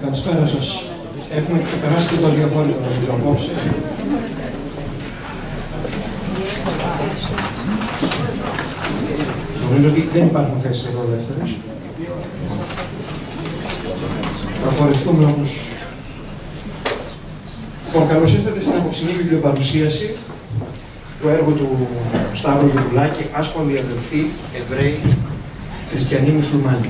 Καλησπέρα σας. Έχουμε ξεπεράσει και το αδιαφόρητο νομίζω απόψε. Νομίζω ότι δεν υπάρχουν θέσεις εδώ ελεύθερες. Θα χωρευτούμε όπως... Λοιπόν, καλώς ήρθατε στην απόψινή βιβλιοπαρουσίαση του έργου του Σταύρου Ζουγκουλάκη, «Άσπονδοι αδελφοί, Εβραίοι, Χριστιανοί, Μουσουλμάνοι».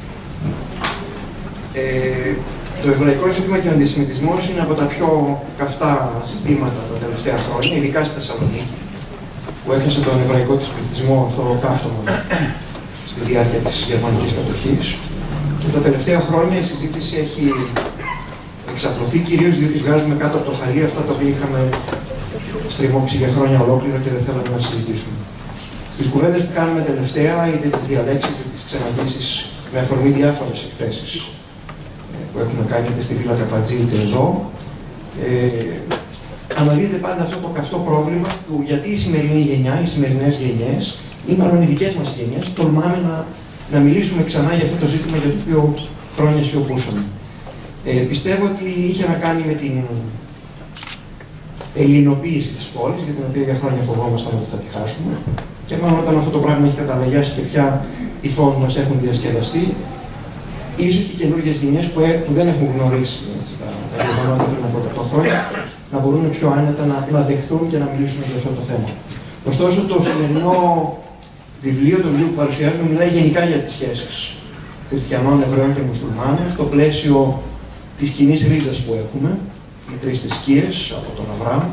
Το εβραϊκό ζήτημα και ο αντισημιτισμός είναι από τα πιο καυτά ζητήματα τα τελευταία χρόνια, ειδικά στη Θεσσαλονίκη, που έχασε τον εβραϊκό της πληθυσμό στο ολοκαύτωμα στη διάρκεια της γερμανικής κατοχής. Και τα τελευταία χρόνια η συζήτηση έχει εξαπλωθεί κυρίως διότι βγάζουμε κάτω από το χαλί αυτά τα οποία είχαμε στριμώξει για χρόνια ολόκληρα και δεν θέλαμε να συζητήσουμε. Στις κουβέντες που κάνουμε τελευταία, είτε τις διαλέξεις είτε τις ξαναδύσεις με αφορμή διάφορες εκθέσεις που έχουμε κάνει είτε στη Βίλα Καπατζή είτε εδώ, αναδύεται πάντα αυτό το καυτό πρόβλημα του γιατί η σημερινή γενιά, οι σημερινές γενιές, ή μάλλον οι δικές μας γενιές, τολμάμε να μιλήσουμε ξανά για αυτό το ζήτημα για το οποίο χρόνια σιωπούσαμε. Πιστεύω ότι είχε να κάνει με την ελληνοποίηση της πόλης, για την οποία για χρόνια φοβόμασταν ότι θα τη χάσουμε. Και μάλλον όταν αυτό το πράγμα έχει καταλαγιάσει και πια οι φόβοι μας έχουν διασκεδαστεί, ίσως και οι καινούργιες γενιές που δεν έχουν γνωρίσει τα γεγονότα πριν από 100 χρόνια, να μπορούν πιο άνετα να δεχθούν και να μιλήσουν για αυτό το θέμα. Ωστόσο, το σημερινό βιβλίο, το βιβλίο που παρουσιάζουμε, μιλάει γενικά για τις σχέσεις χριστιανών, Εβραίων και Μουσουλμάνων, στο πλαίσιο της κοινής ρίζας που έχουμε, οι τρεις θρησκείες από τον Αβραάμ,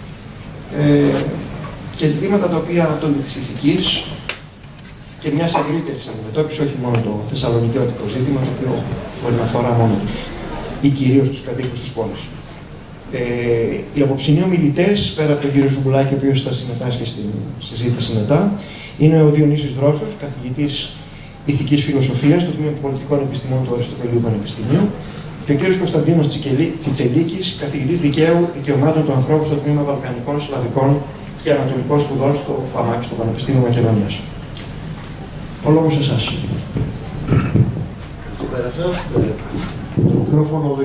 και ζητήματα τα οποία άπτονται της ηθικής και μιας ευρύτερης αντιμετώπισης, όχι μόνο το θεσσαλονικιώτικο ζήτημα, το οποίο μπορεί να αφορά μόνο τους ή κυρίως τους κατοίκους της πόλης. Οι απόψινοί ομιλητές, πέρα από τον κύριο Ζουγκουλάκη, ο οποίος θα συμμετάσχει στην συζήτηση μετά, είναι ο Διονύσης Δρόσος, καθηγητής ηθικής φιλοσοφίας στο Τμήμα Πολιτικών Επιστημών του Αριστοτελείου Πανεπιστημίου, και ο κύριος Κωνσταντίνος Τσιτσελίκης, καθηγητής δικαίου δικαιωμάτων του ανθρώπου στο Τμήμα Βαλκανικών, Σλαβικών και Ανατολικών Σπουδών στο ΠΑΜΑΚ, στο Πανεπιστήμιο Μακεδονίας. Ο λόγος σε εσάς. Καλησπέρα σας. Το μικρόφωνο δεν...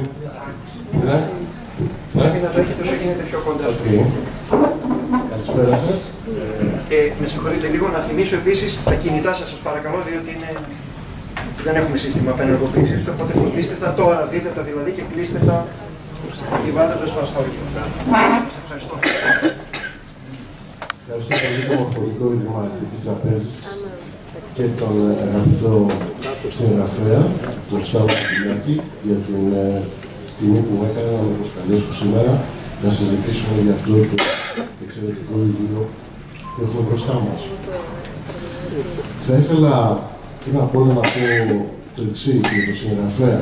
Πρέπει να το έχετε όσο γίνεται πιο κοντά στο Καλησπέρα σας. Με συγχωρείτε λίγο να θυμίσω επίσης τα κινητά σας παρακαλώ, διότι δεν έχουμε σύστημα απενεργοποίησης, οπότε φροντίστε τα τώρα, δείτε τα δηλαδή και κλείστε τα και βάλτε το στο ασφαλείο. Σας ευχαριστώ. Ευχαριστώ πολύ το Μορφολογικό Ίδρυμα Εθνικής Τραπέζης και τον αγαπητό συγγραφέα, τον Σταύρο Ζουγκουλάκη, για την τιμή που μου έκανε να με προσκαλέσω σήμερα να συζητήσουμε για αυτό το εξαιρετικό βιβλίο που έχουμε μπροστά μας. Θα ήθελα πριν από όλα να πω το εξής για τον συγγραφέα.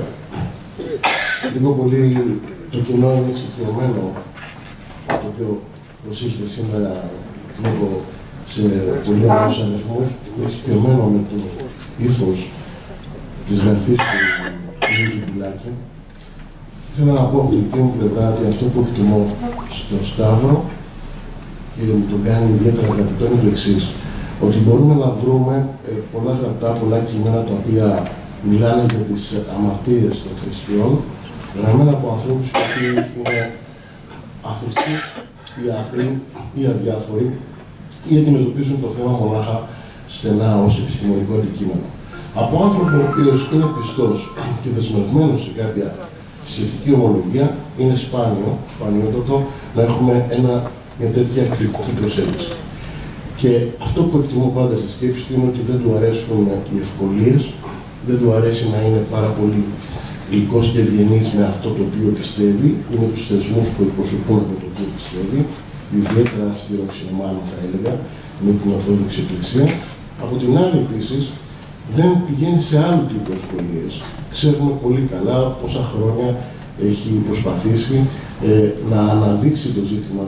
Λίγο πολύ το κοινό είναι εξοικειωμένο, το οποίο προσήχεται σήμερα βλέπω σε πολύ άλλους αριθμούς, είναι εξοικειωμένο με το ύφος της γραφής του κ. Ζουγκουλάκη. Θέλω να πω από τη δική μου πλευρά ότι αυτό που εκτιμώ στον Σταύρο και μου τον κάνει ιδιαίτερα αγαπητό είναι το εξής. Ότι μπορούμε να βρούμε πολλά γραπτά, πολλά κείμενα τα οποία μιλάνε για τις αμαρτίες των θρησκειών, γραμμένα από ανθρώπους οι οποίοι είναι αθρηστοί ή άθεοι ή αδιάφοροι ή αντιμετωπίζουν το θέμα μονάχα στενά ως επιστημονικό αντικείμενο. Από άνθρωπο ο οποίος είναι πιστός και δεσμευμένος σε κάποια θρησκευτική ομολογία, είναι σπάνιότατο να έχουμε μια τέτοια κριτική προσέγγιση. Και αυτό που εκτιμώ πάντα στη σκέψη του είναι ότι δεν του αρέσουν οι ευκολίες, δεν του αρέσει να είναι πάρα πολύ γλυκός και ευγενής με αυτό το οποίο πιστεύει ή με τους θεσμούς που εκπροσωπούν αυτό το οποίο πιστεύει, ιδιαίτερα αυστηρόξενο θα έλεγα, με την Ορθόδοξη Εκκλησία. Από την άλλη, επίσης, δεν πηγαίνει σε άλλου τύπου ευκολίες. Ξέρουμε πολύ καλά πόσα χρόνια έχει προσπαθήσει να αναδείξει το ζήτημα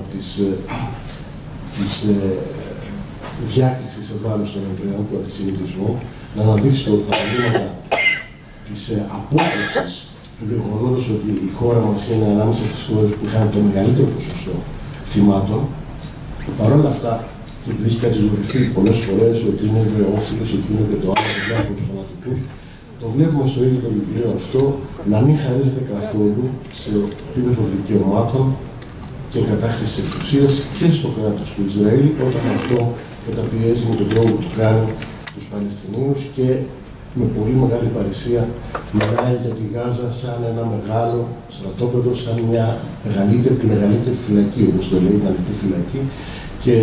της διάκρισης ευάλωτης των Εβραίων, του αντισημιτισμού, να αναδείξει τα προβλήματα της απόκριψης του γεγονότος ότι η χώρα μας είναι ανάμεσα στις χώρες που είχαν το μεγαλύτερο ποσοστό θυμάτων. Παρ' όλα αυτά, και επειδή έχει κατηγορηθεί πολλές φορές ότι είναι ευρωόφιλος, ότι είναι και το άλλο, διάφορους φανατικούς, το βλέπουμε στο ίδιο το βιβλίο αυτό να μην χαρίζεται καθόλου σε επίπεδο δικαιωμάτων και κατάχρηση εξουσίας και στο κράτος του Ισραήλ, όταν αυτό καταπιέζει με τον τρόπο που του κάνει τους Παλαιστινίους και με πολύ μεγάλη παρησία μιλάει για τη Γάζα σαν ένα μεγάλο στρατόπεδο, σαν τη μεγαλύτερη φυλακή, όπως το λέει, την ανοιχτή φυλακή, και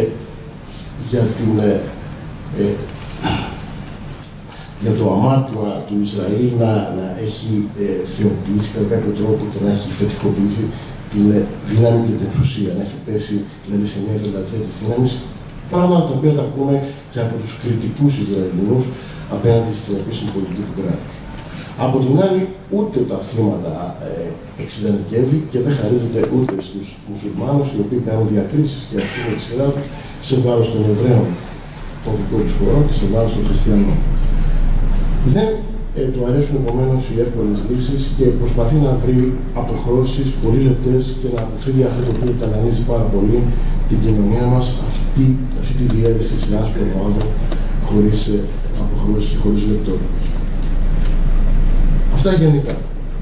για το αμάρτημα του Ισραήλ να έχει θεοποιήσει κατά κάποιο τρόπο και να έχει φετιχοποιήσει την δύναμη και την εξουσία, να έχει πέσει δηλαδή σε μια ιδεολατρία της δύναμης, πράγματα τα οποία τα ακούμε και από τους κριτικούς Ισραηλινούς απέναντι στην επίσημη πολιτική του κράτους. Από την άλλη, ούτε τα θύματα εξειδανικεύει και δεν χαρίζεται ούτε στους μουσουλμάνους, οι οποίοι κάνουν διακρίσεις και αυτοί με τη σειρά τους σε βάρος των Εβραίων των δικών τους χωρών και σε βάρος των Χριστιανών. Δεν του αρέσουν επομένως οι εύκολες λύσεις και προσπαθεί να βρει αποχρώσεις πολύ λεπτές και να αποφύγει αυτό το οποίο ταλανίζει πάρα πολύ την κοινωνία μας, αυτή τη διαίρεση σε άσπρο μαύρο, χωρίς αποχρώσεις και χωρίς λεπτότητες. Αυτά γενικά.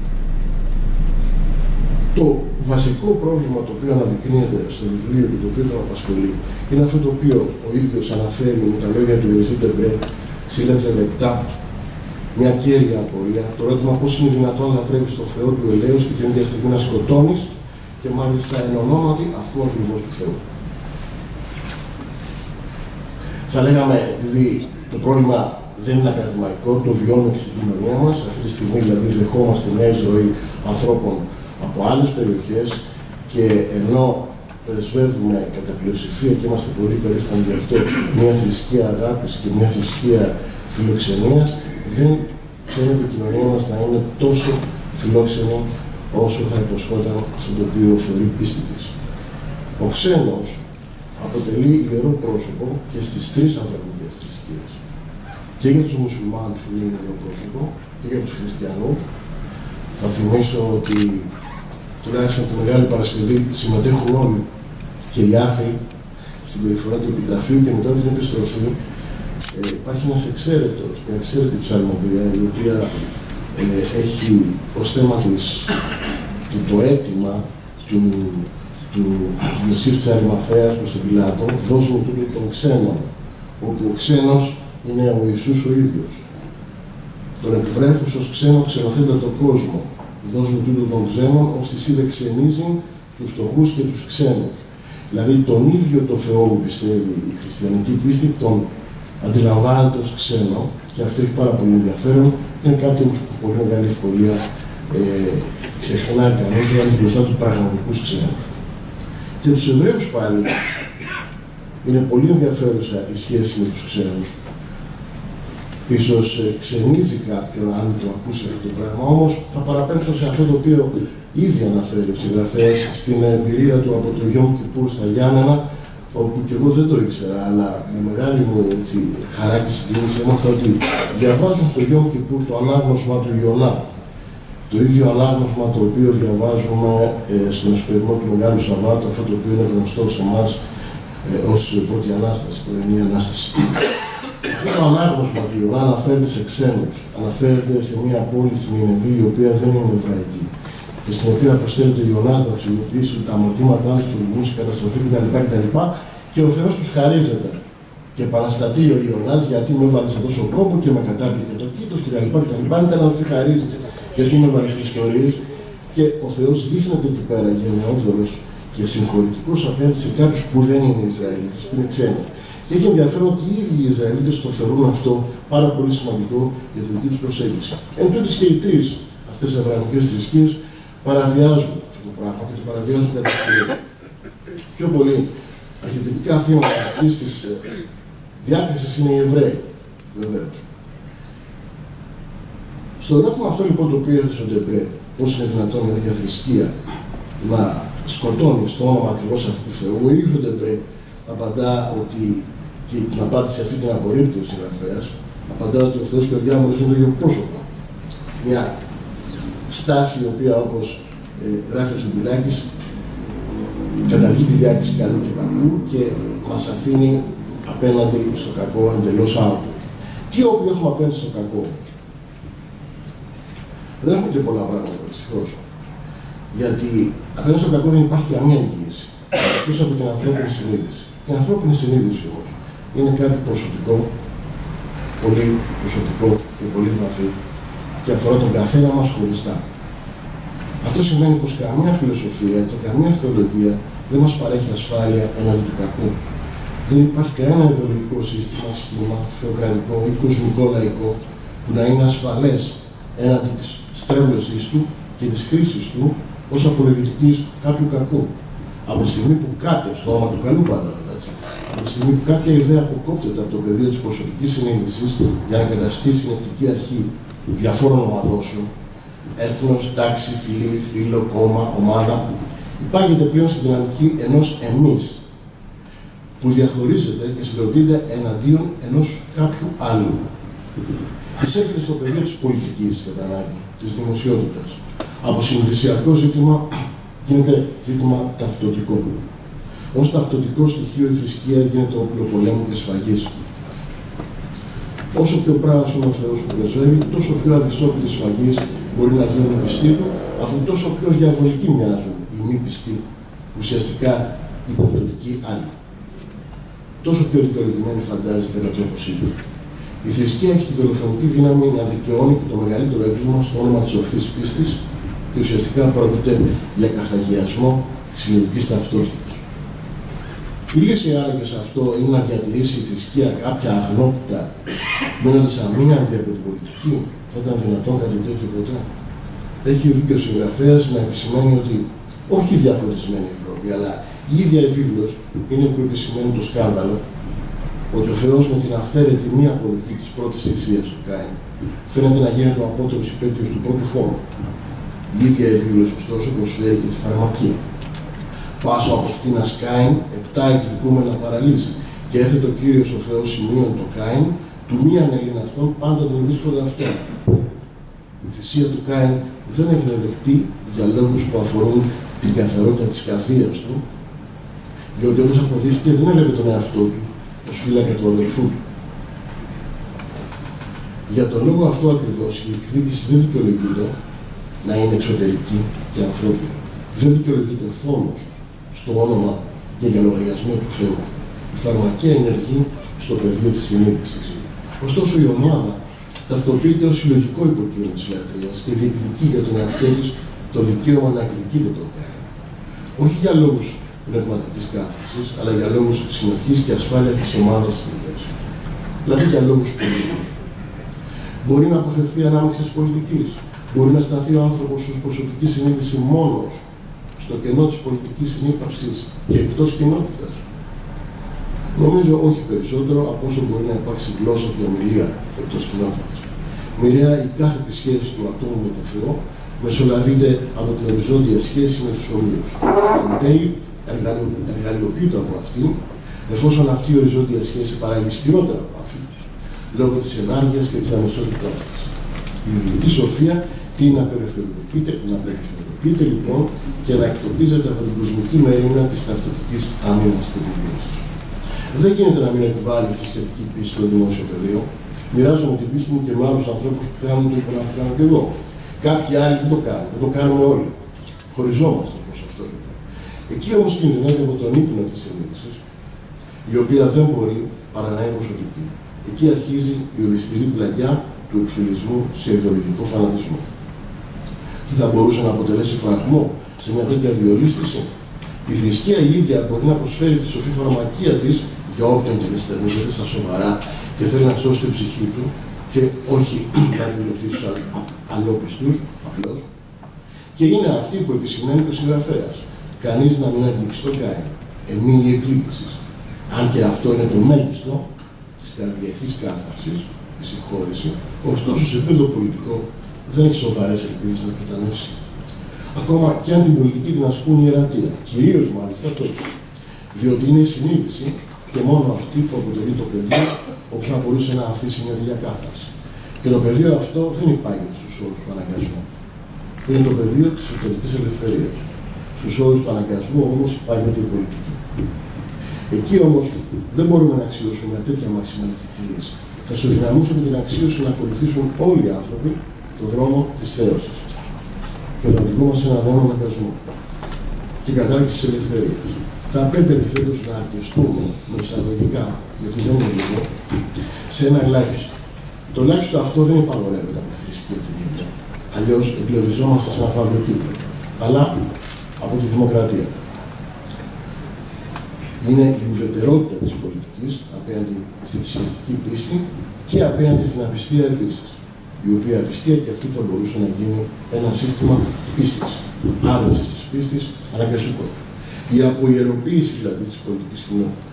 Το βασικό πρόβλημα το οποίο αναδεικνύεται στο βιβλίο και το οποίο τον απασχολεί είναι αυτό το οποίο ο ίδιος αναφέρει με τα λόγια του Αζί Ντεμπρέ, σελίδα 37, μια κέρια απορία, το ερώτημα πώς είναι δυνατόν να τρέβεις το Θεό του ελέους και την ίδια στιγμή να σκοτώνεις και μάλιστα εν ονόματι αυτού ακριβώς του Θεού. Θα λέγαμε, επειδή το πρόβλημα δεν είναι ακαδημαϊκό, το βιώνουμε και στην κοινωνία μας. Αυτή τη στιγμή δηλαδή δεχόμαστε μια εισρωή ανθρώπων από άλλες περιοχές και ενώ πρεσβεύουμε κατά πλειοψηφία και είμαστε πολύ περήφανοι γι' αυτό μια θρησκεία αγάπης και μια θρησκεία φιλοξενίας, δεν φαίνεται η κοινωνία μας να είναι τόσο φιλόξενη όσο θα υποσχόταν αυτό το οποίο θεωρεί πίστη της. Ο ξένος αποτελεί ιερό πρόσωπο και στις τρεις αφρικανικές θρησκείες. Και για τους μουσουλμάνους που είναι ιερό πρόσωπο και για τους χριστιανούς. Θα θυμίσω ότι τουλάχιστον τη Μεγάλη Παρασκευή συμμετέχουν όλοι και οι άθεοι στην περιφορά του επιταφείου και μετά την επιστροφή υπάρχει μια εξαίρετη ψαλμοδία η οποία έχει ως θέμα της το αίτημα του Ιωσήφ της Αρημαθέας προς τον Πιλάτο, δώσ' μου τούτο των ξένων, όπου ο ξένος είναι ο Ιησούς ο ίδιος. Τον εκβρέφους ως ξένο ξενοθέτα τον κόσμο. Δώσ' μου τούτο των ξένων, ώστε εσύ δεν ξενίζει τους φτωχούς και τους ξένους. Δηλαδή τον ίδιο το Θεό που πιστεύει η χριστιανική πίστη, τον αντιλαμβάνεται ως ξένο και αυτό έχει πάρα πολύ ενδιαφέρον. Είναι κάτι όμως που πολύ μεγάλη ευκολία ξεχνάει κανείς όταν μπροστά του πραγματικούς ξένους. Και τους Εβραίους πάλι είναι πολύ ενδιαφέρουσα η σχέση με τους ξένους. Ίσως ξενίζει κάποιον αν το ακούσει αυτό το πράγμα, όμως θα παραπέμψω σε αυτό το οποίο ήδη αναφέρει ο συγγραφέας στην εμπειρία του από το Γιόμ Κιπούρ στα Γιάννενα, όπου και εγώ δεν το ήξερα, αλλά με μεγάλη μου χαρά και συγκίνηση έμαθα ότι διαβάζουν στο Γιόμ Κιπούρ το ανάγνωσμα του Ιωνά. Το ίδιο ανάγνωσμα το οποίο διαβάζουμε στον εσπερινό του Μεγάλου Σαββάτου, αυτό το οποίο είναι γνωστό σε εμάς ως πρώτη Ανάσταση, πρωινή Ανάσταση. Αυτό το ανάγνωσμα του Ιωνά αναφέρεται σε ξένους. Αναφέρεται σε μια πόλη στη Νινεβή, η οποία δεν είναι εβραϊκή. Και στην οποία αποστέλλεται ο Ιωνάς να τους ειδοποιήσει τα αμαρτήματά τους, τους ρουμούς, η καταστροφή κτλ. Και ο Θεός τους χαρίζεται. Και επαναστατεί ο Ιωνάς γιατί με έβαλε σε τόσο κόπο και με κατάπληκε το κήτος κτλ. Ήταν να τους χαρίζει γιατί με έβαλε στις ιστορίες. Και ο Θεός δείχνεται εκεί πέρα γενναιόδωρος και συγχωρητικός απέναντι σε κάποιους που δεν είναι Ισραηλίτες, που είναι ξένοι. Και έχει ενδιαφέρον ότι οι ίδιοι οι Ισραηλίτες το θεωρούν αυτό πάρα πολύ σημαντικό για τη δική τους προσέγγιση. Εν τούτης και οι τρεις αυτές οι αβρααμικές θρησκείες παραβιάζουν αυτό το πράγμα και το παραβιάζουν κατά σειρά. Πιο πολύ αρχιτεκτικά θύματα αυτής της διάκρισης είναι οι Εβραίοι, βεβαίως. Στο ερώτημα αυτό λοιπόν το οποίο έθεσε ο Ντεμπρέ, πώς είναι δυνατόν μια τέτοια θρησκεία να σκοτώνει στο όνομα ακριβώς αυτού του Θεού, ο ίδιος ο Ντεμπρέ απαντά ότι, και την απάντηση αυτή την απορρίπτει ο συγγραφέας, απαντά ότι ο Θεός και ο διάβολος είναι το ίδιο πρόσωπο. Μια στάση η οποία, όπως γράφει ο Ζουμπιλάκης, καταργεί τη διάκριση καλού και κακού και μας αφήνει απέναντι στο κακό εντελώς άοπλος. Τι όπλο έχουμε απέναντι στο κακό όμως? Δεν έχουμε και πολλά πράγματα, δυστυχώς. Γιατί απέναντι στο κακό δεν υπάρχει καμία εγγύηση. Εκτός από την ανθρώπινη συνείδηση. Η ανθρώπινη συνείδηση όμως είναι κάτι προσωπικό, πολύ προσωπικό και πολύ βαθύ και αφορά τον καθένα μας χωριστά. Αυτό σημαίνει πως καμία φιλοσοφία και καμία θεολογία δεν μας παρέχει ασφάλεια έναντι του κακού. Δεν υπάρχει κανένα ιδεολογικό σύστημα, σχήμα, θεοκρατικό ή κοσμικό λαϊκό που να είναι ασφαλές έναντι της στρέβλωσής του και της χρήσης του ως απολογητικής κάποιου κακού. Από τη στιγμή που κάποια, στο όνομα του καλού πάντα, έτσι, από τη στιγμή που κάποια ιδέα αποκόπτεται από το πεδίο της προσωπικής συνείδησης για να καταστεί συνεπτική αρχή διαφόρων ομαδώσεων, έθνος, τάξη, φυλή, φύλο, κόμμα, ομάδα, υπάγεται πλέον στη δυναμική ενός εμείς, που διαχωρίζεται και συγκροτείται εναντίον ενός κάποιου άλλου. Εισέρχεται στο πεδίο της πολιτικής, κατά ανάγκη, της δημοσιότητας. Από συνειδησιακό ζήτημα γίνεται ζήτημα ταυτοτικό. Ως ταυτοτικό στοιχείο η θρησκεία γίνεται όπλο πολέμου και σφαγής. Όσο πιο πράσινο είναι ο Θεός που πρεσβεύει, τόσο πιο αδυσόπιτες σφαγής μπορεί να γίνουν οι πιστοί του, αφού τόσο πιο διαβολικοί μοιάζουν οι μη πιστοί, ουσιαστικά οι ταυτοτικοί άλλοι. Τόσο πιο δικαιολογημένοι φαντάζει κατά τρόπωσή τους. Η θρησκεία έχει τη δολοφονική δύναμη να δικαιώνει και το μεγαλύτερο έγκλημα στο όνομα της ορθής πίστης και ουσιαστικά πρόκειται για καθαγιασμό της συλλογικής ταυτότητας. Η λύση άραγε σε αυτό είναι να διατηρήσει η θρησκεία κάποια αγνότητα, μένοντας αμήαντη από την πολιτική. Θα ήταν δυνατόν κάτι τέτοιο ποτέ? Έχει δίκιο ο συγγραφέας να επισημαίνει ότι όχι η διαφωτισμένη Ευρώπη, αλλά η ίδια η βίβλος είναι που επισημαίνει το σκάνδαλο ότι ο Θεός με την αυθαίρετη μία αποδοχή της πρώτης θυσίας του Κάιν φαίνεται να γίνεται ο απότερος υπέτειος του πρώτου φόρου. Η ίδια η βίβλος, ωστόσο, προσφέρει και τη φαρμακεία. Πάσο από κτίνας Κάιν, 7 εκδικούμενα παραλύσει και έθετε ο Κύριος ο Θεός σημείων το Κάιν, του μη ανελήν αυτόν πάντα τον βρίσκονται αυτόν. Η θυσία του Κάιν δεν έγινε δεκτή για λόγους που αφορούν την καθαρότητα της καρδίας του, διότι όπως αποδείχθηκε δεν έλαβε τον εαυτό του ως φύλακα του αδελφού του. Για τον λόγο αυτό ακριβώς η εκδίκηση δεν δικαιολογείται να είναι εξωτερική και ανθρώπινη. Δεν δικαιολογείται φόνος στο όνομα και για λογαριασμό του Θεού. Η φαρμακεία ενεργεί στο πεδίο της συνείδησης. Ωστόσο η ομάδα ταυτοποιείται ως συλλογικό υποκείμενο της λατρείας και διεκδικεί για τον εαυτό της το δικαίωμα να εκδικείται τον Κάιν. Όχι για λόγους πνευματικής κάθαρσης, αλλά για λόγους συνοχής και ασφάλειας της ομάδας της ίδιας. Δηλαδή για λόγους πολιτικούς. Μπορεί να αποφευθεί ανάμειξη της πολιτικής. Μπορεί να σταθεί ο άνθρωπος ως προσωπική συνείδηση μόνος στο κενό της πολιτικής συνύπαρξης και εκτός κοινότητας. Νομίζω όχι περισσότερο από όσο μπορεί να υπάρξει γλώσσα και ομιλία εκτός κοινότητας. Μοιραία η κάθετη σχέση του ατόμου με τον Θεό μεσολαβείται από την οριζόντια σχέση με τους ομοίους. Εν τέλει, εργαλειοποιείται από αυτή, εφόσον αυτή η οριζόντια σχέση παράγει ισχυρότερα από αυτή, λόγω της ενάργειας και της ανισότητάς της. Η ιδιωτική σοφία τι να απελευθερωποιείται λοιπόν και να εκτοπίζεται από την κοσμική μερίμνα της ταυτοτικής άμυνας και επιβίωσης. Δεν γίνεται να μην επιβάλλει η θρησκευτική πίστη στο δημόσιο πεδίο. Μοιράζομαι την πίστη μου και με άλλους ανθρώπους που κάνουν το που να το κάνω και εγώ. Κάποιοι άλλοι δεν το κάνουν. Δεν το κάνουμε όλοι. Χωριζόμαστε προς αυτό λοιπόν. Εκεί όμως κινδυνεύει από τον ύπνο της συνείδησης, η οποία δεν μπορεί παρά να είναι προσωπική. Εκεί αρχίζει η ολισθηρή πλαγιά του εκφυλισμού σε ιδεολογικό φανατισμό. Τι θα μπορούσε να αποτελέσει φραγμό σε μια τέτοια διολίσθηση? Η θρησκεία η ίδια μπορεί να προσφέρει τη σοφή φαρμακεία της για όποιον την αισθανίζεται στα σοβαρά και θέλει να σώσει την ψυχή του και όχι να δηλωθεί στους αλόπιστους απλώς. Και είναι αυτή που επισημαίνει και ο συγγραφέας. Κανείς να μην αγγίξει το Κάιν, εμεί η εκδίκηση. Αν και αυτό είναι το μέγιστο της καρδιακής κάθαρσης, η συγχώρηση, ωστόσο σε επίπεδο πολιτικό δεν έχει σοβαρές ελπίδες να πρετανεύσει. Ακόμα και αν την πολιτική την ασκούν η ιερατεία, κυρίως μάλιστα τότε, διότι είναι η συνείδηση και μόνο αυτή που αποτελεί το πεδίο όπου θα μπορούσε να αφήσει μια διακάθαρση. Και το πεδίο αυτό δεν υπάγεται στους όρους του αναγκασμού. Είναι το πεδίο της εσωτερικής ελευθερίας. Στους όρους του αναγκασμού όμως υπάγεται η πολιτική. Εκεί όμως δεν μπορούμε να αξιώσουμε μια τέτοια μαξιμαλιστική λύση. Θα ισοδυναμούσαμε την αξίωση να ακολουθήσουν όλοι οι άνθρωποι το δρόμο της θέωσης και θα οδηγούμαστε σε έναν νέο αναγκασμό και κατάργηση της ελευθερίας. Θα πρέπει αντιθέτως να αρκεστούμε με εισαγωγικά, γιατί δεν είναι λίγο, σε ένα ελάχιστο. Το ελάχιστο αυτό δεν υπαγορεύεται από τη θρησκεία την ίδια. Αλλιώς εγκλωβιζόμαστε σε ένα φαύλο κύκλο. Αλλά από τη δημοκρατία. Είναι η ουδετερότητα της πολιτικής απέναντι στη θρησκευτική πίστη και απέναντι στην απιστία επίσης. Η οποία απιστία και αυτή θα μπορούσε να γίνει ένα σύστημα πίστης. Άρνησης της πίστης αναγκαστικό. Η αποιεροποίηση δηλαδή της πολιτικής κοινότητας.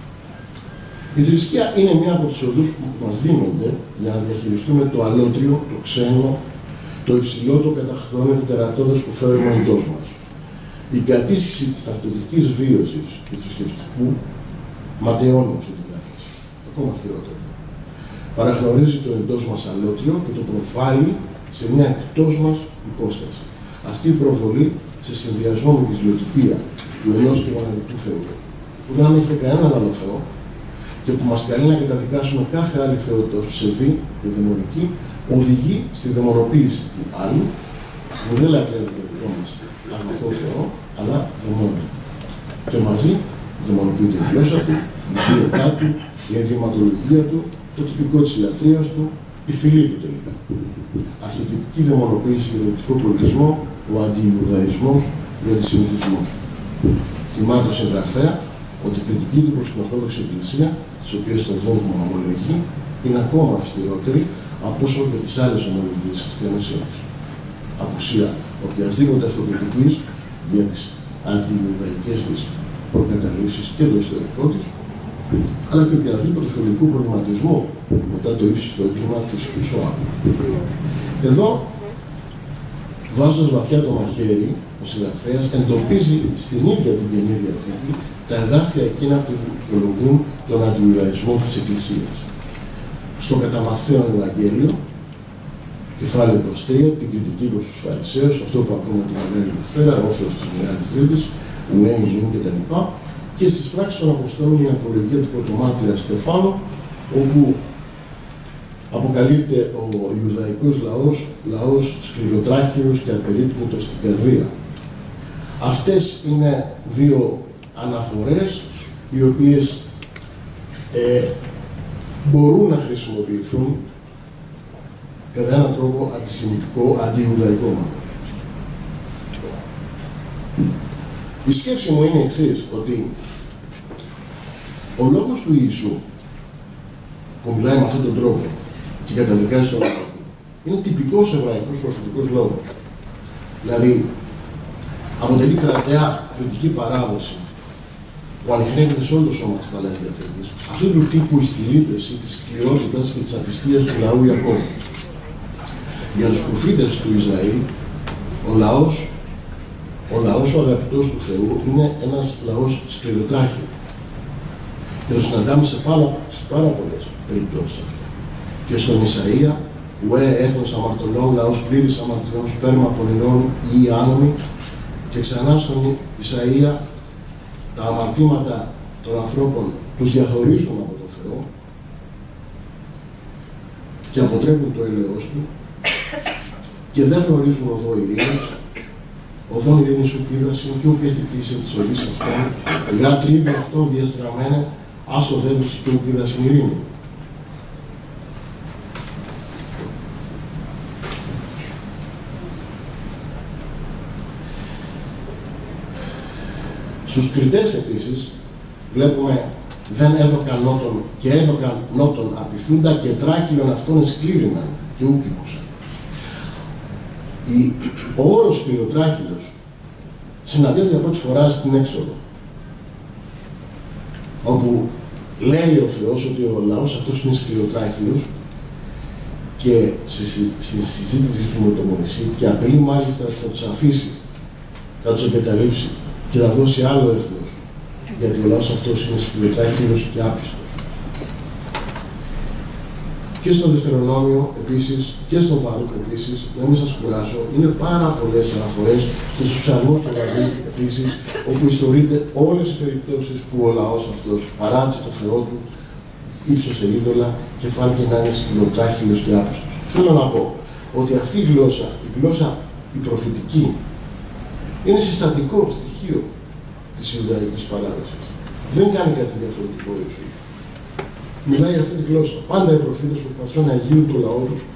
Η θρησκεία είναι μία από τις οδούς που μας δίνονται για να διαχειριστούμε το αλότριο, το ξένο, το υψηλό, το καταχθόνιο, το τερατώδες που φέρουμε εντός μας. Η κατήσχηση της ταυτοτικής βίωσης του θρησκευτικού ματαιώνει αυτή τη διάθεση. Ακόμα χειρότερο. Παραγνωρίζει το εντός μας αλότριο και το προβάλλει σε μια εκτός μας υπόσταση. Αυτή η προβολή σε συνδυασμό με τη ζηλοτυπία του ενός και μοναδικού Θεού, που δεν ανέχεται κανέναν άλλο Θεό και που μας καλεί να καταδικάσουμε κάθε άλλη θεότητα ως ψευδή και δαιμονική, οδηγεί στη δαιμονοποίηση του άλλου, που δεν λατρεύει το δικό μας αγαθό Θεό, αλλά δαιμόνιο. Και μαζί δαιμονοποιείται η γλώσσα του, η βίαιτά του, η ενδυματολογία του, το τυπικό της λατρείας του, η φυλή του τελικά. Αρχιτυπική δαιμονοποίηση για τον δυτικό πολιτισμό, ο αντιιουδαϊσμός, ο αντισημιτισμός. Τιμά το συγγραφέα ότι η κριτική του προς την Ορθόδοξη Εκκλησία, τις οποίες το δόγμα ομολογεί, είναι ακόμα αυστηρότερη από όσο και τις άλλες ομολογίες χριστιανοσύνης. Απουσία οποιασδήποτε αυτοκριτικής για τις αντιιουδαϊκές της προκαταλήψεις και το ιστορικό της, αλλά και οποιαδήποτε θεωρητικού προβληματισμού μετά το ύψιστο έγκλημα της ΣΟΑ. Εδώ, βάζοντας βαθιά το μαχαίρι, ο συγγραφέας εντοπίζει στην ίδια την Καινή Διαθήκη τα εδάφια εκείνα που δικαιολογούν τον αντιιουδαϊσμό της Εκκλησίας. Στο Καταμαθαίον Ευαγγέλιο, κεφάλαιο 23, την κριτική προς τους Φαρισαίους, αυτό που ακούμε την Μεγάλη Δευτέρα, όσος της Μεγάλης Τρίτης, Ουέιν κτλ. Και στις πράξεις των Αποστόλων η απολογία του πρωτομάρτυρα Στεφάνου, όπου αποκαλείται ο Ιουδαϊκός λαός σκληροτράχυλος και απερίπτωτος στην καρδία. Αυτές είναι δύο αναφορές οι οποίες μπορούν να χρησιμοποιηθούν κατά έναν τρόπο αντισημιτικό, αντιιουδαϊκό. Η σκέψη μου είναι εξής, ότι ο λόγος του Ιησού που μιλάει με αυτόν τον τρόπο και καταδικάζει τον λαό είναι τυπικός εβραϊκός προφητικός λόγος. Δηλαδή, αποτελεί κρατεά κριτική παράδοση που ανιχνεύεται σε όλο το σώμα της Παλαιάς Διαθήκης, αυτού του τύπου η στυλίτευση της σκληρότητας και της απιστίας του λαού Ιακώβ. Για τους προφήτες του Ισραήλ, ο λαός ο αγαπητός του Θεού είναι ένας λαός σκληροτράχυλος. Και το συναντάμε σε πάρα πολλές περιπτώσεις αυτό. Και στον Ισαΐα, ουέ έθνος αμαρτωλών, λαός πλήρης αμαρτιών, σπέρμα πονηρών ή άνομοι, και ξανά στον Ισαΐα τα αμαρτήματα των ανθρώπων τους διαχωρίζουν από τον Θεό και αποτρέπουν το έλεος του και δεν γνωρίζουν οδό ειρήνης, οδόν ειρήνης ουκίδαση και ουκ έστι κλίση της οδής αυτών, γρα τρίβει αυτόν διαστραμμένε, ας οδεύουση και ουκίδαση ειρήνη. Στους κριτές επίσης, βλέπουμε δεν έδωκαν νότον και έδωκαν νότον απειθούντα και τράχυλον αυτόν εσκλήριναν και ούκικουσαν. Ο όρος σκληροτράχυλος συναντιέται για πρώτη φορά στην Έξοδο, όπου λέει ο Θεός ότι ο λαός αυτός είναι σκληροτράχυλος και στη συζήτηση του με τον Μωυσή και απειλεί μάλιστα ότι θα τους αφήσει, θα τους εγκαταλείψει και θα δώσει άλλο έθνος, γιατί ο λαός αυτός είναι σκληροτράχυλος και άπιστος. Και στο Δευτερονόμιο επίσης και στο Βάρουκ επίσης, να μην σας κουράσω, είναι πάρα πολλές αναφορές και στους ψαλμούς του Δαβίδ επίσης, όπου ιστορείται όλες οι περιπτώσεις που ο λαός αυτός παράτησε το Θεό του, ύψωσε είδωλα και φάνηκε να είναι σκληροτράχυλος και άπιστος. Θέλω να πω ότι αυτή η γλώσσα η προφητική, είναι συστατικό στοιχείο της Ιουδαϊκής παράδοσης. Δεν κάνει κάτι διαφορετικό ο Ιησούς. Μιλάει για αυτή τη γλώσσα. Πάντα οι προφήτες προσπαθούν να αγγείλουν το λαό τους,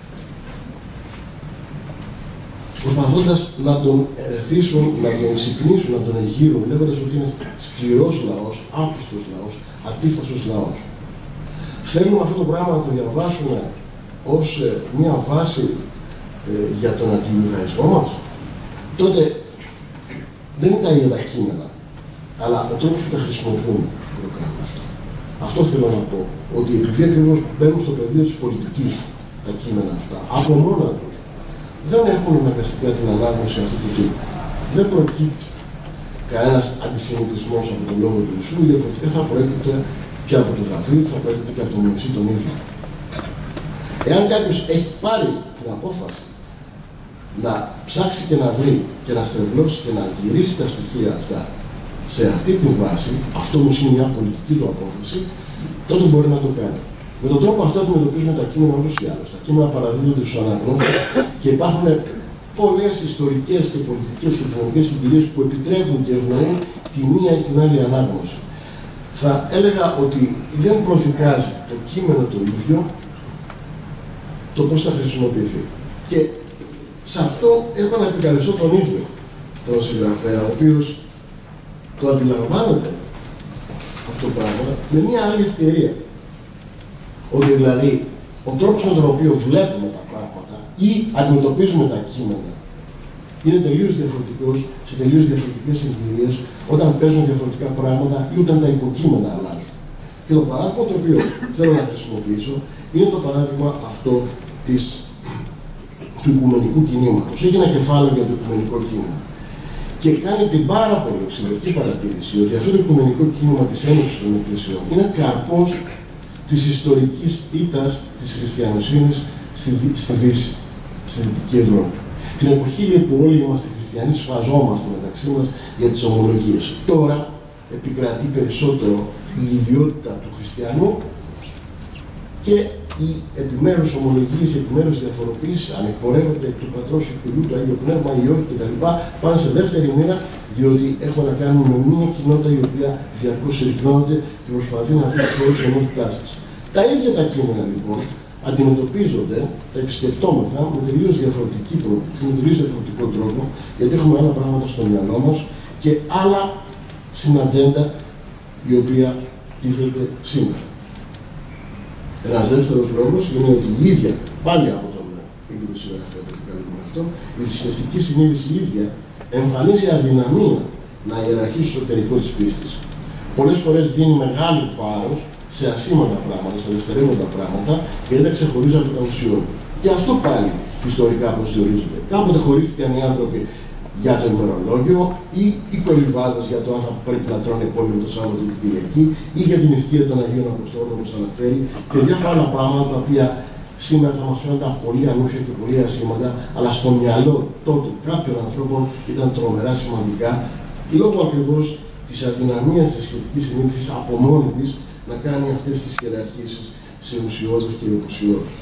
προσπαθώντας να τον ερεθίσουν, να τον εξυπνήσουν, να τον εγείρουν, λέγοντας ότι είναι σκληρός λαός, άπιστος λαός, αντίφασος λαός. Θέλουμε αυτό το πράγμα να το διαβάσουμε ως μια βάση για τον αντιιουδαϊσμό μας. Τότε δεν είναι τα ίδια τα κείμενα, αλλά ο τρόπος που τα χρησιμοποιούμε που το κάνουμε αυτό. Αυτό θέλω να πω, ότι επειδή ακριβώς μπαίνουν στο πεδίο της πολιτικής τα κείμενα αυτά, από μόνα τους, δεν έχουν αναγκαστικά την ανάγνωση αυτού του τύπου. Δεν προκύπτει κανένας αντισημιτισμός από τον λόγο του Ιησού, διαφορετικά θα προέρχεται και από τον Δαβίδ, θα προέρχεται και από τον Μωυσή τον ίδιο. Εάν κάποιος έχει πάρει την απόφαση να ψάξει και να βρει και να στρεβλώσει και να γυρίσει τα στοιχεία αυτά σε αυτή τη βάση, αυτό όμως είναι μια πολιτική του απόφαση, τότε μπορεί να το κάνει. Με τον τρόπο αυτό αντιμετωπίζουμε τα κείμενα ούτως ή άλλως. Τα κείμενα παραδίδονται στους αναγνώστες και υπάρχουν πολλές ιστορικές και πολιτικές και κοινωνικές συγκυρίες που επιτρέπουν και ευνοούν τη μία ή την άλλη ανάγνωση. Θα έλεγα ότι δεν προδικάζει το κείμενο το ίδιο το πώς θα χρησιμοποιηθεί. Και σε αυτό έχω να επικαλεστώ τον ίδιο τον συγγραφέα, ο οποίος το αντιλαμβάνεται αυτό το πράγμα με μια άλλη ευκαιρία. Ότι δηλαδή ο τρόπος με τον οποίο βλέπουμε τα πράγματα ή αντιμετωπίζουμε τα κείμενα είναι τελείως διαφορετικός σε τελείως διαφορετικές συγκυρίες, όταν παίζουν διαφορετικά πράγματα ή όταν τα υποκείμενα αλλάζουν. Και το παράδειγμα το οποίο θέλω να χρησιμοποιήσω είναι το παράδειγμα αυτό του οικουμενικού κινήματος. Έχει ένα κεφάλαιο για το οικουμενικό κίνημα. Και κάνει την πάρα πολύ εξαιρετική παρατήρηση ότι αυτό το οικουμενικό κίνημα της Ένωσης των Εκκλησιών είναι καρπός της ιστορικής ήττας της χριστιανοσύνης στη Δύση, στη Δυτική Ευρώπη. Την εποχή που όλοι είμαστε χριστιανοί σφαζόμαστε μεταξύ μας για τις ομολογίες. Τώρα επικρατεί περισσότερο η ιδιότητα του χριστιανού και οι επιμέρους ομολογίες, οι επιμέρους διαφοροποιήσεις, αν εκπορεύονται του Πατρός, του Υιού, του Άγιο Πνεύμα ή όχι κτλ., πάνε σε δεύτερη μοίρα, διότι έχουμε να κάνουμε με μια κοινότητα η οποία διαρκώς συρρυκνώνεται και προσπαθεί να βρει τους όρους ενότητάς της. Τα ίδια τα κείμενα λοιπόν αντιμετωπίζονται, τα επισκεπτόμεθα με τελείως διαφορετικό τρόπο, γιατί έχουμε άλλα πράγματα στο μυαλό μας και άλλα στην ατζέντα η οποία τίθεται σήμερα. Ένας δεύτερος λόγος είναι ότι η ίδια, πάλι από τον ίδιο συγγραφέα που κάνουμε αυτό, η θρησκευτική συνείδηση ίδια εμφανίζει αδυναμία να ιεραρχήσει στο εσωτερικό της πίστης. Πολλές φορές δίνει μεγάλο βάρος σε ασήμαντα πράγματα, σε δευτερεύοντα πράγματα και δεν τα ξεχωρίζει από τα ουσιώδη. Και αυτό πάλι ιστορικά προσδιορίζεται. Κάποτε χωρίστηκαν οι άνθρωποι για το ημερολόγιο ή οι κολυβάδες για το αν θα πρέπει να τρώνε πόλεμο το Σάββατο και την Κυριακή ή για την νηστεία των Αγίων Αποστόλων, όπως αναφέρει, και διάφορα άλλα πράγματα τα οποία σήμερα θα μας φαίνονταν πολύ ανούσια και πολύ ασήμαντα, αλλά στο μυαλό τότε κάποιων ανθρώπων ήταν τρομερά σημαντικά, λόγω ακριβώς της αδυναμίας της θρησκευτικής συνείδησης από μόνη της να κάνει αυτές τις ιεραρχήσεις σε ουσιώδες και υποσιώδες.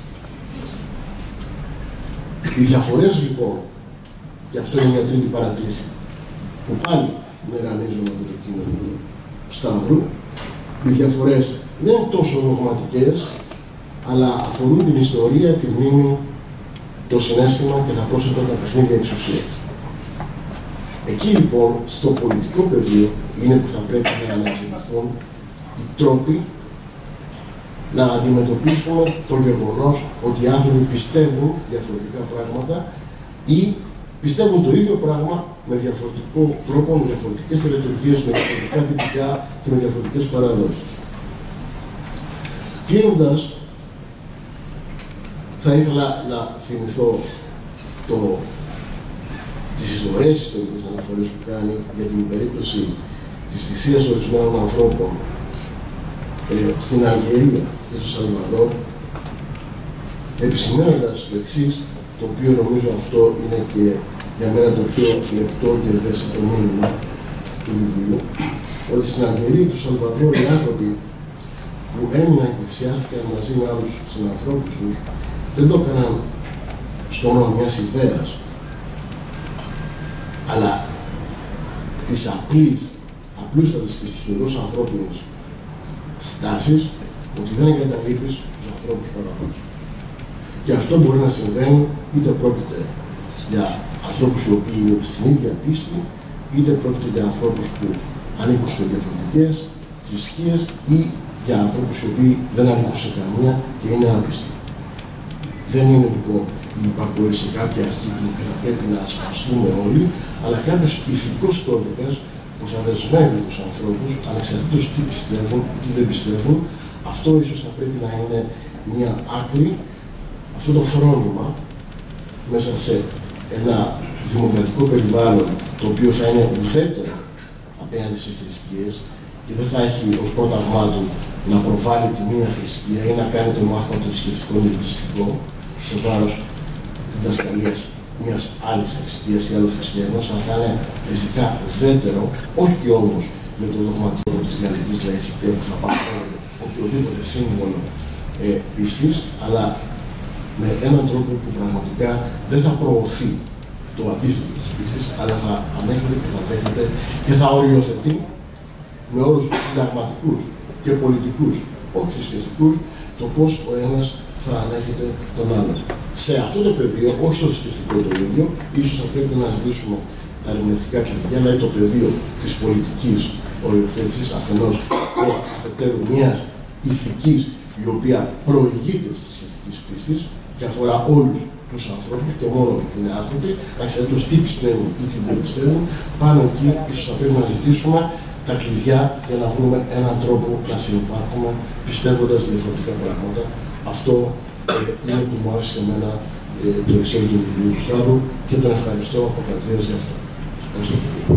Οι διαφορές λοιπόν, και αυτό είναι μια τρίτη παρατήρηση, που πάλι μερανίζομαι από το κείμενο του Σταύρου, οι διαφορές δεν είναι τόσο δογματικές, αλλά αφορούν την ιστορία, τη μνήμη, το συναίσθημα και θα πρόσθετα τα παιχνίδια εξουσίας. Εκεί λοιπόν, στο πολιτικό πεδίο, είναι που θα πρέπει να αναζητηθούν οι τρόποι να αντιμετωπίσουμε το γεγονός ότι οι άνθρωποι πιστεύουν διαφορετικά πράγματα ή πιστεύουν το ίδιο πράγμα με διαφορετικό τρόπο, με διαφορετικές τελετουργίες, με διαφορετικά τυπικά και με διαφορετικές παραδόσεις. Κλείνοντας, θα ήθελα να θυμηθώ τις ιστορικές αναφορές που κάνει για την περίπτωση της θυσίας ορισμένων ανθρώπων στην Αλγερία και στο Σαλβαδόρ, επισημαίνοντας το εξής, το οποίο νομίζω αυτό είναι και για μένα το πιο λεπτό και ευαίσθητο μήνυμα του βιβλίου, ότι στην Αλγερία και στο Σαλβαδόρ οι άνθρωποι που έμειναν και θυσιάστηκαν μαζί με άλλους συνανθρώπους τους δεν το έκαναν στο όνομα μιας ιδέας, αλλά της απλούστατης και στοιχειωδώς ανθρώπινης στάσης, ότι δεν εγκαταλείπεις τους ανθρώπους παραπάνω. Και αυτό μπορεί να συμβαίνει είτε πρόκειται για ανθρώπους οι οποίοι είναι στην ίδια πίστη, είτε πρόκειται για ανθρώπους που ανήκουν σε διαφορετικές θρησκείες ή για ανθρώπους οι οποίοι δεν ανήκουν σε καμία και είναι άπιστοι. Δεν είναι λοιπόν η υπακοή σε κάποια αρχή που θα πρέπει να ασπαστούμε όλοι, αλλά κάποιος ηθικός κώδικας που θα δεσμεύει τους ανθρώπους, ανεξαρτήτως τι πιστεύουν ή τι δεν πιστεύουν. Αυτό ίσως θα πρέπει να είναι μια άκρη, αυτό το φρόνημα μέσα σε ένα δημοκρατικό περιβάλλον το οποίο θα είναι ουδέτερο απέναντι στις θρησκείες και δεν θα έχει ως πρόταγμά του να προβάλλει τη μία θρησκεία ή να κάνει το μάθημα του θρησκευτικού ελκυστικό σε βάρος της διδασκαλίας μιας άλλης θρησκείας ή άλλου θρησκεύματος, αλλά θα είναι ριζικά ουδέτερο, όχι όμως με το δογματικό της γαλλικής λαϊκité που θα παραφέρεται οποιοδήποτε σύμβολο πίστης, αλλά με έναν τρόπο που πραγματικά δεν θα προωθεί το αντίθετο της πίστης, αλλά θα ανέχεται και θα δέχεται και θα οριοθετεί με όρους συνταγματικούς και πολιτικούς, όχι θρησκευτικούς, το πώς ο ένας θα ανέχεται τον άλλον. Σε αυτό το πεδίο, όχι στο θρησκευτικό το ίδιο, ίσως θα πρέπει να ζητήσουμε τα ερμηνευτικά κλειδιά, δηλαδή το πεδίο της πολιτικής οριοθέτησης αφενός και αφετέρου μιας ηθικής η οποία προηγείται της θρησκευτικής πίστης και αφορά όλους τους ανθρώπους και μόνο επειδή είναι άνθρωποι, ανεξαρτήτως τι πιστεύουν ή τι δεν πιστεύουν, πάνω εκεί ίσως θα πρέπει να ζητήσουμε τα κλειδιά για να βρούμε έναν τρόπο να συνυπάρχουμε πιστεύοντας διαφορετικά πράγματα. Αυτό είναι που μου άφησε εμένα το εξέλιξη του βιβλίου του Σταύρου και τον ευχαριστώ από καρδιάς γι' αυτό. Ευχαριστώ πολύ.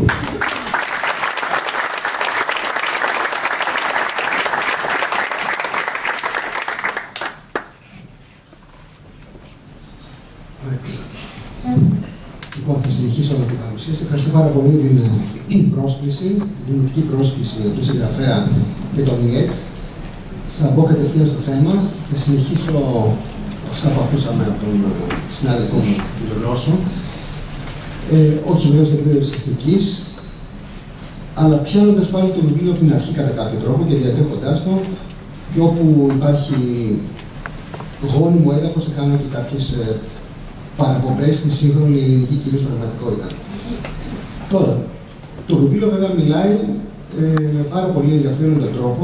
Λοιπόν, θα συνεχίσω με την παρουσίαση. Ευχαριστώ πάρα πολύ την πρόσκληση, την δημιουργική πρόσκληση του συγγραφέα και τον ΙΕΤ. Θα μπω κατευθείαν στο θέμα. Θα συνεχίσω αυτά που ακούσαμε από τον συνάδελφό μου, τον Ρώσο. Όχι βέβαια στο επίπεδο της ηθικής, αλλά πιάνοντας πάλι το βιβλίο από την αρχή κατά κάποιο τρόπο και διατρέχοντάς το, και όπου υπάρχει γόνιμο έδαφος θα κάνω και κάποιες παραπομπές στη σύγχρονη ελληνική κυρίως πραγματικότητα. Τώρα, το βιβλίο βέβαια μιλάει με πάρα πολύ ενδιαφέροντα τρόπο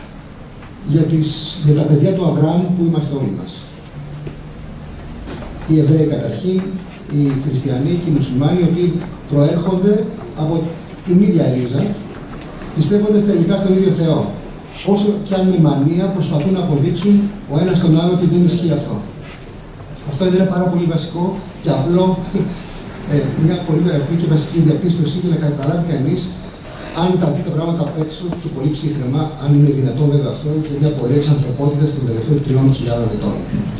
για τα παιδιά του Αβραάμ που είμαστε όλοι μας. Οι Εβραίοι καταρχήν, οι Χριστιανοί και οι Μουσουλμάνοι, οι οποίοι προέρχονται από την ίδια ρίζα, πιστεύοντας τελικά στον ίδιο Θεό. Όσο κι αν με μανία προσπαθούν να αποδείξουν ο ένας τον άλλο ότι δεν ισχύει αυτό. Αυτό είναι ένα πάρα πολύ βασικό και απλό, μια πολύ απλή και βασική διαπίστωση για να καταλάβει κανείς αν τα δει τα πράγματα απ' έξω και πολύ ψύχρεμα, αν είναι δυνατόν βέβαια αυτό και μια πορεία της ανθρωπότητας των τελευταίων 3.000 ετών.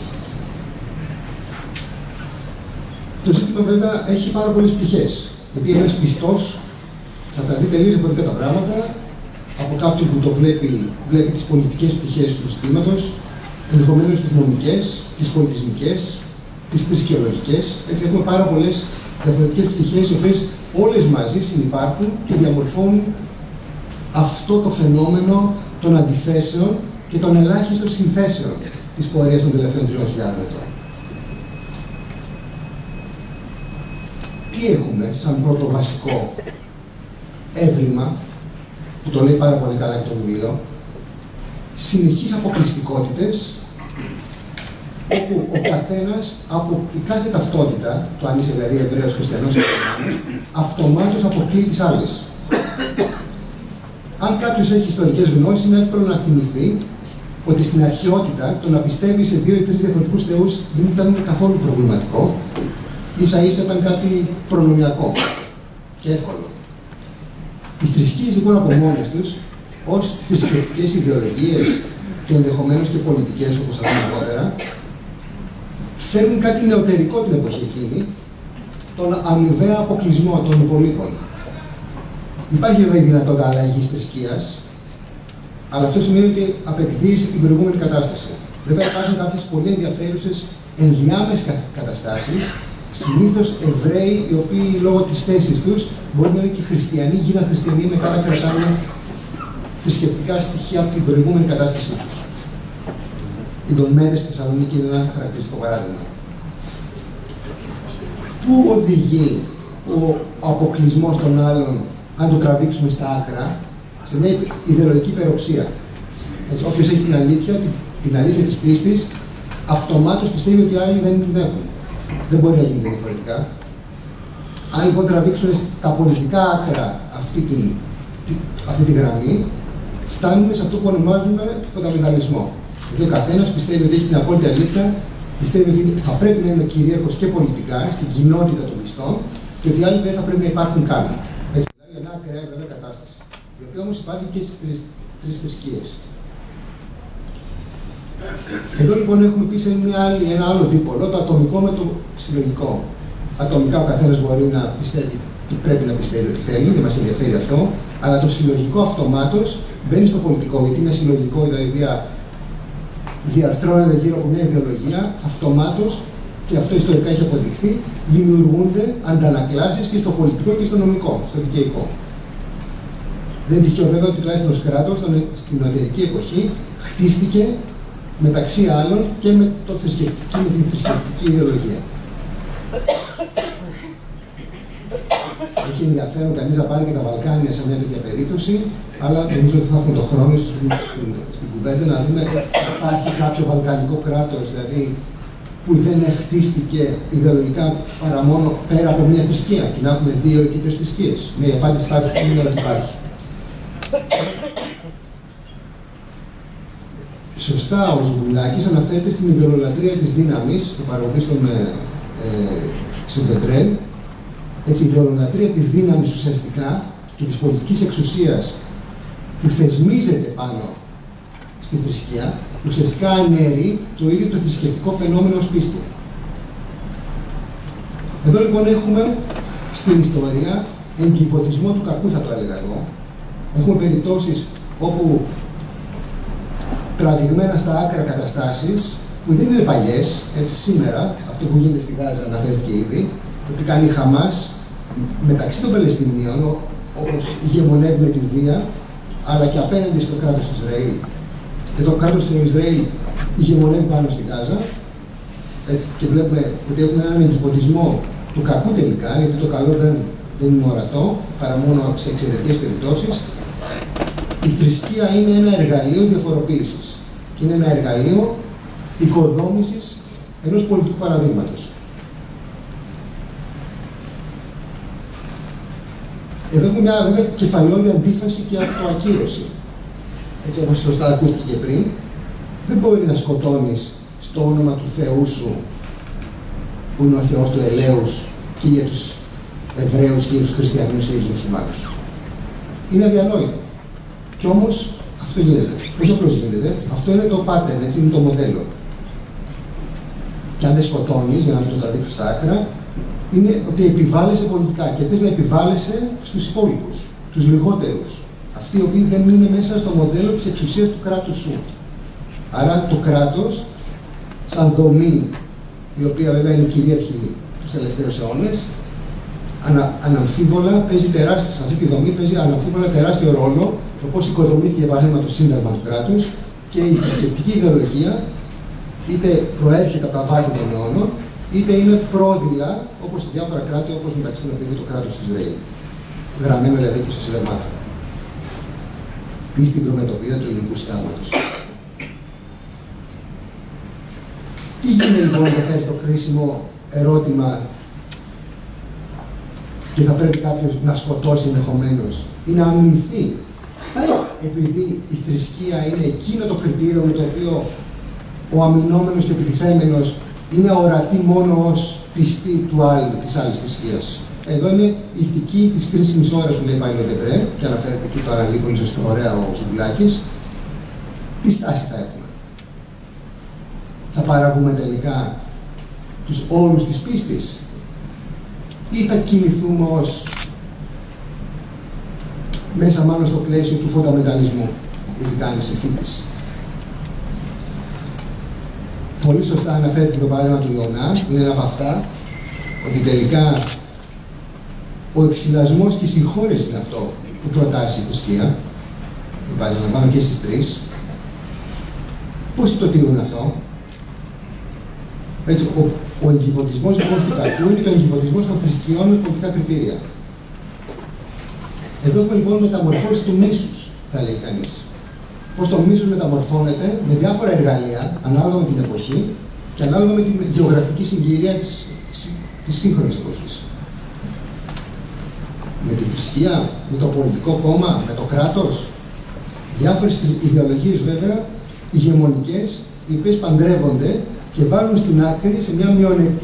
Το ζήτημα βέβαια έχει πάρα πολλές πτυχές. Γιατί ένας πιστός θα τα δει τελείως διαφορετικά τα πράγματα από κάποιον που το βλέπει τις πολιτικές πτυχές του ζητήματος, ενδεχομένως τις νομικές, τις πολιτισμικές, τις θρησκεολογικές. Έτσι έχουμε πάρα πολλές διαφορετικές πτυχές, οι οποίες όλες μαζί συνυπάρχουν και διαμορφώνουν αυτό το φαινόμενο των αντιθέσεων και των ελάχιστων συνθέσεων της πορείας των τελευταίων 3.000 ετών. Τι έχουμε σαν πρώτο βασικό έβριμα, που το λέει πάρα πολύ καλά και το βιβλίο, συνεχείς αποκλειστικότητες, όπου ο καθένας από η κάθε ταυτότητα, το αν είσαι δηλαδή Εβραίος, Χριστιανός ή Μουσουλμάνος, αυτομάτως αποκλείει τις άλλες. Αν κάποιος έχει ιστορικές γνώσεις, είναι εύκολο να θυμηθεί ότι στην αρχαιότητα το να πιστεύει σε 2 ή 3 διαφορετικούς θεούς δεν ήταν καθόλου προβληματικό, ίσα-ίσα ήταν κάτι προνομιακό και εύκολο. Οι θρησκείες λοιπόν από μόνες τους, ως θρησκευτικές ιδεολογίες και ενδεχομένως και πολιτικές, όπως θα δούμε αργότερα, φέρνουν κάτι νεωτερικό την εποχή εκείνη, τον αμοιβαία αποκλεισμό των υπολείπων. Υπάρχει βέβαια η δυνατότητα αλλαγής θρησκείας, αλλά αυτό σημαίνει ότι απεκδίει την προηγούμενη κατάσταση. Βέβαια υπάρχουν κάποιες πολύ ενδιαφέρουσες ενδιάμεσες καταστάσεις, συνήθως Εβραίοι, οι οποίοι λόγω της θέσης τους μπορεί να είναι και χριστιανοί, γίναν χριστιανοί, μετά να κρατάνε θρησκευτικά στοιχεία από την προηγούμενη κατάστασή τους. Οι Ντολμέδες στη Θεσσαλονίκη είναι ένα χαρακτηριστικό παράδειγμα. Πού οδηγεί ο αποκλεισμός των άλλων, αν το τραβήξουμε στα άκρα, σε μια ιδεολογική υπεροψία. Έτσι, όποιος έχει την αλήθεια της πίστης, αυτομάτως πιστεύει ότι οι άλλοι δεν την έχουν. Δεν μπορεί να γίνει διαφορετικά. Αν λοιπόν τραβήξουμε στα πολιτικά άκρα αυτή τη γραμμή, φτάνουμε σε αυτό που ονομάζουμε φονταμενταλισμό. Γιατί ο καθένας πιστεύει ότι έχει την απόλυτη αλήθεια, πιστεύει ότι θα πρέπει να είναι κυρίαρχος και πολιτικά στην κοινότητα των πιστών και ότι οι άλλοι δεν θα πρέπει να υπάρχουν καν. Έτσι, δηλαδή, μια ακραία βέβαια κατάσταση, η οποία όμως υπάρχει και στις τρεις θρησκείες. Εδώ λοιπόν έχουμε πει σε ένα άλλο δίπολο, το ατομικό με το συλλογικό. Ατομικά ο καθένας μπορεί να πιστεύει ή πρέπει να πιστεύει ότι θέλει, δεν μας ενδιαφέρει αυτό, αλλά το συλλογικό αυτομάτως μπαίνει στο πολιτικό, γιατί είναι συλλογικό, δηλαδή διαρθρώνεται γύρω από μια ιδεολογία, αυτομάτως, και αυτό ιστορικά έχει αποδειχθεί, δημιουργούνται αντανακλάσεις και στο πολιτικό και στο νομικό, στο δικαιικό. Δεν είναι τυχαίο βέβαια ότι το έθνος κράτος στην νεωτερική εποχή χτίστηκε μεταξύ άλλων και με την θρησκευτική ιδεολογία. Έχει ενδιαφέρον κανείς να πάρει και τα Βαλκάνια σε μια τέτοια περίπτωση, αλλά νομίζω ότι θα έχουμε τον χρόνο στην κουβέντα να δούμε υπάρχει κάποιο βαλκανικό κράτος, δηλαδή που δεν χτίστηκε ιδεολογικά παρά μόνο πέρα από μια θρησκεία και να έχουμε 2 ή 3 θρησκείες. Ναι, η απάντηση υπάρχει, είναι ότι υπάρχει. Σωστά, ο Ζουγκουλάκης αναφέρεται στην ιδεολατρία της δύναμης, το παραγωγή στον Σεντεμπρέλ. Έτσι, η ιδεολατρία της δύναμης ουσιαστικά και της πολιτικής εξουσίας που θεσμίζεται πάνω στη θρησκεία, ουσιαστικά αναιρεί το ίδιο το θρησκευτικό φαινόμενο ως πίστη. Εδώ λοιπόν έχουμε στην ιστορία εγκυβωτισμό του κακού, θα το έλεγα εγώ. Έχουμε περιπτώσεις όπου τραβηγμένα στα άκρα καταστάσεις, που δεν είναι παλιές, έτσι σήμερα, αυτό που γίνεται στη Γάζα αναφέρθηκε ήδη, το τι κάνει η Χαμάς μεταξύ των Παλαιστινίων, όπως ηγεμονεύει με τη βία, αλλά και απέναντι στο κράτος του Ισραήλ. Και το κράτος του Ισραήλ ηγεμονεύει πάνω στη Γάζα, έτσι, και βλέπουμε ότι έχουμε έναν εγκυβωτισμό του κακού τελικά, γιατί το καλό δεν είναι ορατό, παρά μόνο σε εξαιρετικές περιπτώσεις. Η θρησκεία είναι ένα εργαλείο διαφοροποίησης και είναι ένα εργαλείο οικοδόμησης ενός πολιτικού παραδείγματος. Εδώ έχουμε μια βέβαια κεφαλαιόδη αντίφαση και αυτοακύρωση. Έτσι όπως σωστά ακούστηκε πριν, δεν μπορεί να σκοτώνεις στο όνομα του Θεού σου, που είναι ο Θεός του ελέους, και για τους Εβραίους και για τους Χριστιανούς και για τους Μουσουλμάνους. Είναι αδιανόητο. Κι όμως αυτό γίνεται. Όχι απλώς γίνεται, αυτό είναι το pattern, έτσι είναι το μοντέλο. Και αν δεν σκοτώνεις, για να μην το τραβήξω στα άκρα, είναι ότι επιβάλλεσαι πολιτικά και θες να επιβάλλεσαι στους υπόλοιπους, τους λιγότερους. Αυτοί οι οποίοι δεν είναι μέσα στο μοντέλο της εξουσίας του κράτους σου. Άρα το κράτος, σαν δομή, η οποία βέβαια είναι κυρίαρχη τους τελευταίους αιώνες, αναμφίβολα παίζει τεράστιο, σε αυτή τη δομή παίζει αναμφίβολα τεράστιο ρόλο το πώς οικοδομήθηκε για παράδειγμα το σύνταγμα του κράτους και η θρησκευτική ιδεολογία, είτε προέρχεται από τα βάθη των αιώνων, είτε είναι πρόδειλα, όπως σε διάφορα κράτη, όπως μεταξύ των οποίων το κράτος του Ισραήλ. Γραμμένο δηλαδή και στο Σύνταγμά του. Ή στην προμετωπίδα του ελληνικού συντάγματος. Τι γίνεται λοιπόν όταν θα έρθει το κρίσιμο ερώτημα και θα πρέπει κάποιος να σκοτώσει ενδεχομένως ή να αμυνθεί, επειδή η θρησκεία είναι εκείνο το κριτήριο με το οποίο ο αμυνόμενος και ο επιτιθέμενος είναι ορατή μόνο ως πιστή της άλλης θρησκείας. Εδώ είναι η ηθική της κρίσιμης ώρας που λέει πάλι ο Ντεμπρέ, και αναφέρεται εκεί τώρα λίγο πολύ σωστό, ωραία ο Ζουγκουλάκης. Τι στάση θα έχουμε? Θα παραβούμε τελικά τους όρους της πίστης ή θα κινηθούμε ως μέσα μάλλον στο πλαίσιο του φονταμενταλισμού, ειδικά αν είσαι φοιτής? πολύ σωστά αναφέρθηκε το παράδειγμα του Ιωνά, είναι ένα από αυτά, ότι τελικά ο εξυλασμός και η συγχώρεση είναι αυτό που προτάσει η θρησκεία. Επαναλαμβάνω και στις τρεις. Πώς το τηρούν αυτό? Έτσι, ο εγκυβωτισμός λοιπόν του κακού είναι το εγκυβωτισμός των θρησκειών με πολιτικά κριτήρια. Εδώ έχουμε λοιπόν μεταμορφώσεις του μίσους, θα λέει κανείς. Πώς το μίσος μεταμορφώνεται με διάφορα εργαλεία, ανάλογα με την εποχή και ανάλογα με την γεωγραφική συγκυρία της σύγχρονης εποχής. Με τη θρησκεία, με το πολιτικό κόμμα, με το κράτος. Διάφορες ιδεολογίες βέβαια, ηγεμονικές, οι οποίες παντρεύονται και βάλουν στην άκρη σε μια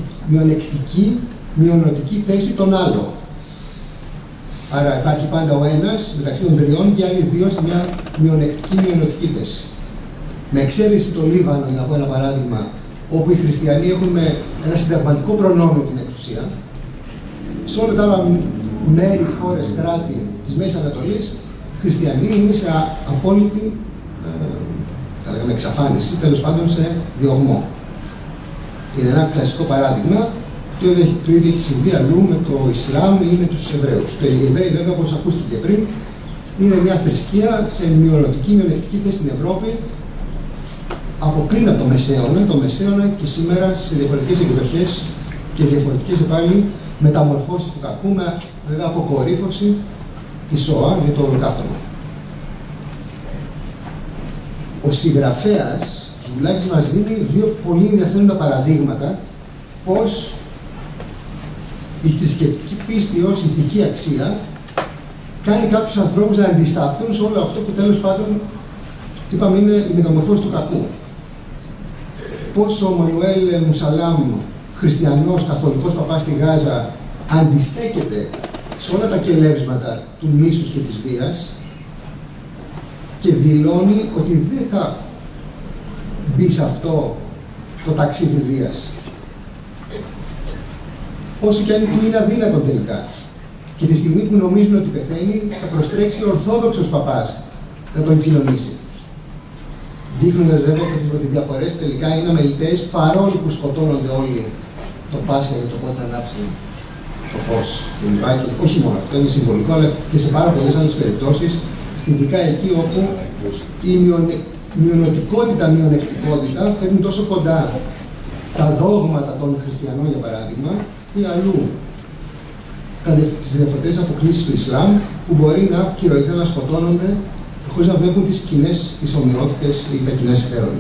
μειονοτική θέση τον άλλο. Άρα υπάρχει πάντα ο ένας μεταξύ των τριών και οι άλλοι δύο σε μια μειονοτική θέση. Με εξαίρεση το Λίβανο, για να πω ένα παράδειγμα, όπου οι χριστιανοί έχουν ένα συνταγματικό προνόμιο την εξουσία, σε όλα τα άλλα μέρη, χώρες, κράτη της Μέσης Ανατολής, οι χριστιανοί είναι σε απόλυτη θα λέγαμε εξαφάνιση, τέλος πάντων σε διωγμό. Είναι ένα κλασικό παράδειγμα. Το ίδιο έχει συμβεί αλλού με το Ισλάμ ή με τους Εβραίους. Οι Εβραίοι, βέβαια, όπως ακούστηκε πριν, είναι μια θρησκεία σε μειονεκτική θέση στην Ευρώπη από πριν από το Μεσαίωνα και σήμερα σε διαφορετικές εκδοχές και διαφορετικές πάλι μεταμορφώσεις του κακού, με βέβαια αποκορύφωση τη ΣΟΑ για το ολοκαύτωμα. Ο συγγραφέας Ζουμπουλάκης μας δίνει δύο πολύ ενδιαφέροντα παραδείγματα πώς η θρησκευτική πίστη ως ηθική αξία κάνει κάποιους ανθρώπους να αντισταθούν σε όλο αυτό που τέλος πάντων είπαμε είναι η μεταμορφώση του κακού. Πώς ο Μανουέλ Μουσαλάμ, χριστιανός καθολικός παπάς στη Γάζα, αντιστέκεται σε όλα τα κελεύσματα του μίσους και της βίας και δηλώνει ότι δεν θα μπει σε αυτό το ταξίδι βίας. Όσο κι αν του είναι αδύνατο τελικά. Και τη στιγμή που νομίζουν ότι πεθαίνει, θα προστρέξει ο Ορθόδοξος παπάς να τον κοινωνήσει. Δείχνοντας βέβαια ότι οι διαφορές τελικά είναι αμεληταίες, παρόλο που σκοτώνονται όλοι το Πάσχα για το πότε ανάψει το φως κλπ. Και όχι μόνο αυτό, είναι συμβολικό, αλλά και σε πάρα πολλές άλλες περιπτώσεις, ειδικά εκεί όπου η μειονεκτικότητα φέρνει τόσο κοντά τα δόγματα των χριστιανών, για παράδειγμα, ή αλλού τις διαφορετικές αποκλίσεις του Ισλάμ, που μπορεί να κυριολεκτικά να σκοτώνονται χωρίς να βλέπουν τις κοινές, τις ομοιότητες ή τα κοινά συμφέροντα.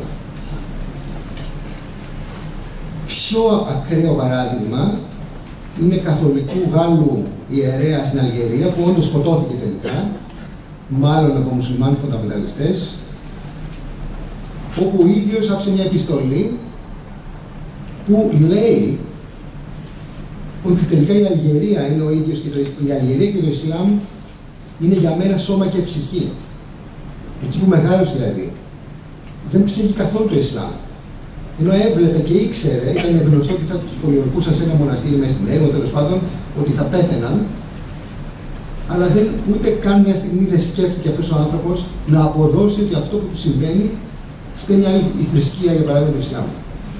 Πιο ακραίο παράδειγμα είναι καθολικού Γάλλου ιερέα στην Αλγερία, που όντως σκοτώθηκε τελικά, μάλλον από μουσουλμάνους φονταμενταλιστές, όπου ο ίδιος άφησε μια επιστολή που λέει ότι τελικά η Αλγερία είναι ο ίδιος και η Αλγερία και το Ισλάμ είναι για μένα σώμα και ψυχή. Εκεί που μεγάλωσε δηλαδή, δεν ψήχει καθόλου το Ισλάμ. Ενώ έβλεπε και ήξερε, ήταν γνωστό ότι θα τους πολιορκούσαν σε ένα μοναστήρι μέσα στην Αίγυπτο, τέλος πάντων, ότι θα πέθαιναν, αλλά ούτε καν μια στιγμή δεν σκέφτηκε αυτός ο άνθρωπος να αποδώσει ότι αυτό που του συμβαίνει φταίνει η θρησκεία, για παράδειγμα, του Ισλάμ.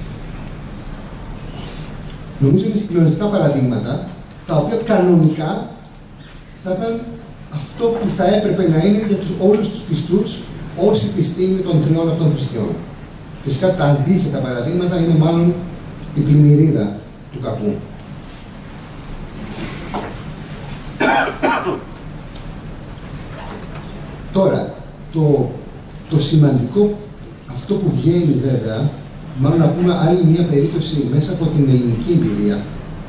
Νομίζω είναι συγκλονιστικά παραδείγματα, τα οποία κανονικά θα ήταν αυτό που θα έπρεπε να είναι για όλους τους πιστούς, όσοι πιστοί είναι των τριών αυτών θρησκειών. Φυσικά τα αντίθετα παραδείγματα είναι μάλλον η πλημμυρίδα του κακού. Τώρα, το σημαντικό, αυτό που βγαίνει βέβαια, μάλλον να πούμε άλλη μια περίπτωση μέσα από την ελληνική εμπειρία,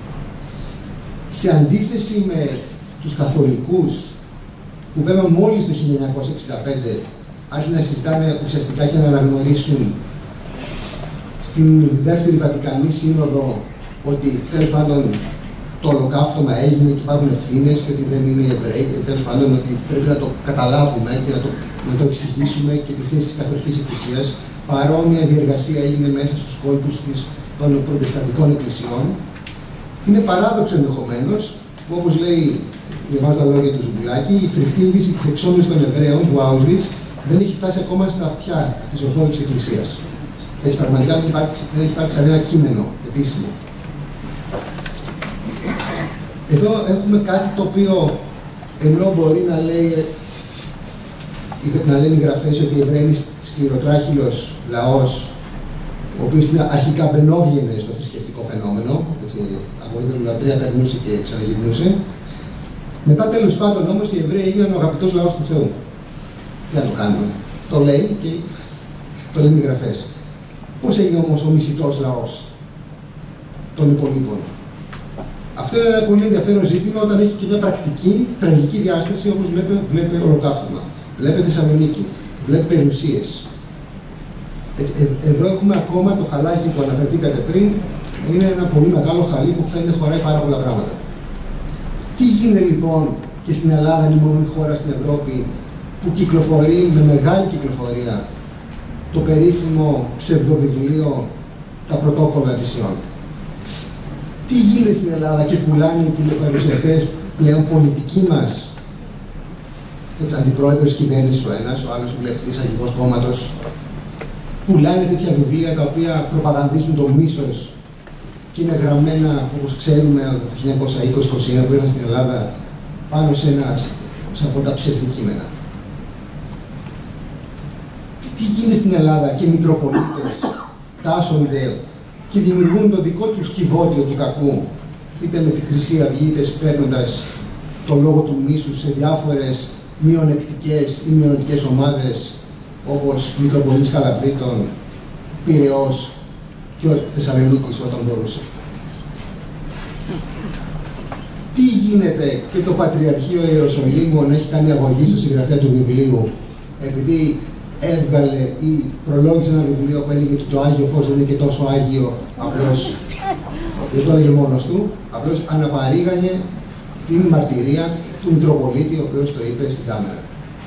σε αντίθεση με τους καθολικούς, που βέβαια μόλις το 1965 άρχισαν να συζητάνε ουσιαστικά και να αναγνωρίσουν στην δεύτερη Βατικανή Σύνοδο ότι τέλος πάντων το ολοκαύτωμα έγινε και υπάρχουν ευθύνες και ότι δεν είναι Εβραίοι και τέλος πάντων ότι πρέπει να το καταλάβουμε και να το εξηγήσουμε και τη θέση της καθολικής εκκλησίας. Παρόμοια διεργασία έγινε μέσα στους κόλπους των προτεσταντικών εκκλησιών. Είναι παράδοξο ενδεχομένως, που όπως λέει, διαβάζω τα λόγια του Ζουμπουλάκη, η φρικτή είδηση της εξόμνησης των Εβραίων του Auschwitz δεν έχει φτάσει ακόμα στα αυτιά της Ορθόδοξης Εκκλησίας. Έτσι, πραγματικά δεν έχει υπάρξει κανένα κείμενο επίσημο. Εδώ έχουμε κάτι το οποίο, ενώ μπορεί να λένε οι γραφές ότι οι Εβραίοι είναι σκληροτράχυλος λαός, ο οποίος αρχικά μπαινόβγαινε στο θρησκευτικό φαινόμενο, έτσι, από ιδωλολατρία περνούσε και ξαναγυρνούσε. Μετά, τέλος πάντων, όμως, οι Εβραίοι έγιναν ο αγαπητός λαός του Θεού. Τι να το κάνουμε. Το λέει και το λένε οι γραφές. Πώς έγινε όμως ο μισητός λαός των υπολείπων? Αυτό είναι ένα πολύ ενδιαφέρον ζήτημα όταν έχει και μια πρακτική, τραγική διάσταση, όπως βλέπε ολοκαύτωμα. Βλέπε Θεσσαλονίκη, βλέπει περιουσίες. Εδώ έχουμε ακόμα το χαλάκι που αναφερθήκατε πριν, είναι ένα πολύ μεγάλο χαλί που φαίνεται χωράει πάρα πολλά πράγματα. Τι γίνεται λοιπόν και στην Ελλάδα, είναι η μόνη χώρα στην Ευρώπη που κυκλοφορεί με μεγάλη κυκλοφορία το περίφημο ψευδοβιβλίο «Τα πρωτόκολλα της Ιών»? Τι γίνεται στην Ελλάδα και πουλάνε οι τηλεπαρουσιαστές πλέον πολιτικοί μας, έτσι, αντιπρόεδρος κυβέρνησης ο ένας, ο άλλος βουλευτής αρχηγός κόμματος, πουλάνε τέτοια βιβλία τα οποία προπαγανδίζουν το μίσος και είναι γραμμένα, όπως ξέρουμε, από το 1920-21 που ήρθαν στην Ελλάδα πάνω σε από τα ψευδοκείμενα. Τι γίνεται στην Ελλάδα και οι μητροπολίτες τάσσονται και δημιουργούν το δικό τους κυβότιο του κακού, είτε με τη Χρυσή Αυγή, είτε παίρνοντας το λόγο του μίσους σε διάφορες μειονεκτικές ή μειονεκτικές ομάδες, όπως Μητροπολίτης Καλαπρίτων, Πειραιώς και ο Θεσσαλονίκης όταν μπορούσε. Τι γίνεται και το Πατριαρχείο Ιεροσολύμων έχει κάνει αγωγή στο συγγραφέα του βιβλίου, επειδή έβγαλε ή προλόγησε ένα βιβλίο που έλεγε ότι το Άγιο Φως δεν είναι και τόσο Άγιο, απλώς δεν το έλεγε μόνος του, απλώς αναπαρήγανε την μαρτυρία του Μητροπολίτη, ο οποίος το είπε στην κάμερα.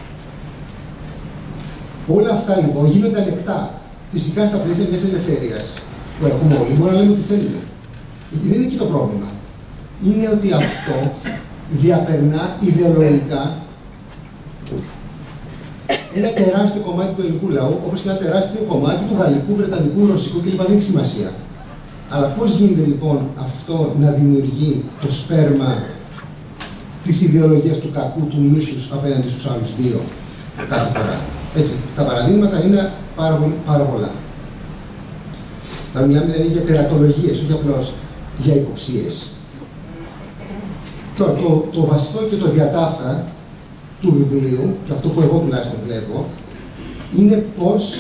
Όλα αυτά λοιπόν γίνονται ανεκτά. Φυσικά στα πλαίσια μιας ελευθερίας που έχουμε όλοι, μπορούμε να λέμε ότι θέλουμε. Γιατί δεν είναι εκεί το πρόβλημα. Είναι ότι αυτό διαπερνά ιδεολογικά ένα τεράστιο κομμάτι του ελληνικού λαού, όπως και ένα τεράστιο κομμάτι του γαλλικού, βρετανικού, ρωσικού κλπ. Δεν έχει σημασία. Αλλά πώς γίνεται λοιπόν αυτό να δημιουργεί το σπέρμα της ιδεολογίας του κακού, του μίσους απέναντι στους άλλους δύο κάθε φορά? Έτσι, τα παραδείγματα είναι πάρα πολλά. Θα μιλάμε δηλαδή για τερατολογίες, όχι απλώς για υποψίες. Τώρα, το βασικό και το διατάφτα του βιβλίου, και αυτό που εγώ τουλάχιστον βλέπω, είναι πως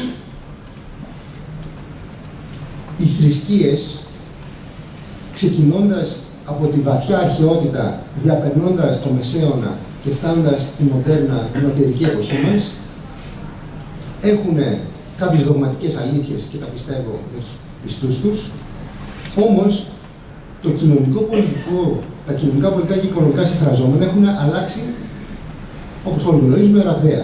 οι θρησκείες, ξεκινώντας από τη βαθιά αρχαιότητα, διαπερνώντας το Μεσαίωνα και φτάνοντας στη μοντέρνα νοτιοτική εποχή μας, έχουν κάποιες δογματικές αλήθειες και τα πιστεύω για τους πιστούς τους, όμως τα κοινωνικά, πολιτικά και οικονομικά συμφραζόμενα έχουν αλλάξει, όπως όλοι γνωρίζουμε, ραγδαία.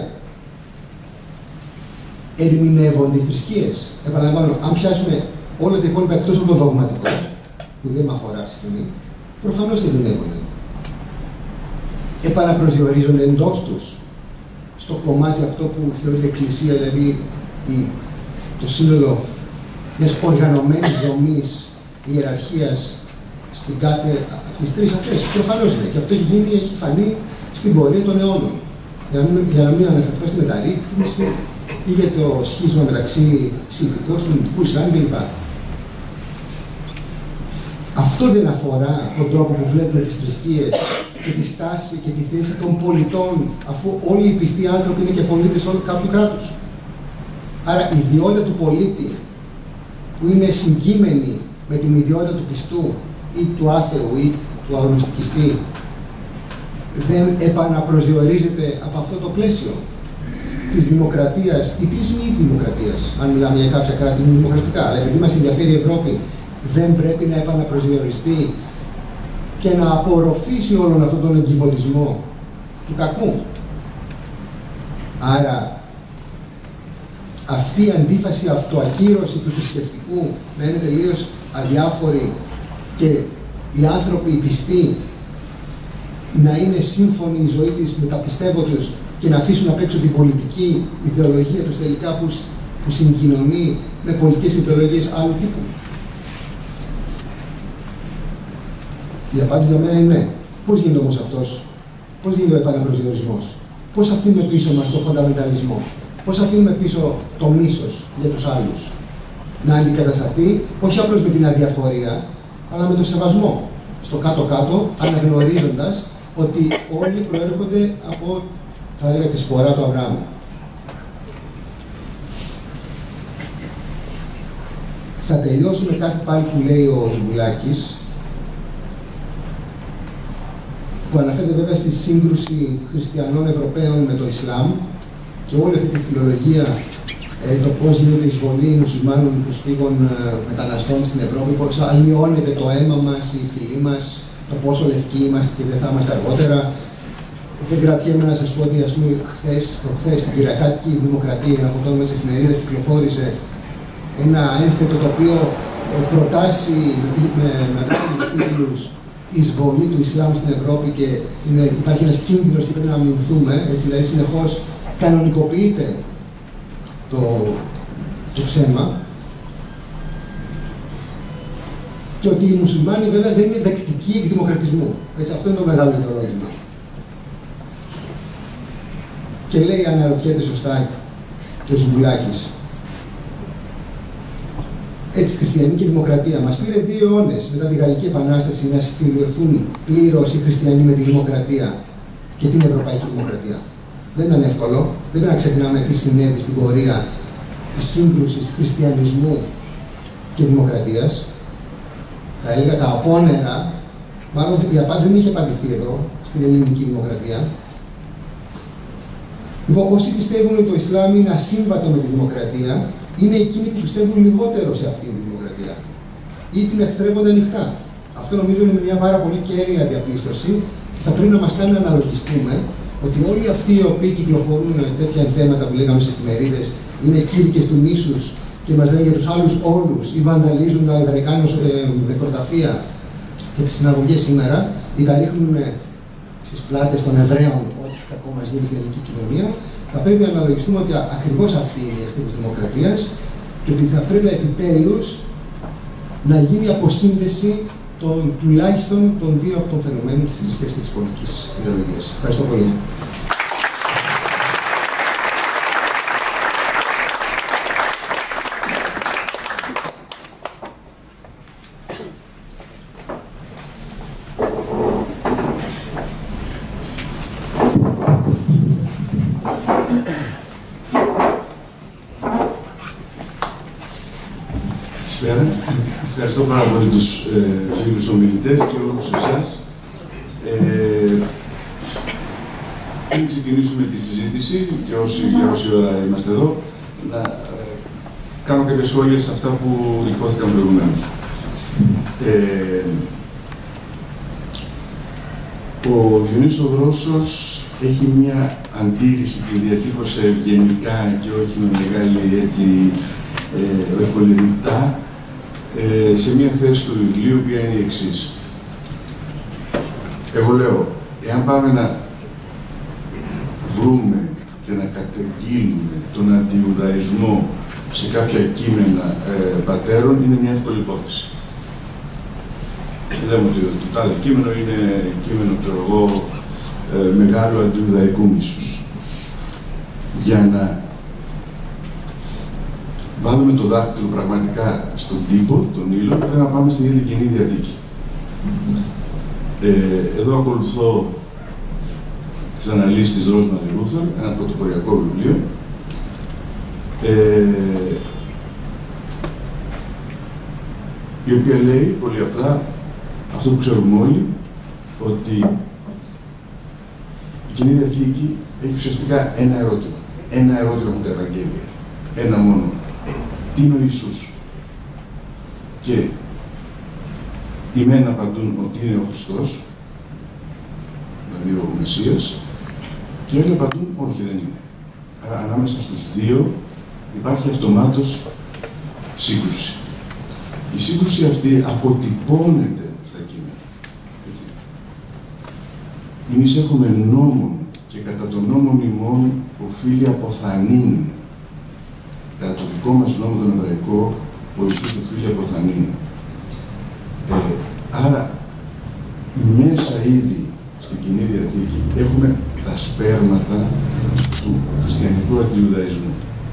Ερμηνεύονται οι θρησκείες. Επαναλαμβάνω, αν πιάσουμε όλα τα υπόλοιπα εκτός από το δογματικό, που δεν με αφορά αυτή τη στιγμή, προφανώς ερμηνεύονται. Επαναπροσδιορίζονται εντός τους στο κομμάτι αυτό που θεωρείται εκκλησία, δηλαδή το σύνολο μιας οργανωμένης δομής ιεραρχίας στην κάθε από τις τρεις αυτές. Προφανώς είναι. Και αυτό έχει φανεί στην πορεία των αιώνων. Για να μην αναφερθώ στη μεταρρύθμιση ή για το σχίσμα μεταξύ Σιητικού, Σουννιτικού, Ισλάμ κλπ. Αυτό δεν αφορά τον τρόπο που βλέπουμε τις θρησκείες και τη στάση και τη θέση των πολιτών, αφού όλοι οι πιστοί άνθρωποι είναι και πολίτες κάποιου κράτους. Άρα η ιδιότητα του πολίτη, που είναι συγκείμενη με την ιδιότητα του πιστού ή του άθεου ή του αγνωστικιστή, δεν επαναπροσδιορίζεται από αυτό το πλαίσιο της δημοκρατίας ή της μη δημοκρατίας, αν μιλάμε για κάποια κράτη μη δημοκρατικά. Αλλά επειδή μας ενδιαφέρει η Ευρώπη, δεν πρέπει να επαναπροσδιοριστεί και να απορροφήσει όλον αυτόν τον εγκυβωτισμό του κακού. Άρα, αυτή η αντίφαση, αυτοακύρωση του θρησκευτικού να είναι τελείως αδιάφοροι και οι άνθρωποι, οι πιστοί, να είναι σύμφωνοι η ζωή της με τα πιστεύω τους και να αφήσουν απ' έξω την πολιτική ιδεολογία τους τελικά που που συγκοινωνεί με πολιτικές ιδεολογίες άλλου τύπου? Η απάντηση για μένα είναι ναι. Πώς γίνεται όμως αυτός? Πώς γίνεται ο επαναπροσδιορισμός? Πώς αφήνουμε πίσω μας τον φονταμενταλισμό? Πώς αφήνουμε πίσω το μίσος για τους άλλους? Να αντικατασταθεί όχι απλώς με την αδιαφορία, αλλά με το σεβασμό. Στο κάτω-κάτω, αναγνωρίζοντας ότι όλοι προέρχονται από, θα έλεγα, τη σπορά του Αβραάμ. Θα τελειώσω με κάτι πάλι που λέει ο Ζουμπουλάκης, που αναφέρεται βέβαια στη σύγκρουση χριστιανών Ευρωπαίων με το Ισλάμ και όλη αυτή τη φιλολογία, το πώς γίνεται η εισβολή μουσουλμάνων προσφύγων μεταναστών στην Ευρώπη, πώς αλλοιώνεται το αίμα μας, η φυλή μας, το πόσο λευκοί είμαστε και δεν θα είμαστε αργότερα. Δεν κρατιέμαι να σας πω ότι, ας πούμε, προχθές στην Κυριακάτικη Δημοκρατία, ένα από τόμες εφημερίδες, κυκλοφόρησε ένα ένθετο το οποίο προτάσει με μεγάλους τίτλους εισβολή του Ισλάμ στην Ευρώπη και υπάρχει ένας κίνδυνος και πρέπει να αμυνθούμε, έτσι, δηλαδή συνεχώς κανονικοποιείται το ψέμα, και ότι οι μουσουλμάνοι βέβαια δεν είναι δεκτικοί εκδημοκρατισμού. Έτσι, αυτό είναι το μεγάλο ιδεολόγημα. Και λέει, αναρωτιέται σωστά και ο Ζουμπουλάκης, έτσι, χριστιανική δημοκρατία. Μας πήρε 2 αιώνες μετά τη Γαλλική Επανάσταση να συμφιλειωθούν πλήρως οι χριστιανοί με τη δημοκρατία και την ευρωπαϊκή δημοκρατία. Δεν ήταν εύκολο. Δεν πρέπει να ξεχνάμε τι συνέβη στην πορεία της σύγκρουσης χριστιανισμού και δημοκρατίας. Θα έλεγα τα απόνερα, μάλλον η απάντηση δεν είχε απαντηθεί εδώ, στην ελληνική δημοκρατία. Λοιπόν, όσοι πιστεύουν ότι το Ισλάμ είναι ασύμβατο με τη δημοκρατία, είναι εκείνοι που πιστεύουν λιγότερο σε αυτή τη δημοκρατία ή την εχθρεύονται ανοιχτά. Αυτό νομίζω είναι μια πάρα πολύ κέρια διαπίστωση και θα πρέπει να μας κάνει να αναλογιστούμε ότι όλοι αυτοί οι οποίοι κυκλοφορούν τέτοια θέματα που λέγαμε στις εφημερίδες, είναι κήρυκες του μίσους και μας λένε για τους άλλους όλους ή βανταλίζουν τα εβραϊκά νεκροταφεία και τις συναγωγές σήμερα ή τα ρίχνουν στις πλάτες των Εβραίων, ό,τι κακό μας γίνει στην ελληνική κοινωνία, θα πρέπει να αναλογιστούμε ότι ακριβώς αυτή είναι η εχθρή της δημοκρατίας και ότι θα πρέπει επιτέλους να γίνει αποσύνδεση τουλάχιστον των 2 αυτών φαινομένων, της θρησκείας και της πολιτικής ιδεολογίας. Ευχαριστώ πολύ. Ευχαριστώ πάρα πολύ τους φίλους ομιλητές και όλους εσάς. Πριν ξεκινήσουμε τη συζήτηση, και για όση ώρα είμαστε εδώ, να κάνω κάποια σχόλια σε αυτά που υπόθηκαν προηγουμένως. Ο Διονύσος Δρόσος έχει μία αντίρρηση, την διατύπωσε ευγενικά και όχι με μεγάλη έτσι, όχι πολύ ρητά, σε μία θέση του βιβλίου, που είναι η εξής. Εγώ λέω, εάν πάμε να βρούμε και να καταγγείλουμε τον αντιουδαϊσμό σε κάποια κείμενα πατέρων, είναι μια εύκολη υπόθεση. Λέμε ότι το τάδε κείμενο είναι κείμενο, ξέρω εγώ, μεγάλου αντιουδαϊκού μίσους. Για να βάλουμε το δάχτυλο πραγματικά στον τύπο, τον ήλιο, πρέπει να πάμε στην ίδια Καινή Διαθήκη. Εδώ ακολουθώ τις αναλύσεις της Rosemary Ruther, ένα πρωτοποριακό βιβλίο, η οποία λέει πολύ απλά αυτό που ξέρουμε όλοι, ότι η Καινή Διαθήκη έχει ουσιαστικά ένα ερώτημα. Ένα ερώτημα με τα Ευαγγέλια. Ένα μόνο. Τι είναι ο Ιησούς? Και οι μεν απαντούν ότι είναι ο Χριστός, δηλαδή ο Μεσσίας, και οι άλλοι απαντούν όχι, δεν είναι. Άρα ανάμεσα στους δύο υπάρχει αυτομάτως σύγκρουση. Η σύγκρουση αυτή αποτυπώνεται στα κείμενα. Εμείς έχουμε νόμον και κατά τον νόμον ημών οφείλει αποθανήν. κατά το δικό μας νόμο τον εβραϊκό, ο Ιησούς οφείλει αποθανεί. Άρα, μέσα ήδη στην Κοινή Διαθήκη έχουμε τα σπέρματα του χριστιανικού αντιουδαϊσμού.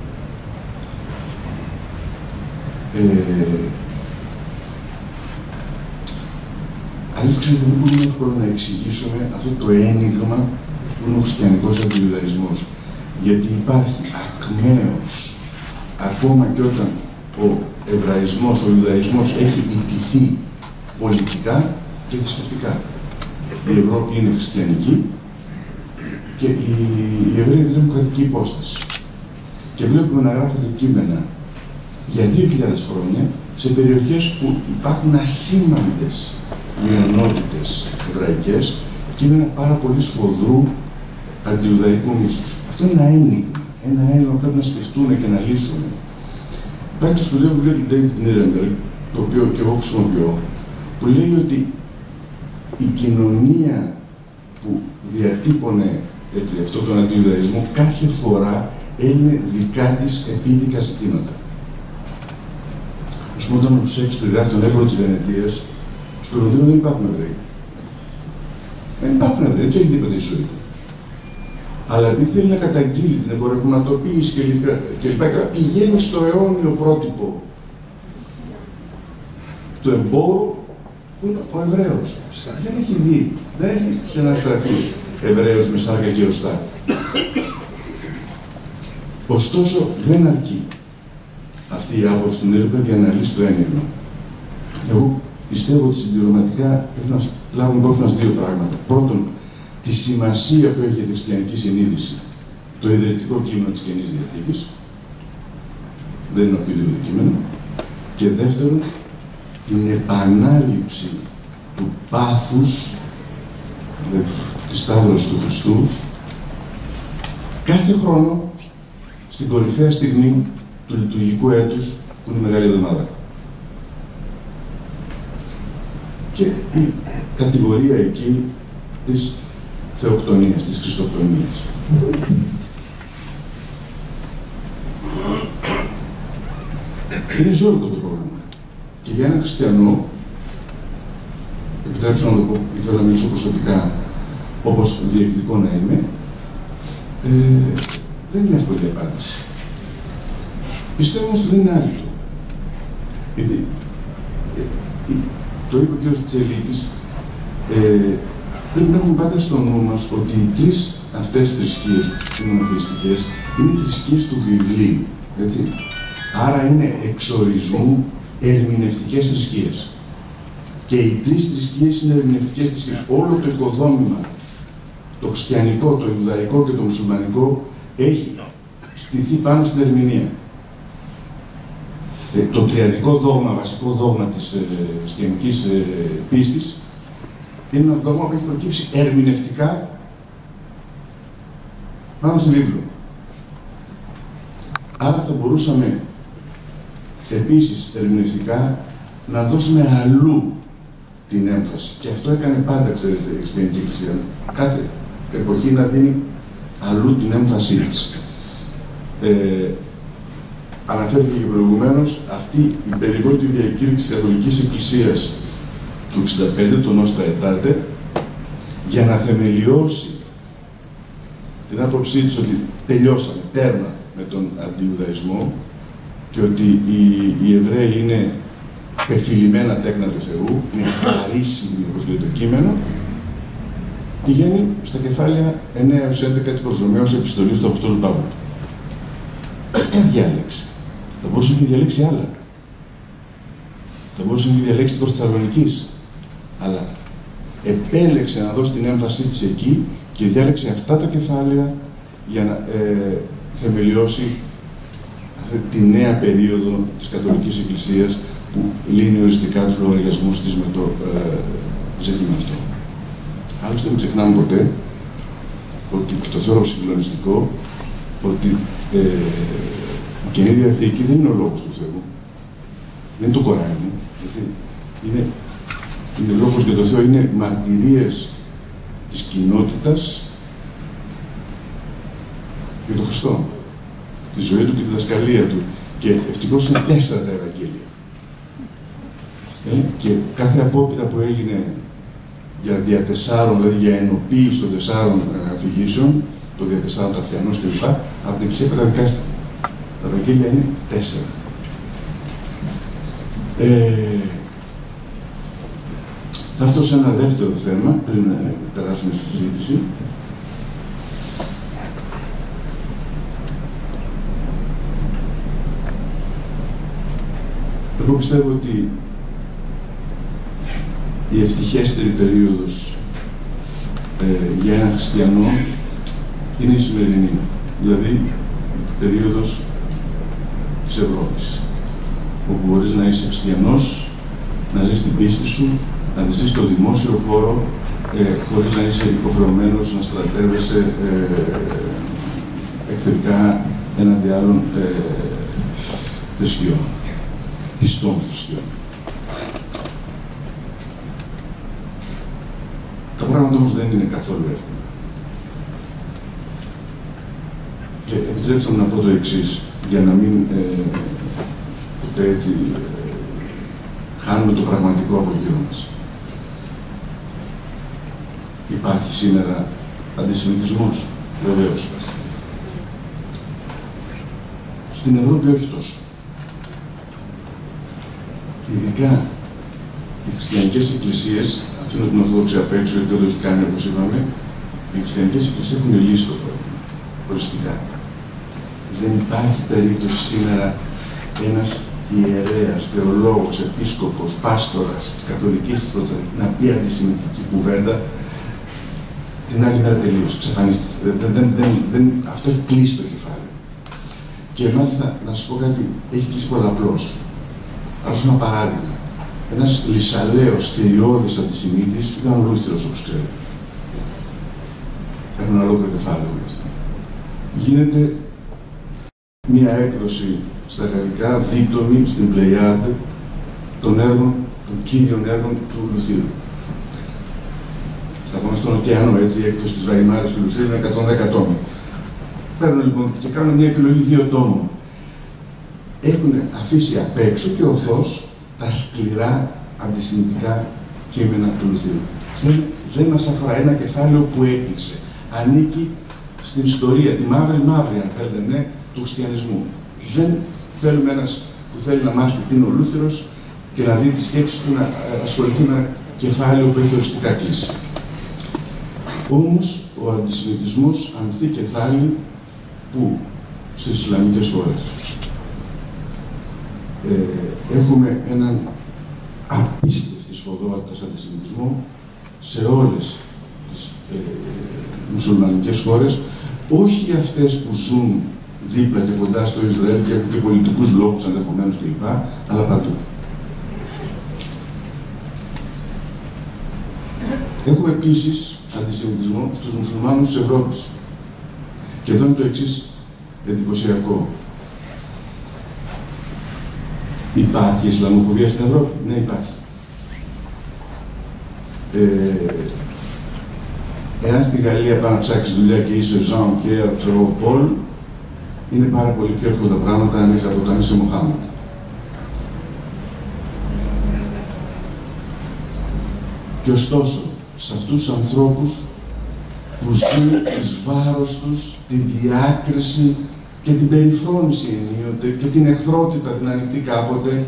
Αλλιώς, ξέρετε, δεν μπορούμε εύκολα να εξηγήσουμε αυτό το ένιγμα που είναι ο χριστιανικός αντιουδαϊσμός. Γιατί υπάρχει ακμαίος, ακόμα και όταν ο εβραϊσμός, ο Ιουδαϊσμός έχει ιτηθεί πολιτικά και θρησκευτικά. Η Ευρώπη είναι χριστιανική και οι Εβραίοι δεν έχουν κρατική υπόσταση. Και βλέπουμε να γράφονται κείμενα για 2.000 χρόνια σε περιοχές που υπάρχουν ασήμαντες μειονότητες εβραϊκές, κείμενα πάρα πολύ σφοδρού αντιουδαϊκού μίσους. Αυτό είναι ένα ένιγμα που πρέπει να σκεφτούν και να λύσουν. Υπάρχει το σπουδαίο βιβλίο του David Nirenberg, το οποίο και εγώ χρησιμοποιώ, που λέει ότι η κοινωνία που διατύπωνε αυτό τον αντιουδαϊσμό κάθε φορά έλυνε δικά της επίδικα ζητήματα. Ας πούμε, όταν ο Σέξπιρ γράφει τον Εύρο της Βενετίας, στο Λονδίνο δεν υπάρχουν Εβραίοι. Δεν υπάρχουν Εβραίοι, έτσι έχει τίποτα η ζωή του. Αλλά επειδή θέλει να καταγγείλει την εμπορευματοποίηση κλπ. Πηγαίνει στο αιώνιο πρότυπο του εμπόρου που είναι ο Εβραίος. Δεν έχει δει, δεν έχει συναστραφεί Εβραίος με σάρκα και οστά. Ωστόσο, δεν αρκεί αυτή η άποψη του Nirenberg για να λύσει το ένιγμα. Εγώ πιστεύω ότι συμπληρωματικά πρέπει να λάβουμε υπόψη μας δύο πράγματα. Πρώτον, τη σημασία που έχει η χριστιανική συνείδηση το ιδρυτικό κείμενο της Καινής Διαθήκης. Δεν είναι οποιοδήποτε κείμενο. Και δεύτερον, την επανάληψη του πάθους της Σταύρωσης του Χριστού κάθε χρόνο στην κορυφαία στιγμή του λειτουργικού έτους που είναι η Μεγάλη Εβδομάδα. Και η κατηγορία εκεί της θεοκτονίας, της χριστοκτονίας. Είναι ζώρικο το πρόβλημα. Και για έναν χριστιανό, επιτρέψτε να το πω, ήθελα να μιλήσω προσωπικά, όπως διεκδικώ να είμαι, δεν είναι εύκολη η απάντηση. Πιστεύω όμως ότι δεν είναι άλυτο. Γιατί, το είπε ο κ. Τσελίτης, πρέπει να έχουμε πάντα στο νου μας ότι οι τρεις αυτές θρησκείες μονοθεϊστικές είναι θρησκείες του βιβλίου. Έτσι. Άρα είναι εξορισμού ερμηνευτικές θρησκείες. Και οι τρεις θρησκείες είναι ερμηνευτικές θρησκείες. Όλο το οικοδόμημα, το χριστιανικό, το ιουδαϊκό και το μουσουλμανικό, έχει στηθεί πάνω στην ερμηνεία. Το τριαδικό δόγμα, βασικό δόγμα της χριστιανικής πίστης, είναι ένα δόγμα που έχει προκύψει ερμηνευτικά πάνω στη βίβλο. Άρα θα μπορούσαμε επίσης ερμηνευτικά να δώσουμε αλλού την έμφαση. Και αυτό έκανε πάντα, ξέρετε, η χριστιανική εκκλησία. Κάθε εποχή να δίνει αλλού την έμφασή της. Αναφέρθηκε και προηγουμένως αυτή η περιβόητη διακήρυξη της Καθολικής Εκκλησίας του 1965, το Nostra Aetate, για να θεμελιώσει την άποψή της ότι τελειώσαμε, τέρμα με τον αντιουδαϊσμό και ότι οι Εβραίοι είναι πεφυλημένα τέκνα του Θεού, είναι χαρίσιμοι, όπως λέει το κείμενο, πηγαίνει στα κεφάλαια 9-11 της προσδομιαίας επιστολής του Αποστόλου Παύλου. Αυτό διάλεξε. Θα μπορούσε να έχει διαλέξει άλλα. Θα μπορούσε να έχει διαλέξει προς Θεσσαλονικής. Αλλά επέλεξε να δώσει την έμφασή της εκεί και διάλεξε αυτά τα κεφάλαια για να θεμελιώσει αυτή τη νέα περίοδο της Καθολικής Εκκλησίας που λύνει οριστικά τους λογαριασμούς της με το ζήτημα αυτό. Άλλωστε μην ξεχνάμε ποτέ ότι το θεωρώ συγκλονιστικό ότι η Καινή Διαθήκη δεν είναι ο λόγος του Θεού. Δεν είναι το Κοράνι. Είναι λόγος για το Θεό, είναι μαρτυρίες της κοινότητας για τον Χριστό. τη ζωή του και τη διδασκαλία του. Και ευτυχώς είναι 4 τα Ευαγγέλια. Και κάθε απόπειρα που έγινε για δηλαδή για ενοποίηση των 4 αφηγήσεων, το δια 4 Ταφιανός κλπ., από την Εκκλησία καταδικάστηκε. Τα Ευαγγέλια είναι 4. Θα έρθω σε ένα δεύτερο θέμα, πριν περάσουμε στη συζήτηση. Εγώ πιστεύω ότι η ευτυχέστερη περίοδος για έναν χριστιανό είναι η σημερινή, δηλαδή η περίοδος της Ευρώπης, όπου μπορείς να είσαι χριστιανός, να ζεις την πίστη σου, να ζεις στο δημόσιο χώρο, χωρίς να είσαι υποχρεωμένος να στρατεύεσαι εχθρικά έναντι άλλων θρησκειών, πιστών θρησκειών. Τα πράγματα όμως δεν είναι καθόλου εύκολα. Και επιτρέψτε μου να πω το εξής, για να μην ποτέ έτσι χάνουμε το πραγματικό από γύρω μας. Υπάρχει σήμερα αντισημιτισμός? Βεβαίως υπάρχει. Στην Ευρώπη όχι τόσο. Ειδικά οι χριστιανικές εκκλησίες, αφήνω την Ορθόδοξη απ' έξω γιατί δεν το έχει κάνει όπως είπαμε, οι χριστιανικές εκκλησίες έχουν λύσει το πρόβλημα, οριστικά. Δεν υπάρχει περίπτωση σήμερα ένας ιερέας, θεολόγος, επίσκοπος, πάστορας της Καθολικής να πει αντισημιτική κουβέντα, την άλλη μέρα τελείωσε, εξαφανίστηκε. Αυτό έχει κλείσει το κεφάλι. Και μάλιστα, να σας πω κάτι, έχει κλείσει πολλαπλώς. Ας ένα παράδειγμα. Ένας λυσαλέος, θηριώδης αντισημίτης ήταν ο Λούθυρος, όπως ξέρετε. Έχουν ένα ολόκληρο κεφάλαιο γι' αυτό. Γίνεται μία έκδοση στα γαλλικά, δίτομη, στην Πλεϊάντε, των κύριων έργων του Λουθύρου. Σταθούμε στον ωκεανό, έτσι, η έκδοση της Βαϊμάρης του Λουθύρου είναι 110 τόμοι. Παίρνουν λοιπόν και κάνουν μια επιλογή 2 τόμων. Έχουν αφήσει απ' έξω και ορθώς τα σκληρά αντισημιτικά κείμενα του Λουθύρου. Δεν μας αφορά, ένα κεφάλαιο που έκλεισε. Ανήκει στην ιστορία, τη μαύρη, αν θέλετε, ναι, του χριστιανισμού. Δεν θέλουμε ένας που θέλει να μάθει τι είναι ο Λούθυρος και να δει τη σκέψη του να ασχοληθεί με ένα κεφάλαιο που έχει οριστικά κλείσει. Όμως, ο αντισημιτισμός ανθεί κεφάλι που στις Ισλαμικές χώρες έχουμε έναν απίστευτης φοδότητας αντισημιτισμό σε όλες τις μουσουλμανικές χώρες, όχι αυτές που ζουν δίπλα και κοντά στο Ισραήλ και έχουν και πολιτικούς λόγους ενδεχομένως κλπ, αλλά παντού. Έχουμε επίσης αντισημιτισμό στους μουσουλμάνους της Ευρώπης. Και εδώ είναι το εξής εντυπωσιακό. Υπάρχει Ισλαμοφοβία στην Ευρώπη? Ναι, υπάρχει. Εάν στη Γαλλία πάει να ψάξεις δουλειά και είσαι Jean Pierre Paul, είναι πάρα πολύ πιο εύκολα τα πράγματα αν είσαι από το αν είσαι Μοχάμεντ. Και ωστόσο, σε αυτούς τους ανθρώπους που ζουν εις βάρος τους τη διάκριση και την περιφρόνηση ενίοτε και την εχθρότητα, την ανοιχτή κάποτε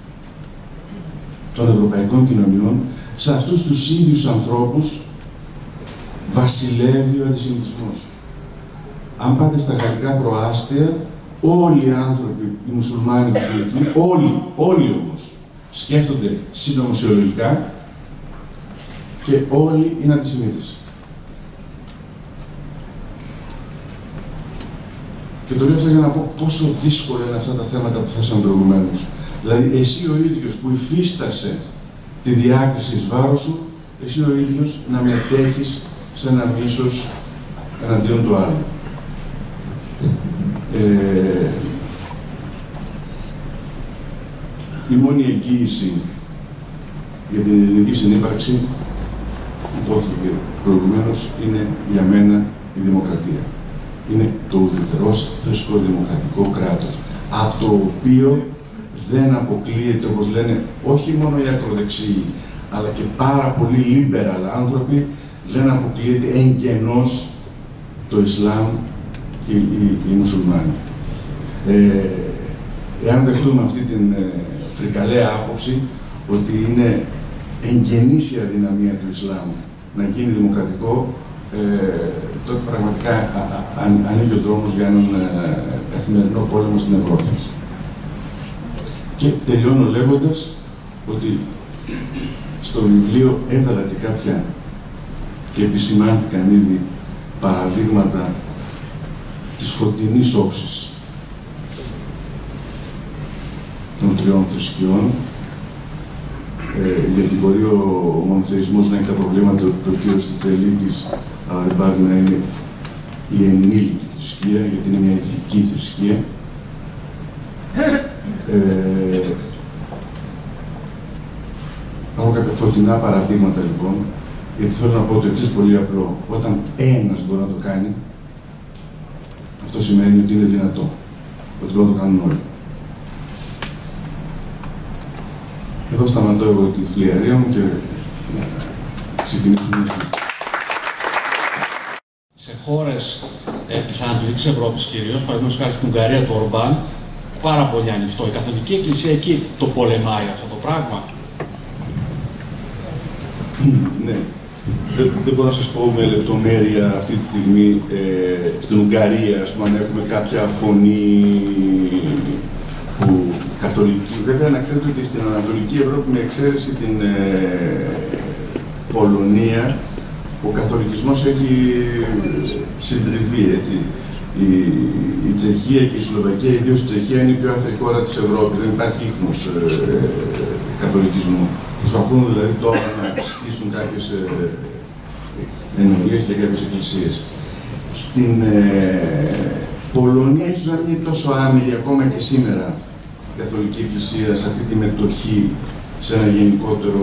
των ευρωπαϊκών κοινωνιών, σε αυτούς τους ίδιους ανθρώπους βασιλεύει ο αντισημιτισμός. Αν πάτε στα γαλλικά προάστια, όλοι οι άνθρωποι, οι μουσουλμάνοι, όλοι όμως, σκέφτονται συνωμοσιολογικά και όλοι είναι αντισημίτες. Και το λέω αυτό για να πω πόσο δύσκολα είναι αυτά τα θέματα που θέσαμε προηγουμένως. Δηλαδή, εσύ ο ίδιος που υφίστασε τη διάκριση εις βάρος σου, εσύ ο ίδιος να μετέχεις σε ένα μίσος εναντίον του άλλου. Η μόνη εγγύηση για την ελληνική συνύπαρξη, υπόθηκε προηγουμένως, είναι για μένα η δημοκρατία. Είναι το ουδετερός θρησκοδημοκρατικό κράτος, από το οποίο δεν αποκλείεται, όπως λένε, όχι μόνο οι ακροδεξιοί, αλλά και πάρα πολλοί liberal άνθρωποι, δεν αποκλείεται εν κενός το Ισλάμ και οι μουσουλμάνοι. Εάν δεχτούμε αυτή την φρικαλαία άποψη ότι είναι εγγενής η αδυναμία του Ισλάμ να γίνει δημοκρατικό, τότε πραγματικά ανοίγει ο δρόμος για έναν καθημερινό πόλεμο στην Ευρώπη. Και τελειώνω λέγοντας ότι στο βιβλίο έβαλα και κάποια και επισημάνθηκαν ήδη παραδείγματα της φωτεινής όψης των τριών θρησκειών, γιατί μπορεί ο μονοθεϊσμός να έχει τα προβλήματα του ο κύριος Θελίκης, αλλά δεν πάει να είναι η ενήλικη θρησκεία, γιατί είναι μια ηθική θρησκεία. Έχω κάποια φωτεινά παραδείγματα λοιπόν, γιατί θέλω να πω το εξής πολύ απλό. Όταν ένας μπορεί να το κάνει, αυτό σημαίνει ότι είναι δυνατό, ότι μπορούν να το κάνουν όλοι. Εδώ σταματώ εγώ τη φλιαρία μου και ξεκινήσουμε. Σε χώρες της Ανατολικής Ευρώπης κυρίως, παραδείγματος χάρη στην Ουγγαρία του Ορμπάν, πάρα πολύ ανοιχτό. Η Καθολική Εκκλησία εκεί το πολεμάει αυτό το πράγμα. Ναι. Δεν μπορώ να σας πω με λεπτομέρεια αυτή τη στιγμή στην Ουγγαρία, ας πούμε, αν έχουμε κάποια φωνή που καθολική. Βέβαια, να ξέρετε ότι στην Ανατολική Ευρώπη, με εξαίρεση την Πολωνία, ο καθολικισμός έχει συντριβεί, έτσι. Η Τσεχία και η Σλοβακία, ιδίως η Τσεχία, είναι η πιο άθεη χώρα της Ευρώπης. Δεν υπάρχει ίχνος καθολικισμού. Προσπαθούν δηλαδή τώρα να στήσουν κάποιες ενορίες και κάποιες εκκλησίες. Στην Πολωνία ίσως να μην είναι τόσο άμυλη ακόμα και σήμερα η Καθολική Εκκλησία σε αυτή τη μετοχή σε ένα γενικότερο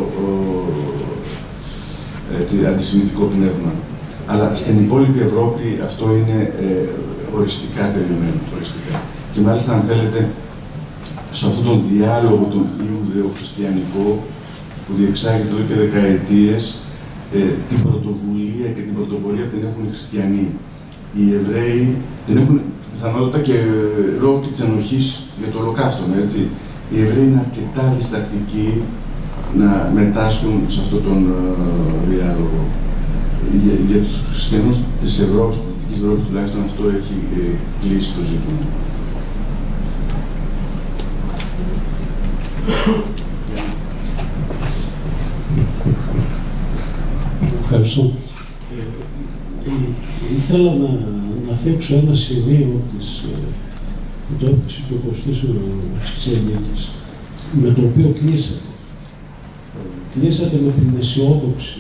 αντισημιτικό πνεύμα. Αλλά στην υπόλοιπη Ευρώπη αυτό είναι οριστικά τελειωμένο. Οριστικά. Και μάλιστα, αν θέλετε, σε αυτόν τον διάλογο τον Ιουδεο-χριστιανικό που διεξάγεται εδώ και δεκαετίες, την πρωτοβουλία και την πρωτοπορία την έχουν οι χριστιανοί. Οι Εβραίοι την έχουν πιθανότητα και λόγω και της ενοχής για το ολοκαύτωμα, έτσι. Οι Εβραίοι είναι αρκετά διστακτικοί να μετάσχουν σε αυτόν τον διάλογο. Για τους χριστιανούς της Ευρώπης, της Δυτικής Ευρώπης τουλάχιστον, αυτό έχει κλείσει το ζήτημα. Ευχαριστώ. Ήθελα να θίξω ένα σημείο που το έθιξε και ο Κωστής Τσιαγιάκης, με το οποίο κλείσατε. Κλείσατε με την αισιόδοξη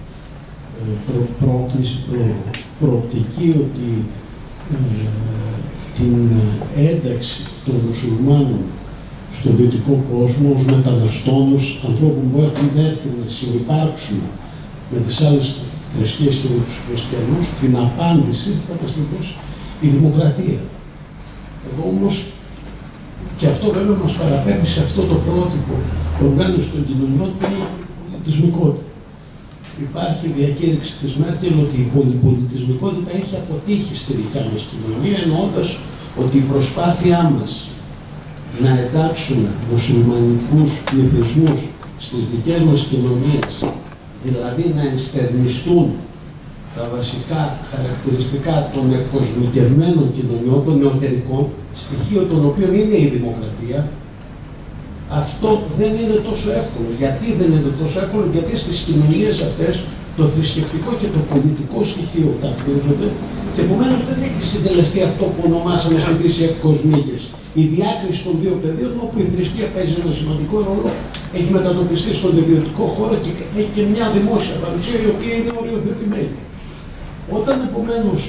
προοπτική ότι την ένταξη των μουσουλμάνων στον δυτικό κόσμο ως μεταναστών, ως ανθρώπων που έχουν έρθει να συνυπάρξουν με τις άλλες θρησκείες και με τους χριστιανούς, την απάντηση θα μας την δώσει η δημοκρατία. Εγώ όμως, και αυτό βέβαια μας παραπέμπει σε αυτό το πρότυπο οργάνωση των κοινωνιών που είναι η πολιτισμικότητα. Υπάρχει διακήρυξη της Μέρκελ ότι η πολυπολιτισμικότητα έχει αποτύχει στη δικιά μας κοινωνία, εννοώντας ότι η προσπάθειά μας να εντάξουμε μουσουλμανικούς πληθυσμούς στις δικές μας κοινωνίες, δηλαδή να ενστερνιστούν τα βασικά χαρακτηριστικά των εκκοσμικευμένων κοινωνιών, των νεωτερικών, στοιχείο των οποίων είναι η δημοκρατία, αυτό δεν είναι τόσο εύκολο. Γιατί δεν είναι τόσο εύκολο? Γιατί στις κοινωνίες αυτές το θρησκευτικό και το πολιτικό στοιχείο ταυτίζονται και επομένως δεν έχει συντελεστεί αυτό που ονομάσαμε εμείς οι εκκοσμίκες. Η διάκριση των δύο πεδίων, όπου η θρησκεία παίζει ένα σημαντικό ρόλο, έχει μετατοπιστεί στον ιδιωτικό χώρο και έχει και μια δημόσια παρουσία η οποία είναι οριοθετημένη. Όταν επομένως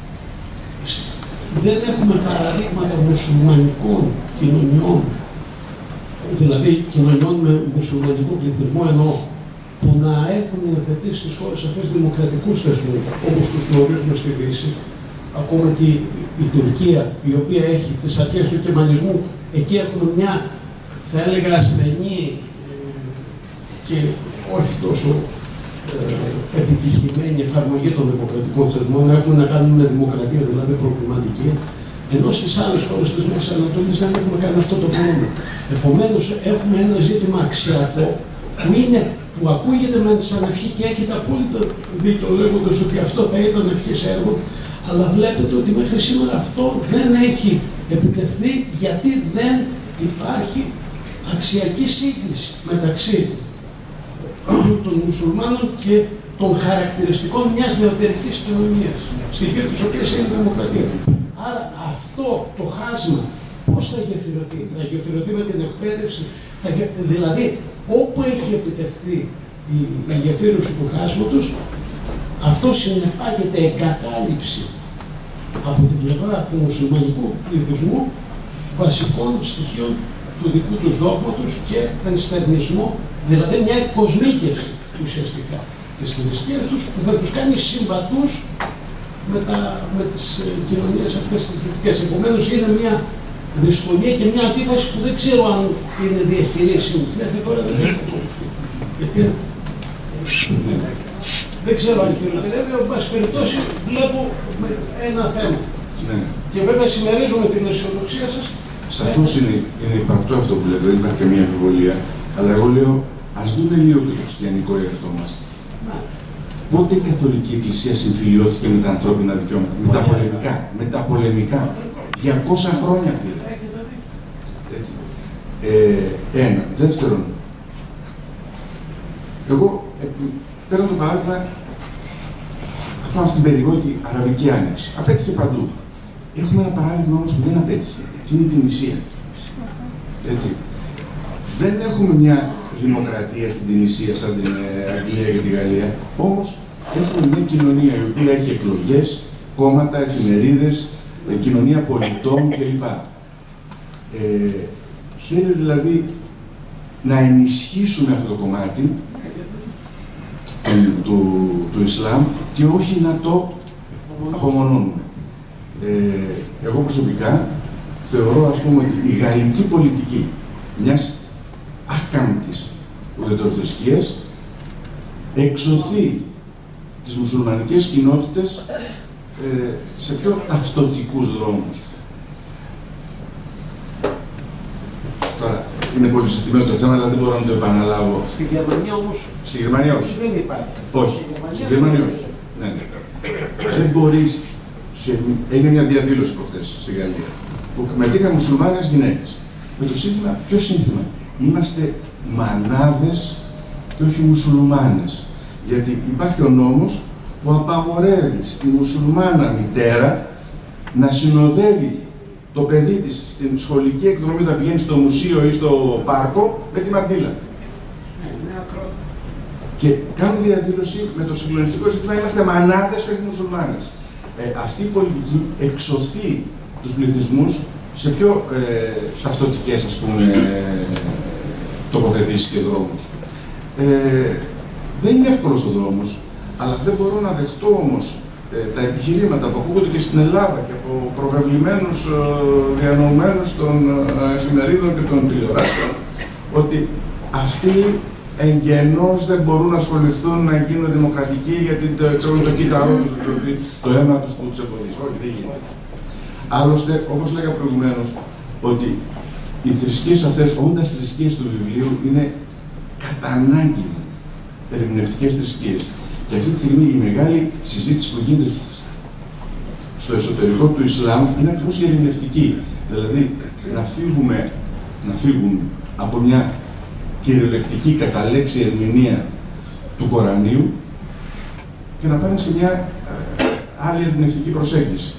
δεν έχουμε παραδείγματα μουσουλμανικών κοινωνιών, δηλαδή κοινωνιών με μουσουλμανικό πληθυσμό, εννοώ, που να έχουν υιοθετήσει στις χώρες αυτές δημοκρατικούς θεσμούς, όπως τους γνωρίζουμε στη Δύση, ακόμα και η Τουρκία, η οποία έχει τις αρχές του κεμαλισμού, εκεί έχουμε μια, θα έλεγα, ασθενή και όχι τόσο επιτυχημένη εφαρμογή των δημοκρατικών θεσμών. Έχουμε να κάνουμε με δημοκρατία, δηλαδή προβληματική, ενώ στις άλλες χώρες της Μέσης Ανατολής δεν έχουμε κάνει αυτό το φαινόμενο. Επομένως, έχουμε ένα ζήτημα αξιακό που ακούγεται με σαν ευχή και έχετε απόλυτο δίκιο λέγοντας ότι αυτό θα ήταν ευχής έργο, αλλά βλέπετε ότι μέχρι σήμερα αυτό δεν έχει επιτευχθεί γιατί δεν υπάρχει αξιακή σύγκληση μεταξύ των μουσουλμάνων και των χαρακτηριστικών μιας νεωτερικής κοινωνίας, στοιχείο της οποίας είναι η δημοκρατία. Άρα αυτό το χάσμα πώς θα γεφυρωθεί? Θα γεφυρωθεί με την εκπαίδευση, δηλαδή όπου έχει επιτευχθεί η γεφύρωση του χάσματος, αυτό συνεπάγεται εγκατάλειψη από την πλευρά του μουσουλμανικού πληθυσμού βασικών στοιχείων του δικού τους δόγματος και ενστερνισμό, δηλαδή μια κοσμίκευση ουσιαστικά της θρησκείας τους που θα τους κάνει συμβατούς με τις κοινωνίες αυτές τις δυτικές. Επομένως είναι μια δυσκολία και μια αντίφαση που δεν ξέρω αν είναι διαχειρίσιμη. Μέχρι τώρα δεν είναι. Δεν ξέρω αν χειροτερεύει, εν πάση περιπτώσει βλέπω ένα θέμα. Ναι. Και βέβαια συμμερίζομαι την αισιοδοξία σας. Σαφώς είναι υπαρκτό αυτό που λέτε, δεν υπάρχει καμία αμφιβολία. Αλλά εγώ λέω, ας δούμε λίγο το χριστιανικό εαυτό μας. Πότε η Καθολική Εκκλησία συμφιλιώθηκε με τα ανθρώπινα δικαιώματα? Με τα πολεμικά. 200 χρόνια πήρε. Έτσι. Ένα. Δεύτερον, εγώ παίρνω το παράδειγμα αυτή την περιβόητη Αραβική Άνοιξη. Απέτυχε παντού. Έχουμε ένα παράδειγμα όμως που δεν απέτυχε. Και είναι η Τινησία. Έτσι. Δεν έχουμε μια δημοκρατία στην Τινησία σαν την Αγγλία και τη Γαλλία. Όμως έχουμε μια κοινωνία η οποία έχει εκλογές, κόμματα, εφημερίδες, κοινωνία πολιτών κλπ. Θέλει δηλαδή να ενισχύσουμε αυτό το κομμάτι του Ισλάμ και όχι να το απομονώνουμε. Εγώ προσωπικά θεωρώ, ας πούμε, ότι η γαλλική πολιτική μιας άκαμπτης ουδετεροθρησκείας εξωθεί τις μουσουλμανικές κοινότητες σε πιο ταυτοτικούς δρόμους. Τώρα, είναι πολύ συστημένο το θέμα, αλλά δεν μπορώ να το επαναλάβω. Στη Γερμανία όμως. Στη Γερμανία όχι. Δεν υπάρχει. Όχι. Στη Γερμανία όχι. Ναι. Δεν μπορείς. Έγινε μια διαδήλωση προχτές στη Γαλλία που μετήχαν μουσουλμάνες γυναίκες. Με το σύνθημα, ποιο σύνθημα? Είμαστε μανάδες και όχι μουσουλμάνες. Γιατί υπάρχει ο νόμος που απαγορεύει στη μουσουλμάνα μητέρα να συνοδεύει το παιδί της στην σχολική εκδρομή όταν πηγαίνει στο μουσείο ή στο πάρκο με τη μαντήλα. Και κάνουν διαδήλωση με το συγκλονιστικό ζήτημα είμαστε μανάδες και όχι μουσουλμάνες. Αυτή η πολιτική εξωθεί τους πληθυσμούς σε πιο ταυτοτικές, ας πούμε, τοποθετήσεις και δρόμους. Δεν είναι εύκολος ο δρόμος, αλλά δεν μπορώ να δεχτώ όμως τα επιχειρήματα που ακούγονται και στην Ελλάδα και από προβεβλημένους διανοουμένους των εφημερίδων και των τηλεοράσεων, ότι αυτοί εγγενώς δεν μπορούν να ασχοληθούν να γίνουν δημοκρατικοί γιατί το κύτταρό τους, το αίμα τους που τους εμποδίζει. Όχι, δεν γίνεται. Άλλωστε, όπως λέγα προηγουμένως, ότι οι θρησκείες αυτές, όντας θρησκείες του βιβλίου, είναι κατά ανάγκη ερμηνευτικές θρησκείες. Και αυτή τη στιγμή η μεγάλη συζήτηση που γίνεται στο εσωτερικό του Ισλάμ είναι ακριβώς η ερμηνευτική. Δηλαδή, να φύγουμε από μια κυριολεκτική κατά λέξη ερμηνεία του Κορανίου και να πάνε σε μια άλλη ερμηνευτική προσέγγιση.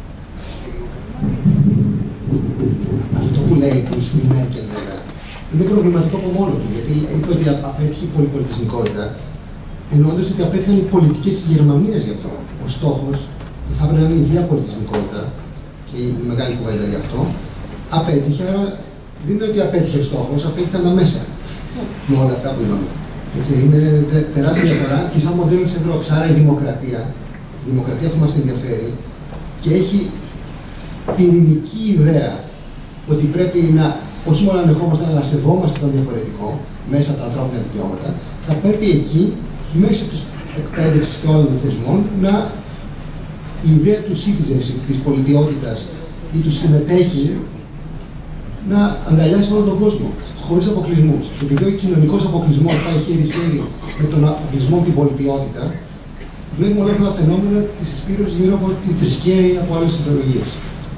Αυτό που λέει η Μέρκελ είναι προβληματικό από μόνο του, γιατί είπε ότι απέτυχε η πολυπολιτισμικότητα, εννοώντας ότι απέτυχαν οι πολιτικές της Γερμανίας γι' αυτό. Ο στόχος θα έπρεπε να είναι η διαπολιτισμικότητα και η μεγάλη κουβέντα γι' αυτό. Απέτυχε, άρα δεν είναι ότι απέτυχε ο στόχος, απέτυχαν τα μέσα με όλα αυτά που είπαμε. Έτσι, είναι τεράστια διαφορά και σαν μοντέλο της Ευρώπης. Άρα η δημοκρατία που μας ενδιαφέρει, και έχει πυρηνική ιδέα ότι πρέπει να, όχι μόνο να ανεχόμαστε, αλλά να σεβόμαστε το διαφορετικό μέσα από τα ανθρώπινα δικαιώματα, θα πρέπει εκεί, μέσα της εκπαίδευσης και όλων των θεσμών, να η ιδέα του citizenship, της πολιτιότητας ή του συμμετέχει, να αγκαλιάσει όλο τον κόσμο, χωρίς αποκλεισμούς. Και επειδή ο κοινωνικός αποκλεισμός πάει χέρι-χέρι με τον αποκλεισμό την πολιτιότητα, βλέπουμε όλα αυτά τα φαινόμενα της εισπύρωσης γύρω από τη θρησκεία ή από άλλες ιδεολογίες.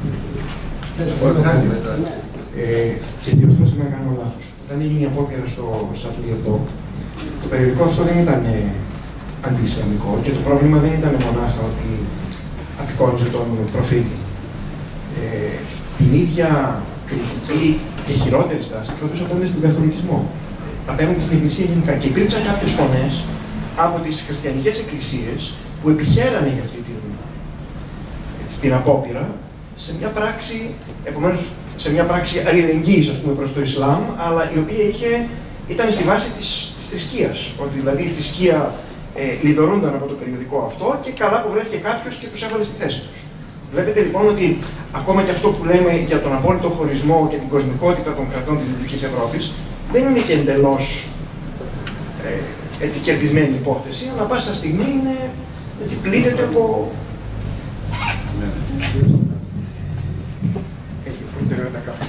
Και διορθώστε με να κάνω λάθος. Όταν έγινε η απόπειρα στο Σατλιωτό, το περιοδικό αυτό δεν ήταν αντισλαμικό και το πρόβλημα δεν ήταν μονάχα ότι απεικόνιζε τον προφήτη. Την ίδια κριτική και χειρότερη στάση κρατούσε απέναντι στον καθολικισμό. Απέναντι στην Εκκλησία γενικά. Και υπήρξαν κάποιες φωνές από τις χριστιανικές εκκλησίες που επιχαίρανε για αυτή την απόπειρα σε μια πράξη, επομένως, σε μια πράξη αλληλεγγύης, ας πούμε, προς το Ισλάμ, αλλά η οποία ήταν στη βάση της θρησκείας. Ότι δηλαδή η θρησκεία λιδωρούνταν από το περιοδικό αυτό και καλά που βρέθηκε κάποιος και τους έβαλε στη θέση τους. Βλέπετε λοιπόν ότι ακόμα και αυτό που λέμε για τον απόλυτο χωρισμό και την κοσμικότητα των κρατών της Δυτικής Ευρώπης δεν είναι και εντελώς έτσι κερδισμένη υπόθεση, αλλά πάσα στιγμή είναι, έτσι πλήττεται από... Έχει προτεραιότητα κάποιος.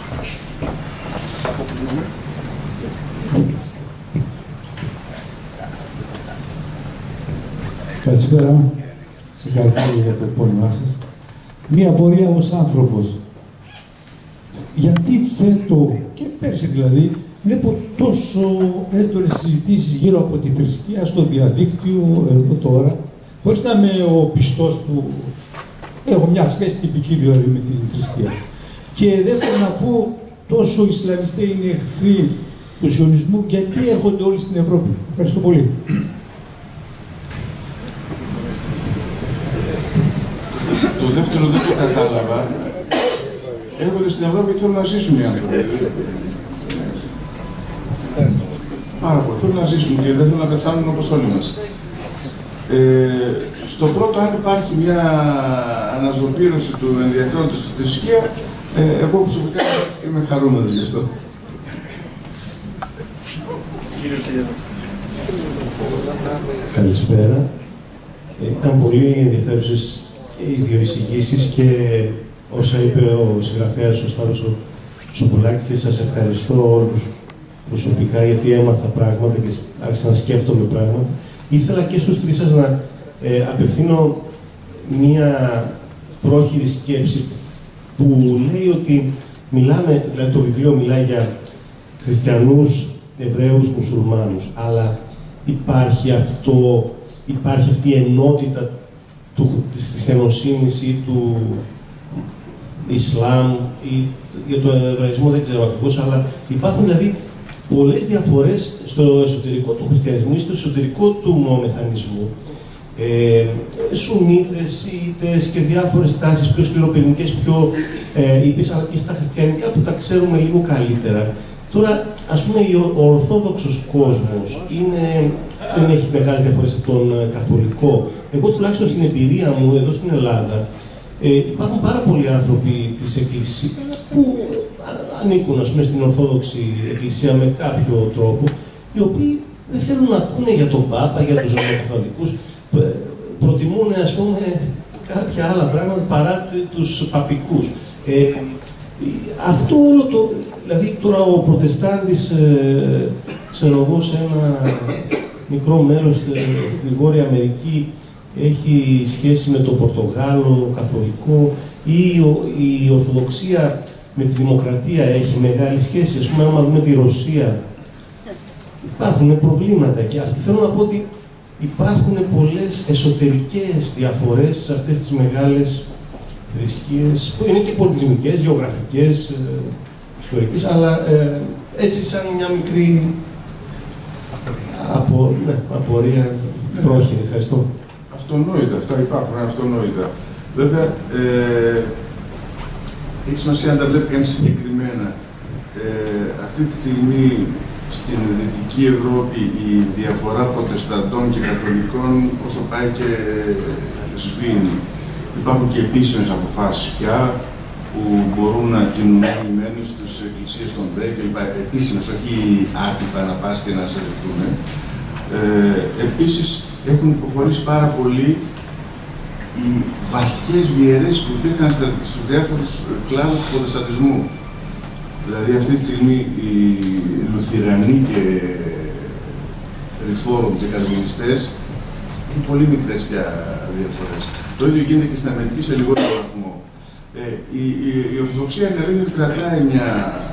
Καλησπέρα. Συγχαρητήρια για το επώνυμά σας. Μία απορία ως άνθρωπος. Γιατί φέτο και πέρσι δηλαδή βλέπω τόσο έντονες συζητήσεις γύρω από τη θρησκεία στο διαδίκτυο εδώ τώρα, χωρίς να είμαι ο πιστός που έχω μια σχέση τυπική δηλαδή με την θρησκεία. Και δεύτερον, αφού τόσο οι Ισλαμιστές είναι εχθροί του σιωνισμού, γιατί έρχονται όλοι στην Ευρώπη? Ευχαριστώ πολύ. Το δεύτερο δεν το κατάλαβα. Έρχονται στην Ευρώπη και θέλουν να ζήσουν οι άνθρωποι. Πάρα πολύ. Θέλουν να ζήσουν και δεν θέλουν να πεθάνουν όπως όλοι μας. Στο πρώτο, αν υπάρχει μια αναζωπήρωση του ενδιαφέροντος στη θρησκεία, εγώ προσωπικά είμαι χαρούμενος γι' αυτό. Καλησπέρα. Ήταν πολύ ενδιαφέρουσες οι δύο εισηγήσεις και όσα είπε ο συγγραφέας ο Σταύρος Σοπουλάκης, και σας ευχαριστώ όλους προσωπικά γιατί έμαθα πράγματα και άρχισα να σκέφτομαι πράγματα. Ήθελα και στους τρεις σας να απευθύνω μία πρόχειρη σκέψη που λέει ότι μιλάμε, δηλαδή το βιβλίο μιλάει για χριστιανούς, Εβραίους, Μουσουλμάνους, αλλά υπάρχει αυτή η ενότητα της χριστιανοσύνης ή του Ισλάμ ή για το Εβραϊσμό δεν ξέρω ακριβώς, αλλά υπάρχουν δηλαδή πολλές διαφορές στο εσωτερικό του χριστιανισμού ή στο εσωτερικό του μωμεθανισμού. Σουνίτες, Ιητές και διάφορες τάσεις πιο σκληροπυρηνικές, πιο ήπιες, αλλά και στα χριστιανικά που τα ξέρουμε λίγο καλύτερα. Τώρα, ας πούμε, ο ορθόδοξος κόσμος δεν έχει μεγάλες διαφορές από τον καθολικό. Εγώ τουλάχιστον στην εμπειρία μου εδώ στην Ελλάδα υπάρχουν πάρα πολλοί άνθρωποι της Εκκλησίας που ανήκουν, ας πούμε, στην Ορθόδοξη Εκκλησία με κάποιο τρόπο, οι οποίοι δεν θέλουν να ακούνε για τον Πάπα, για τους Ρωμαιοκαθολικούς, προτιμούν, ας πούμε, κάποια άλλα πράγματα παρά τους παπικούς. Αυτό όλο το... Δηλαδή, τώρα ο Προτεστάντης, ξέρω εγώ, σε ένα μικρό μέρος στη Βόρεια Αμερική, έχει σχέση με το Πορτογάλο, καθολικό, ή η Ορθοδοξία με τη Δημοκρατία έχει μεγάλη σχέση. Ας πούμε, άμα δούμε τη Ρωσία, υπάρχουν προβλήματα και θέλω να πω ότι υπάρχουν πολλές εσωτερικές διαφορές σε αυτές τις μεγάλες θρησκείες, που είναι και πολιτισμικές, γεωγραφικές, ιστορικές, αλλά έτσι σαν μια μικρή απορία πρόχειρη. Ευχαριστώ. Αυτονόητα, αυτά υπάρχουν, αυτονόητα. Βέβαια, έχει σημασία να τα βλέπει κανείς συγκεκριμένα. Αυτή τη στιγμή στην Δυτική Ευρώπη η διαφορά προτεσταντών και καθολικών όσο πάει και σβήνει. Υπάρχουν και επίσημες αποφάσεις πια που μπορούν να κοινωνούν στις εκκλησίες των ΔΕ κλπ. Επίσημες, όχι άτυπα να πας και να σε δεχτούν. Επίσης, έχουν προχωρήσει πάρα πολύ οι βαθιές διαιρέσεις που υπήρχαν στους διάφορους κλάδους του προτεσταντισμού. Δηλαδή, αυτή τη στιγμή οι Λουθυρανοί και Ριφόρμ και Καλβινιστές είναι πολύ μικρές πια διαφορές. Το ίδιο γίνεται και στην Αμερική σε λιγότερο βαθμό. Η Ορθοδοξία είναι αλήθεια ότι κρατάει μια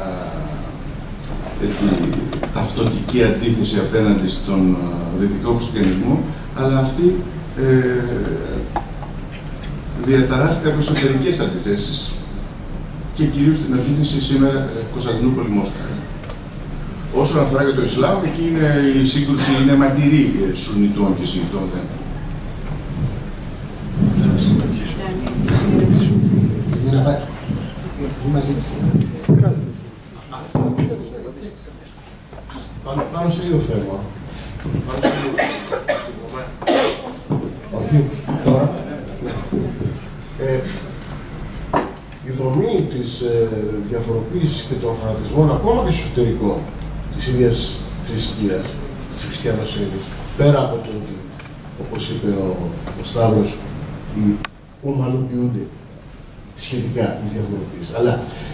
ταυτοτική αντίθεση απέναντι στον δυτικό χριστιανισμό, αλλά αυτή διαταράσσεται από εσωτερικές αντιθέσεις και κυρίως την αντίθεση σήμερα Κωνσταντινούπολη-Μόσχα. Όσον αφορά και το Ισλάμ, εκεί η σύγκρουση είναι ματηρή Σουνιτών και Σιητών. Πάνω στο ίδιο θέμα. Όχι, τώρα. Η δομή της διαφοροποίησης και των φανατισμών, ακόμα και στο εσωτερικό της ίδιας θρησκείας, της χριστιανοσύνης, πέρα από το ότι, όπως είπε ο Σταύρος, ομαλοποιούνται σχετικά οι διαφοροποίησεις. Αλλά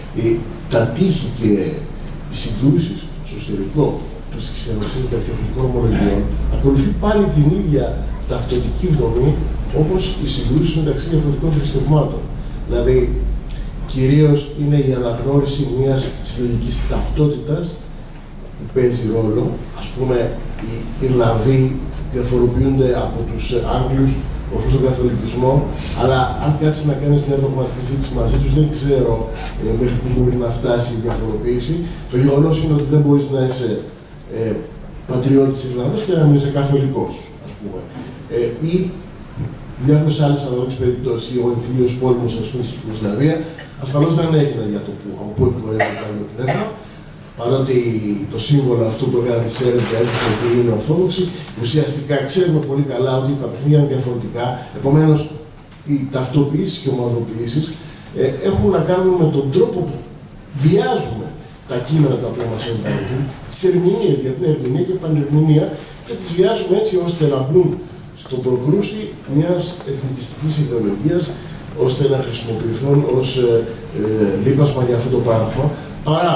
τα τείχη και οι συγκρούσεις στο εσωτερικό της χριστιανοσύνης και των διαφορετικών ομολογιών ακολουθεί πάλι την ίδια ταυτοτική δομή όπως οι συγκρούσεις μεταξύ διαφορετικών θρησκευμάτων. Δηλαδή, κυρίως είναι η αναγνώριση μιας συλλογικής ταυτότητας που παίζει ρόλο. Ας πούμε, οι Ιρλανδοί διαφοροποιούνται από τους Άγγλους ως προς τον καθολικισμό, αλλά αν κάτσεις να κάνεις μια δογματική συζήτηση μαζί τους, δεν ξέρω μέχρι που μπορεί να φτάσει η διαφοροποίηση. Το γεγονός είναι ότι δεν μπορείς να είσαι πατριώτης Ιρλανδός και να μην είσαι καθολικός, ας πούμε. Ή διάφορες άλλες αναλογικές περιπτώσεις, ο εμφύλιος πόλεμος, ας πούμε, στην Ιουγκοσλαβία, ασφαλώς δεν έγιναν για το που, από πού προέρχεται το Άγιο Πνεύμα, παρότι το σύμβολο αυτό που έκανε τη Σέρβια έδειχνε ότι είναι ορθόδοξη, ουσιαστικά ξέρουμε πολύ καλά ότι τα παιχνίδια είναι διαφορετικά. Επομένως, οι ταυτοποιήσεις και ομαδοποιήσεις έχουν να κάνουν με τον τρόπο που βιάζουμε τα κείμενα τα οποία μας έχουν, τις ερμηνείες, για την ερμηνεία και πανερμηνεία, και τις βιάζουμε έτσι ώστε να μπουν στον προκρούστη μιας εθνικιστικής ιδεολογίας, ώστε να χρησιμοποιηθούν ως λείπασμα για αυτό το πράγμα, παρά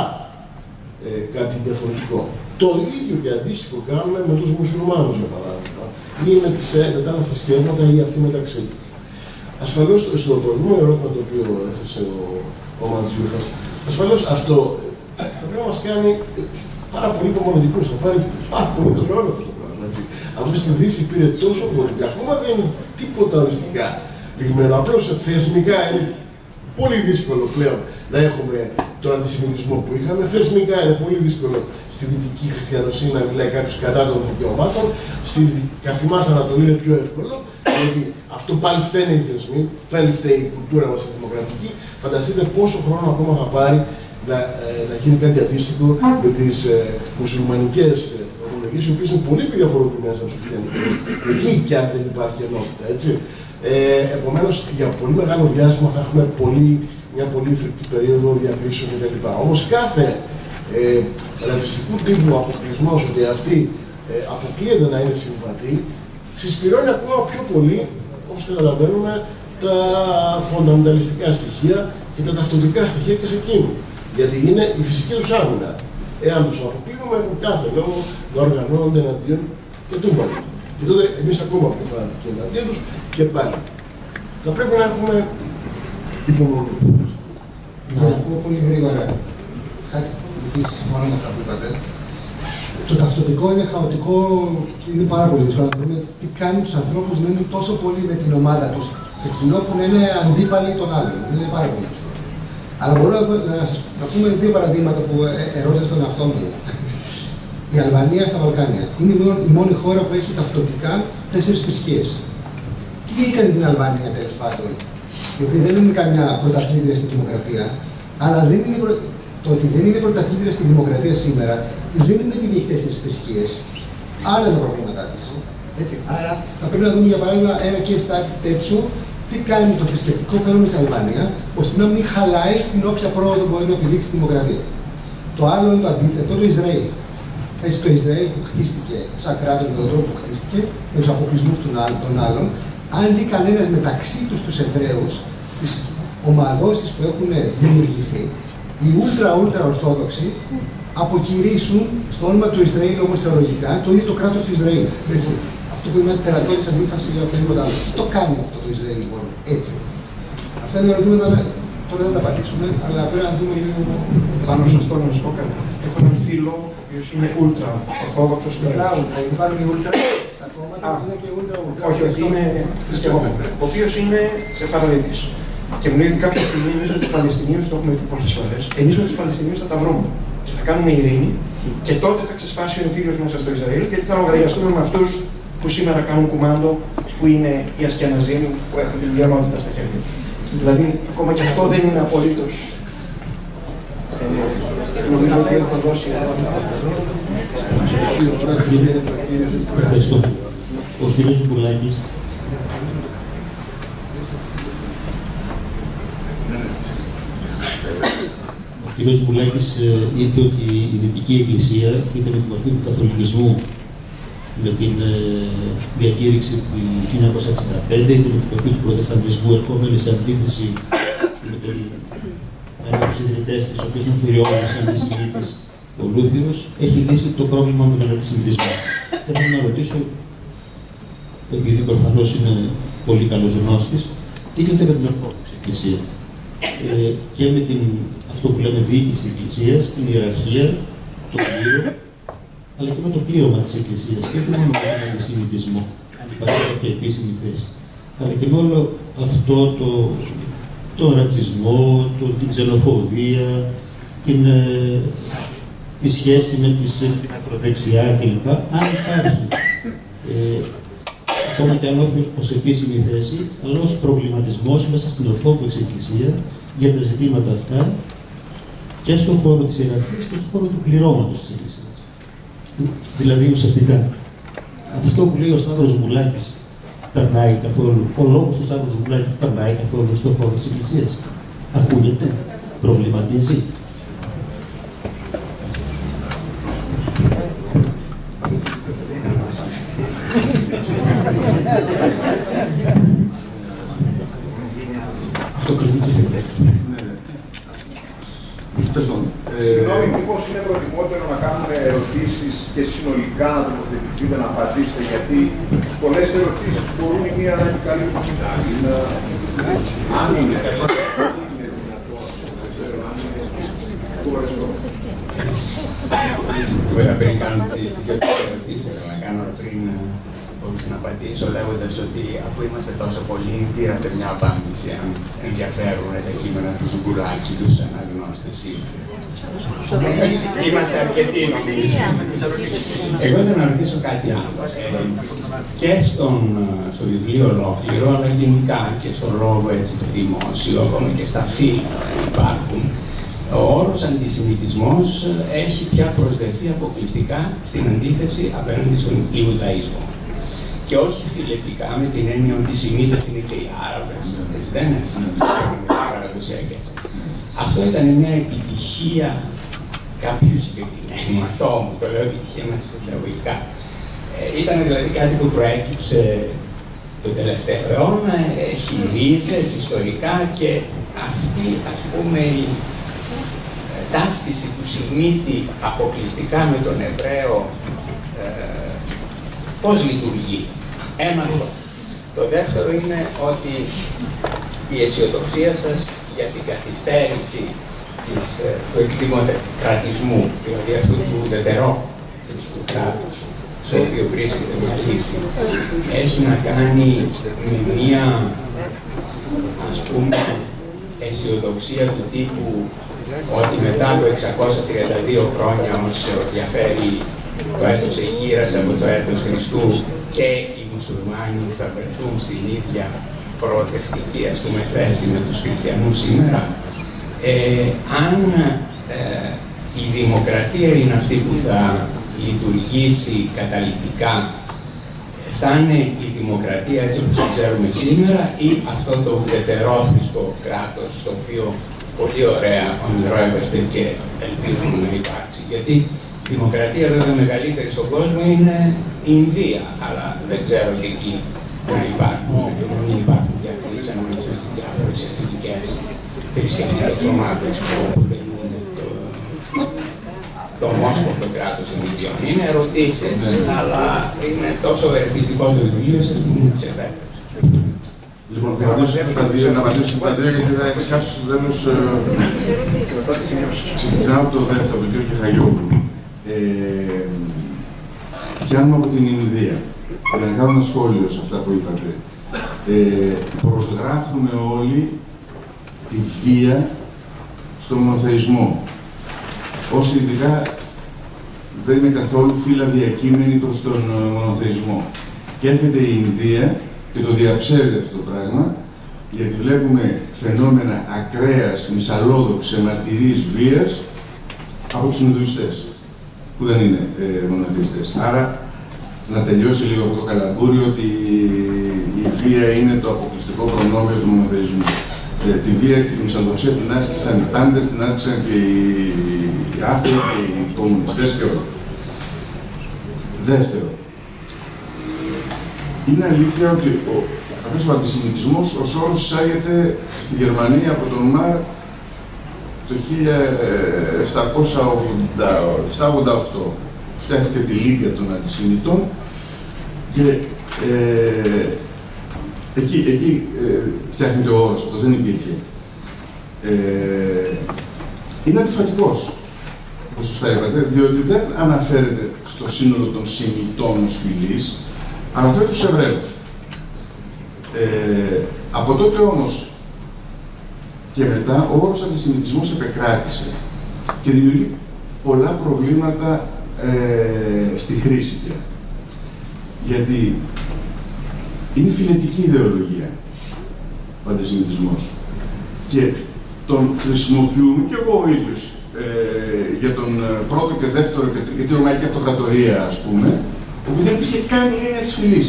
κάτι διαφορετικό. Το ίδιο και αντίστοιχο κάνουμε με τους μουσουλμάνους, για παράδειγμα, ή με τα άλλα θρησκεύματα ή αυτοί μεταξύ τους. Ασφαλώς, στο προηγούμενο ερώτημα το οποίο έθεσε ο Μαντζιούφας, ασφαλώς αυτό θα πρέπει να μας κάνει πάρα πολύ υπομονετικούς. Θα πάρει πάρα πολύ χρόνο αυτό το πράγμα. Αυτό στη Δύση πήρε τόσο πολύ και ακόμα δεν είναι τίποτα οριστικά ρηγμένο. Απλώς θεσμικά είναι πολύ δύσκολο πλέον να έχουμε τον αντισημιτισμό που είχαμε. Θεσμικά είναι πολύ δύσκολο στη δυτική χριστιανοσύνη να μιλάει κάποιος κατά των δικαιωμάτων. Στη καθημάς Ανατολή είναι πιο εύκολο, γιατί αυτό πάλι φταίνε οι θεσμοί, πάλι φταίει η κουλτούρα μας η δημοκρατική. Φανταστείτε πόσο χρόνο ακόμα θα πάρει να γίνει κάτι αντίστοιχο με τις μουσουλμανικές ομολογίες, οι οποίες είναι πολύ πιο διαφοροποιημένες από τους χριστιανικές. Εκεί κι αν δεν υπάρχει ενότητα, έτσι. Επομένως, για πολύ μεγάλο διάστημα θα έχουμε μια πολύ φρικτή περίοδο διακρίσεων κτλ. Όμως κάθε ρατσιστικού τύπου αποκλεισμός ότι αυτοί αποκλείεται να είναι συμβατοί, συσπηρώνει ακόμα πιο πολύ, όπως καταλαβαίνουμε, τα φονταμενταλιστικά στοιχεία και τα ταυτοτικά στοιχεία και σε εκείνους. Γιατί είναι η φυσική τους άμυνα. Εάν τους αποκλίνουμε, έχουν κάθε λόγο να οργανώνονται εναντίον και τούμπαλου. Και τότε εμείς ακόμα πιο φανατικοί εναντίον τους και πάλι. Θα πρέπει να έχουμε υπομονή. Να πω πολύ γρήγορα κάτι που συμφωνώ με αυτά που είπατε. Το ταυτοτικό είναι χαοτικό και είναι πάρα πολύ δύσκολο να δούμε τι κάνει τους ανθρώπους να είναι τόσο πολύ με την ομάδα τους. Το κοινό που να είναι αντίπαλοι των άλλων. Είναι πάρα πολύ δύσκολο. Αλλά μπορώ να πούμε δύο παραδείγματα που ερώτησα στον εαυτό μου. Η Αλβανία στα Βαλκάνια είναι η μόνη χώρα που έχει ταυτοτικά 4 θρησκείες. Τι έκανε την Αλβανία τέλος πάντων, η οποία δεν είναι καμιά πρωταθλήτρια στη δημοκρατία, αλλά το ότι δεν είναι πρωταθλήτρια στη δημοκρατία σήμερα δεν είναι επειδή έχει 4 θρησκείες. Άλλα είναι τα προβλήματά της. Άρα θα πρέπει να δούμε για παράδειγμα ένα case study τέτοιο τι κάνει το θρησκευτικό φαινόμενο στην Αλβανία, ώστε να μην χαλάει την όποια πρόοδο μπορεί να επιδείξει τη δημοκρατία. Το άλλο είναι το αντίθετο, το Ισραήλ. Έτσι, το Ισραήλ που χτίστηκε σαν κράτος με τον τρόπο που χτίστηκε, με τους αποκλεισμούς των άλλων, αν δει κανένας μεταξύ τους Εβραίους, τις ομαδώσεις που έχουν δημιουργηθεί, οι ultra ορθόδοξοι αποκηρύσουν στο όνομα του Ισραήλ όμως θεωρητικά το ίδιο το κράτος του Ισραήλ. Έτσι. Αυτό που είναι μια τερατώδης αντίφαση για οποιοδήποτε άλλο. Τι το κάνει αυτό το Ισραήλ λοιπόν έτσι. Αυτά είναι ερωτήματα, τώρα δεν τα απαντήσουμε, αλλά πρέπει να δούμε λίγο. Πάνω σε αυτό να σας πω κάτι. Έχω έναν φίλο ο οποίος είναι ultra ορθόδοξος. Υπάρχουν οι ultra στα κόμματα, είναι και ultra. Όχι, είναι θρησκευόμενος. Ο οποίος είναι σεφαραδίτης. Και μου λέει ότι κάποια στιγμή εμείς με τους Παλαιστινίους, το έχουμε πει πολλές φορές, εμείς με τους Παλαιστινίους θα τα βρούμε. Και θα κάνουμε ειρήνη και τότε θα ξεσπάσει ο εμφύλιος μέσα στο Ισραήλ γιατί θα λογαριαστούμε με αυτούς που σήμερα κάνουν κουμάντο, που είναι οι Ασκιαναζίμ που έχουν την λιανότητα στα χέρια τους. Δηλαδή, ακόμα και αυτό δεν είναι απολύτως. Νομίζω ότι έχω δώσει. Ευχαριστώ. Ο κύριος Ζουμπουλάκης. Ο κύριος Ζουμπουλάκης είπε ότι η Δυτική Εκκλησία ήταν η μορφή του καθολικισμού με την διακήρυξη του 1965, ήταν η μορφή του προτεσταντισμού ερχόμενη σε αντίθεση με τον ένα από τους ιδρυτές της, ο οποίος ήταν θηριώμενος αντισημίτης, ο Λούθυρος, έχει λύσει το πρόβλημα με τον αντισημιτισμό. Θα ήθελα να ρωτήσω, επειδή προφανώς είναι πολύ καλός γνώστης, τι γίνεται με την Ορθόδοξη Εκκλησία και με την, αυτό που λέμε διοίκηση της Εκκλησίας, την ιεραρχία, το κλήρο, αλλά και με το πλήρωμα της Εκκλησίας και όχι μόνο με τον αντισημιτισμό, αν υπάρχει κάποια επίσημη θέση, αλλά και με όλο αυτό το ρατσισμό, την ξενοφοβία, τη σχέση με την ακροδεξιά κλπ. Αν υπάρχει, ακόμα και αν όχι ως επίσημη θέση, αλλά ως προβληματισμός μέσα στην Ορθόδοξη Εκκλησία για τα ζητήματα αυτά και στον χώρο της ιεραρχίας και στον χώρο του πληρώματος της Εκκλησίας. Δηλαδή, ουσιαστικά, αυτό που λέει ο Σταύρος Ζουμπουλάκης περνάει καθόλου, ο λόγος του Σταύρου Ζουμπουλάκη περνάει καθόλου στον χώρο της Εκκλησίας. Ακούγεται, προβληματίζει. Αυτοκριτική θέλετε. Συγγνώμη, μήπως είναι προτιμότερο να κάνουμε ερωτήσεις και συνολικά να τοποθετηθείτε, να απαντήσετε, γιατί πολλές ερωτήσεις μπορούν η μία να είναι καλύτερη από την άλλη. Αν είναι Βέβαια πριν κάνω δύο ερωτήσεις, να κάνω πριν μπορούσα να απαντήσω λέγοντας ότι αφού είμαστε τόσο πολλοί, πήρατε μια απάντηση αν ενδιαφέρουν τα κείμενα του Ζουμπουλάκη, τους αναγνώστες σήμερα. Είμαστε αρκετοί νομίζω. Εγώ ήθελα να ρωτήσω κάτι άλλο. Και στο βιβλίο ολόκληρο, αλλά γενικά και στο λόγο έτσι το δημόσιο, ακόμα και στα φύλλα υπάρχουν, ο όρος αντισημιτισμός έχει πια προσδεθεί αποκλειστικά στην αντίθεση απέναντι στον Ιουδαϊσμό. Και όχι φιλετικά με την έννοια ότι οι Σιμίτες είναι και οι Άραβες, δεν είναι παραδοσιακές. Αυτό ήταν μια επιτυχία κάποιου συγκεκριμένου ατόμου, το λέω επιτυχία μέσα σε εισαγωγικά. Ήταν δηλαδή κάτι που προέκυψε τον τελευταίο αιώνα, έχει ρίζες ιστορικά και αυτή ας πούμε η ταύτιση του Σιμίτη αποκλειστικά με τον Εβραίο πώς λειτουργεί. Ένα αυτό. Το δεύτερο είναι ότι η αισιοδοξία σας για την καθυστέρηση του εκδημοκρατισμού, δηλαδή αυτού του ουδετερό του κράτους, στο οποίο βρίσκεται μια λύση, έχει να κάνει με μια, ας πούμε, αισιοδοξία του τύπου ότι μετά από 632 χρόνια όμως διαφέρει το έτος Αιγύρας από το έτος Χριστού και οι μουσουλμάνοι θα βρεθούν στην ίδια προοδευτική ας πούμε θέση με τους χριστιανούς σήμερα. Αν η δημοκρατία είναι αυτή που θα λειτουργήσει καταλυτικά, θα είναι η δημοκρατία έτσι όπως την ξέρουμε σήμερα ή αυτό το ουδετερόθρησκο κράτος, το οποίο πολύ ωραία ονειρεύεστε και ελπίζουμε να υπάρξει. Γιατί η δημοκρατία βέβαια μεγαλύτερη στον κόσμο είναι η Ινδία, αλλά δεν ξέρω και εκεί να μην υπάρχουν διακρίσεις ανάμεσα στις διάφορες εθνικές θρησκευτικές ομάδες που αποτελούν το ομόσπονδο κράτος των Ινδιών. Είναι ερωτήσεις, αλλά είναι τόσο ελπιστικό το βιβλίο σας που μου τις εφέρετε. Λοιπόν, θα απαντήσω στα δύο, γιατί θα εξιάσω στο τέλος. Ξεκινάω το δεύτερο, τον κύριο Κεχαγιώργου. Πιάνουμε από την Ινδία. Για να κάνω ένα σχόλιο σε αυτά που είπατε. Προσγράφουμε όλοι τη βία στο μονοθεϊσμό. Όσοι ειδικά δεν είναι καθόλου φύλλα διακείμενοι προς τον μονοθεϊσμό. Και έρχεται η Ινδία και το διαψεύδει αυτό το πράγμα, γιατί βλέπουμε φαινόμενα ακραίας, μυσαλλόδοξης, μαρτυρής βίας από τους Ινδουιστές, που δεν είναι μονοθεϊστές. Άρα, να τελειώσει λίγο αυτό το καλαμπούρι ότι η βία είναι το αποκλειστικό προνόμιο του μονοθεϊσμού. Τη βία και τη μυσαλλοδοξία την άσκησαν οι πάντες, την άσκησαν και οι άθλοι και οι κομμουνιστές και όλα. Δεύτερο, είναι αλήθεια ότι ο αντισημιτισμός ως όρος εισάγεται στη Γερμανία από τον Μαρ το 1788. Φτιάχτηκε τη Λίγκα των Αντισημιτών και εκεί φτιάχνεται ο όρος, αυτό δεν υπήρχε. Είναι αντιφατικός, όπως σωστά είπατε, διότι δεν αναφέρεται στο σύνολο των Σιμιτών ως φυλής, αναφέρεται στους Εβραίους. Από τότε όμως και μετά ο όρος αντισημιτισμός επεκράτησε και δημιουργεί πολλά προβλήματα στη χρήση πια. Γιατί είναι φιλετική ιδεολογία ο αντισημιτισμός και τον χρησιμοποιούμε και εγώ ο ίδιος για τον πρώτο και δεύτερο και τη Ρωμαϊκή Αυτοκρατορία, ας πούμε, όπου δεν υπήρχε καν η έννοια της φυλής.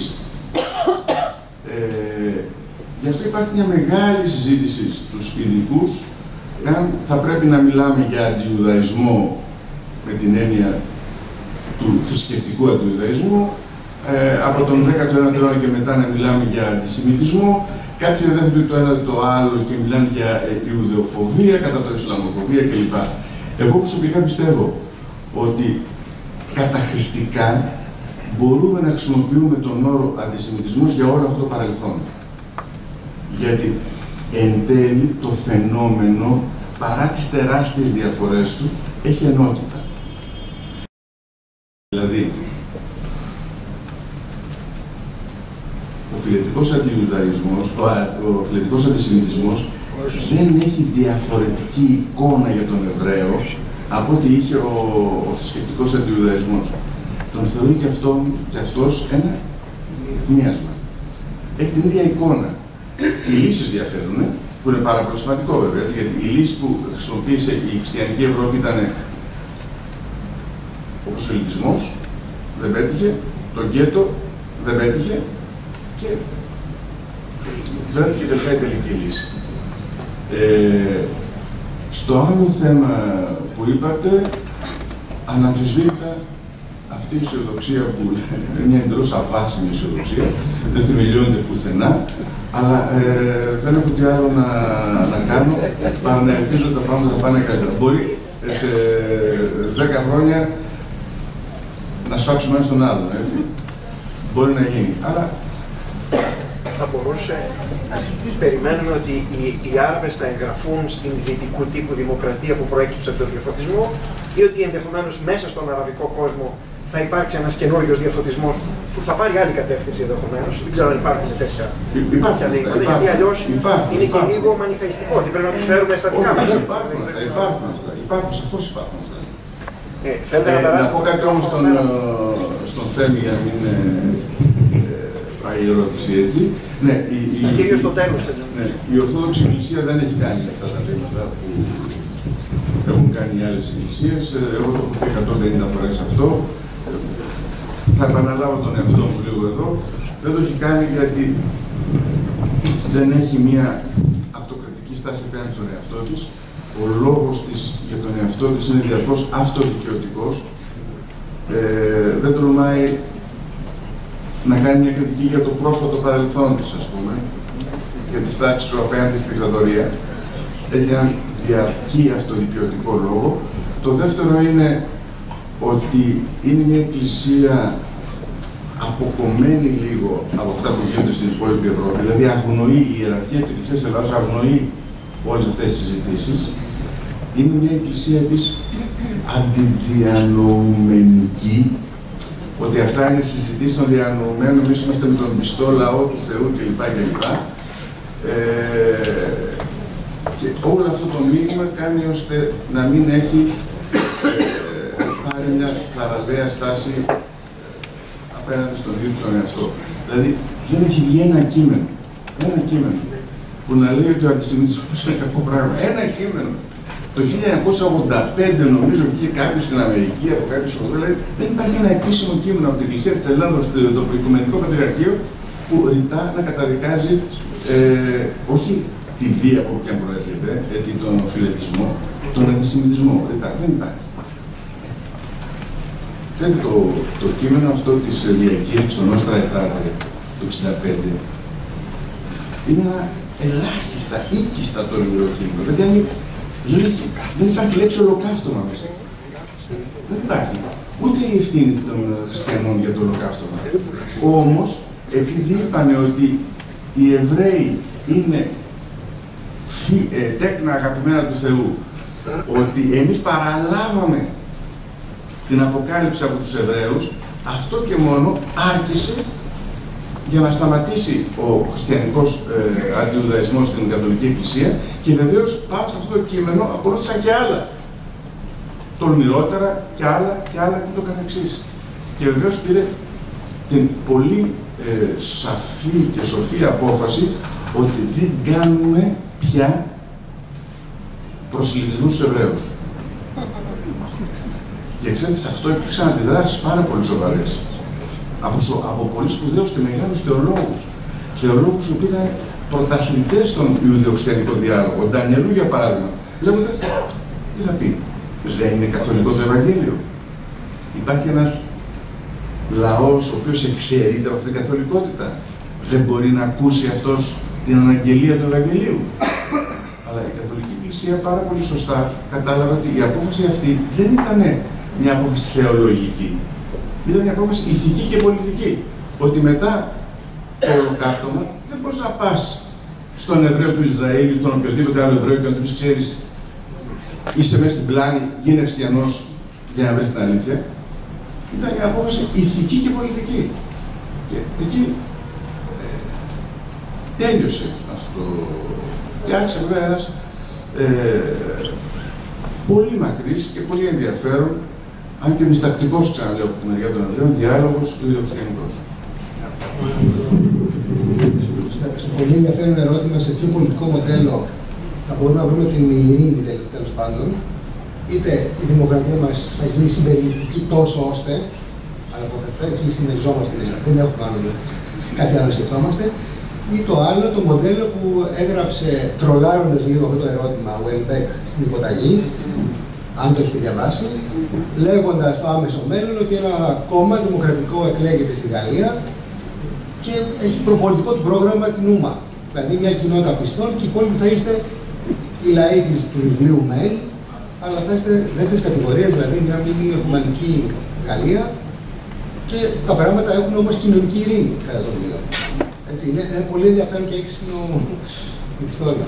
Γι' αυτό υπάρχει μια μεγάλη συζήτηση στους ειδικούς αν θα πρέπει να μιλάμε για αντιουδαϊσμό με την έννοια του θρησκευτικού αντιουδαϊσμού, από τον 19ο αιώνα και μετά να μιλάμε για αντισημιτισμό. Κάποιοι δέχονται το ένα το άλλο και μιλάνε για ιουδεοφοβία, κατά το Ισλαμοφοβία κλπ. Εγώ προσωπικά πιστεύω ότι καταχρηστικά μπορούμε να χρησιμοποιούμε τον όρο αντισημιτισμός για όλο αυτό το παρελθόν. Γιατί εν τέλει το φαινόμενο, παρά τις τεράστιες διαφορές του, έχει ενότητα. Δηλαδή, ο φιλετικός αντιουδαϊσμός, ο φιλετικός αντισημιτισμός δεν έχει διαφορετική εικόνα για τον Εβραίο από ό,τι είχε ο θρησκευτικός αντιουδαϊσμός. Τον θεωρεί και αυτός ένα μοίασμα. Έχει την ίδια εικόνα. Οι λύσεις διαφέρουν, που είναι πάρα πολύ σημαντικό βέβαια, έτσι, γιατί η λύση που χρησιμοποίησε η χριστιανική Ευρώπη ήταν ο προσελητισμός, δεν πέτυχε, το γκέτο δεν πέτυχε και βρέθηκε τελικά η τελική λύση. Στο άλλο θέμα που είπατε, αναμφισβήτητα αυτή η αισιοδοξία που είναι μια εντελώς αβάσιμη αισιοδοξία, δεν θεμελιώνεται πουθενά, αλλά δεν έχω τι άλλο να κάνω παρά να ελπίζω ότι τα πράγματα θα πάνε καλύτερα. Μπορεί σε 10 χρόνια να σφάξουμε ένα στον άλλον, έτσι. Μπορεί να γίνει, αλλά θα μπορούσε, περιμένουμε ότι οι Άραβες θα εγγραφούν στην δυτικού τύπου δημοκρατία που προέκυψε από τον διαφωτισμό ή ότι ενδεχομένως μέσα στον αραβικό κόσμο θα υπάρξει ένας καινούριος διαφωτισμός που θα πάρει άλλη κατεύθυνση ενδεχομένως. Δεν ξέρω αν υπάρχουν τέτοια δείγματα, γιατί αλλιώς είναι και λίγο μανιχαϊστικό, ότι πρέπει να τους φέρουμε στα δικά μας. Υπάρχουν αυτά, υπάρχουν, σαφώς υπάρχουν αυτά. Να πω κάτι όμως στον Θέμη για να μην πάει η ερώτηση έτσι. Ναι, κυρίως στο τέλος. Ναι, η Ορθόδοξη Εκκλησία δεν έχει κάνει αυτά τα θέματα που έχουν κάνει οι άλλες εκκλησίες. Εγώ το έχω πει 150 φορές αυτό. Θα επαναλάβω τον εαυτό μου λίγο εδώ. Δεν το έχει κάνει γιατί δεν έχει μία αυτοκριτική στάση απέναντι στον εαυτό της. Ο λόγος της για τον εαυτό της είναι διαρκώς αυτοδικαιωτικός. Δεν τολμάει να κάνει μια κριτική για το πρόσφατο παρελθόν της, ας πούμε, για τη στάση του απέναντι στη δικτατορία. Έχει έναν διαρκή αυτοδικαιωτικό λόγο. Το δεύτερο είναι ότι είναι μια εκκλησία αποκομμένη λίγο από αυτά που γίνονται στην υπόλοιπη Ευρώπη. Δηλαδή αγνοεί η ιεραρχία της Εκκλησίας Ελλάδος, αγνοεί όλες αυτές τις συζητήσεις. Είναι μια εκκλησία επίσης αντιδιανοουμενική, ότι αυτά είναι συζητήσεις των διανοουμένων, εμείς είμαστε με τον πιστό λαό του Θεού κλπ. Και όλο αυτό το μήνυμα κάνει ώστε να μην έχει πάρει μια θαραλέα στάση απέναντι στον ίδιο τον εαυτό. Δηλαδή, δεν έχει βγει ένα κείμενο που να λέει ότι ο αντισημιτισμός είναι κακό πράγμα. Ένα κείμενο. Το 1985 νομίζω βγήκε κάποιος στην Αμερική από κάποιο χώρο, δηλαδή δεν υπάρχει ένα επίσημο κείμενο από την Εκκλησία της Ελλάδος, το Οικουμενικό Πατριαρχείο, που ρητά να καταδικάζει όχι τη βία από όποια προέρχεται, τον φιλετισμό, τον αντισημιτισμό. Ρητά. Δεν υπάρχει. Ξέρετε, το κείμενο αυτό της διακήρυξης των Nostra Aetate του 1965 είναι ένα ελάχιστα, οίκιστα το λιγότερο κείμενο. Δεν υπάρχει λέξη ολοκαύτωμα μέσα. Δεν υπάρχει. Ούτε η ευθύνη των χριστιανών για το ολοκαύτωμα. Όμως, επειδή είπανε ότι οι Εβραίοι είναι τέκνα αγαπημένα του Θεού, ότι εμείς παραλάβαμε την αποκάλυψη από τους Εβραίους, αυτό και μόνο άρχισε για να σταματήσει ο χριστιανικός αντιουδαϊσμός στην Καθολική Εκκλησία και βεβαίως πάνω σε αυτό το κείμενο ακολούθησαν και άλλα. Τολμηρότερα και άλλα και το καθεξής. Και βεβαίως πήρε την πολύ σαφή και σοφή απόφαση ότι δεν κάνουμε πια προσιλητισμούς στους Εβραίους. Και ξέρετε, σε αυτό υπήρξαν αντιδράσεις πάρα πολύ σοβαρές. Από πολύ σπουδαίους και μεγάλους θεολόγους. Θεολόγους που ήταν πρωταθλητές στον Ιουδαιοχριστιανικό διάλογο. Ο Ντανιελού, για παράδειγμα, λέγοντας, τι θα πει, δεν είναι καθολικό το Ευαγγέλιο. Υπάρχει ένας λαός ο οποίος εξαιρείται από την καθολικότητα. Δεν μπορεί να ακούσει αυτός την αναγγελία του Ευαγγελίου. Αλλά η Καθολική Εκκλησία πάρα πολύ σωστά κατάλαβε ότι η απόφαση αυτή δεν ήταν μια απόφαση θεολογική. Ήταν μια απόφαση ηθική και πολιτική. Ότι μετά το ολοκαύτωμα δεν μπορείς να πας στον Εβραίο του Ισραήλ ή στον οποιοδήποτε άλλο Εβραίο και να του πεις, ξέρεις, είσαι μέσα στην πλάνη, γίνε χριστιανός για να βρεις την αλήθεια. Ήταν μια απόφαση ηθική και πολιτική. Και εκεί τέλειωσε αυτό. Και άρχισε βέβαια ένας πολύ μακρύς και πολύ ενδιαφέρον, αν και διστακτικός, ξαναλέω από τη μεριά των Εβραίων, διάλογος του ιουδαιοχριστιανικός. Στο πολύ ενδιαφέρον ερώτημα, σε ποιο πολιτικό μοντέλο θα μπορούμε να βρούμε την ειρήνη τέλος πάντων, είτε η δημοκρατία μας θα γίνει συμπεριληπτική τόσο ώστε, αλλά από αυτά εκεί συμμεριζόμαστε, δεν έχουμε άλλο κάτι άλλο σκεφτόμαστε, ή το άλλο, το μοντέλο που έγραψε τρολάροντας λίγο αυτό το ερώτημα ο Ελμπέκ στην υποταγή, αν το έχετε διαβάσει, λέγοντας το άμεσο μέλλον ότι ένα κόμμα δημοκρατικό εκλέγεται στη Γαλλία και έχει προπολιτικό του πρόγραμμα την ΟΥΜΑ. Δηλαδή μια κοινότητα πιστών και οι υπόλοιποι θα είστε οι λαοί του βιβλίου Μέιλ, αλλά θα είστε δεύτερης κατηγορίας, δηλαδή μια μήνυ εχουμανική Γαλλία και τα πράγματα έχουν όμως κοινωνική ειρήνη κατά το βιβλίο. Έτσι, είναι πολύ ενδιαφέρον και έξυπνο η ιστορία.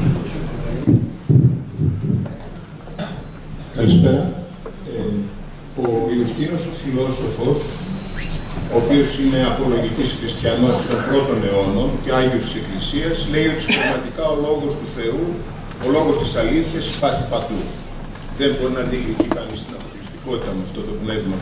Καλησπέρα. Ο Ιουστίνος ο φιλόσοφος, ο οποίος είναι απολογητής χριστιανός των πρώτων αιώνων και Άγιος της Εκκλησίας, λέει ότι συμπληρωματικά ο λόγος του Θεού, ο λόγος της αλήθειας υπάρχει παντού. Δεν μπορεί να αντιληφθεί κανείς την αποκλειστικότητα με αυτό το πνεύμα.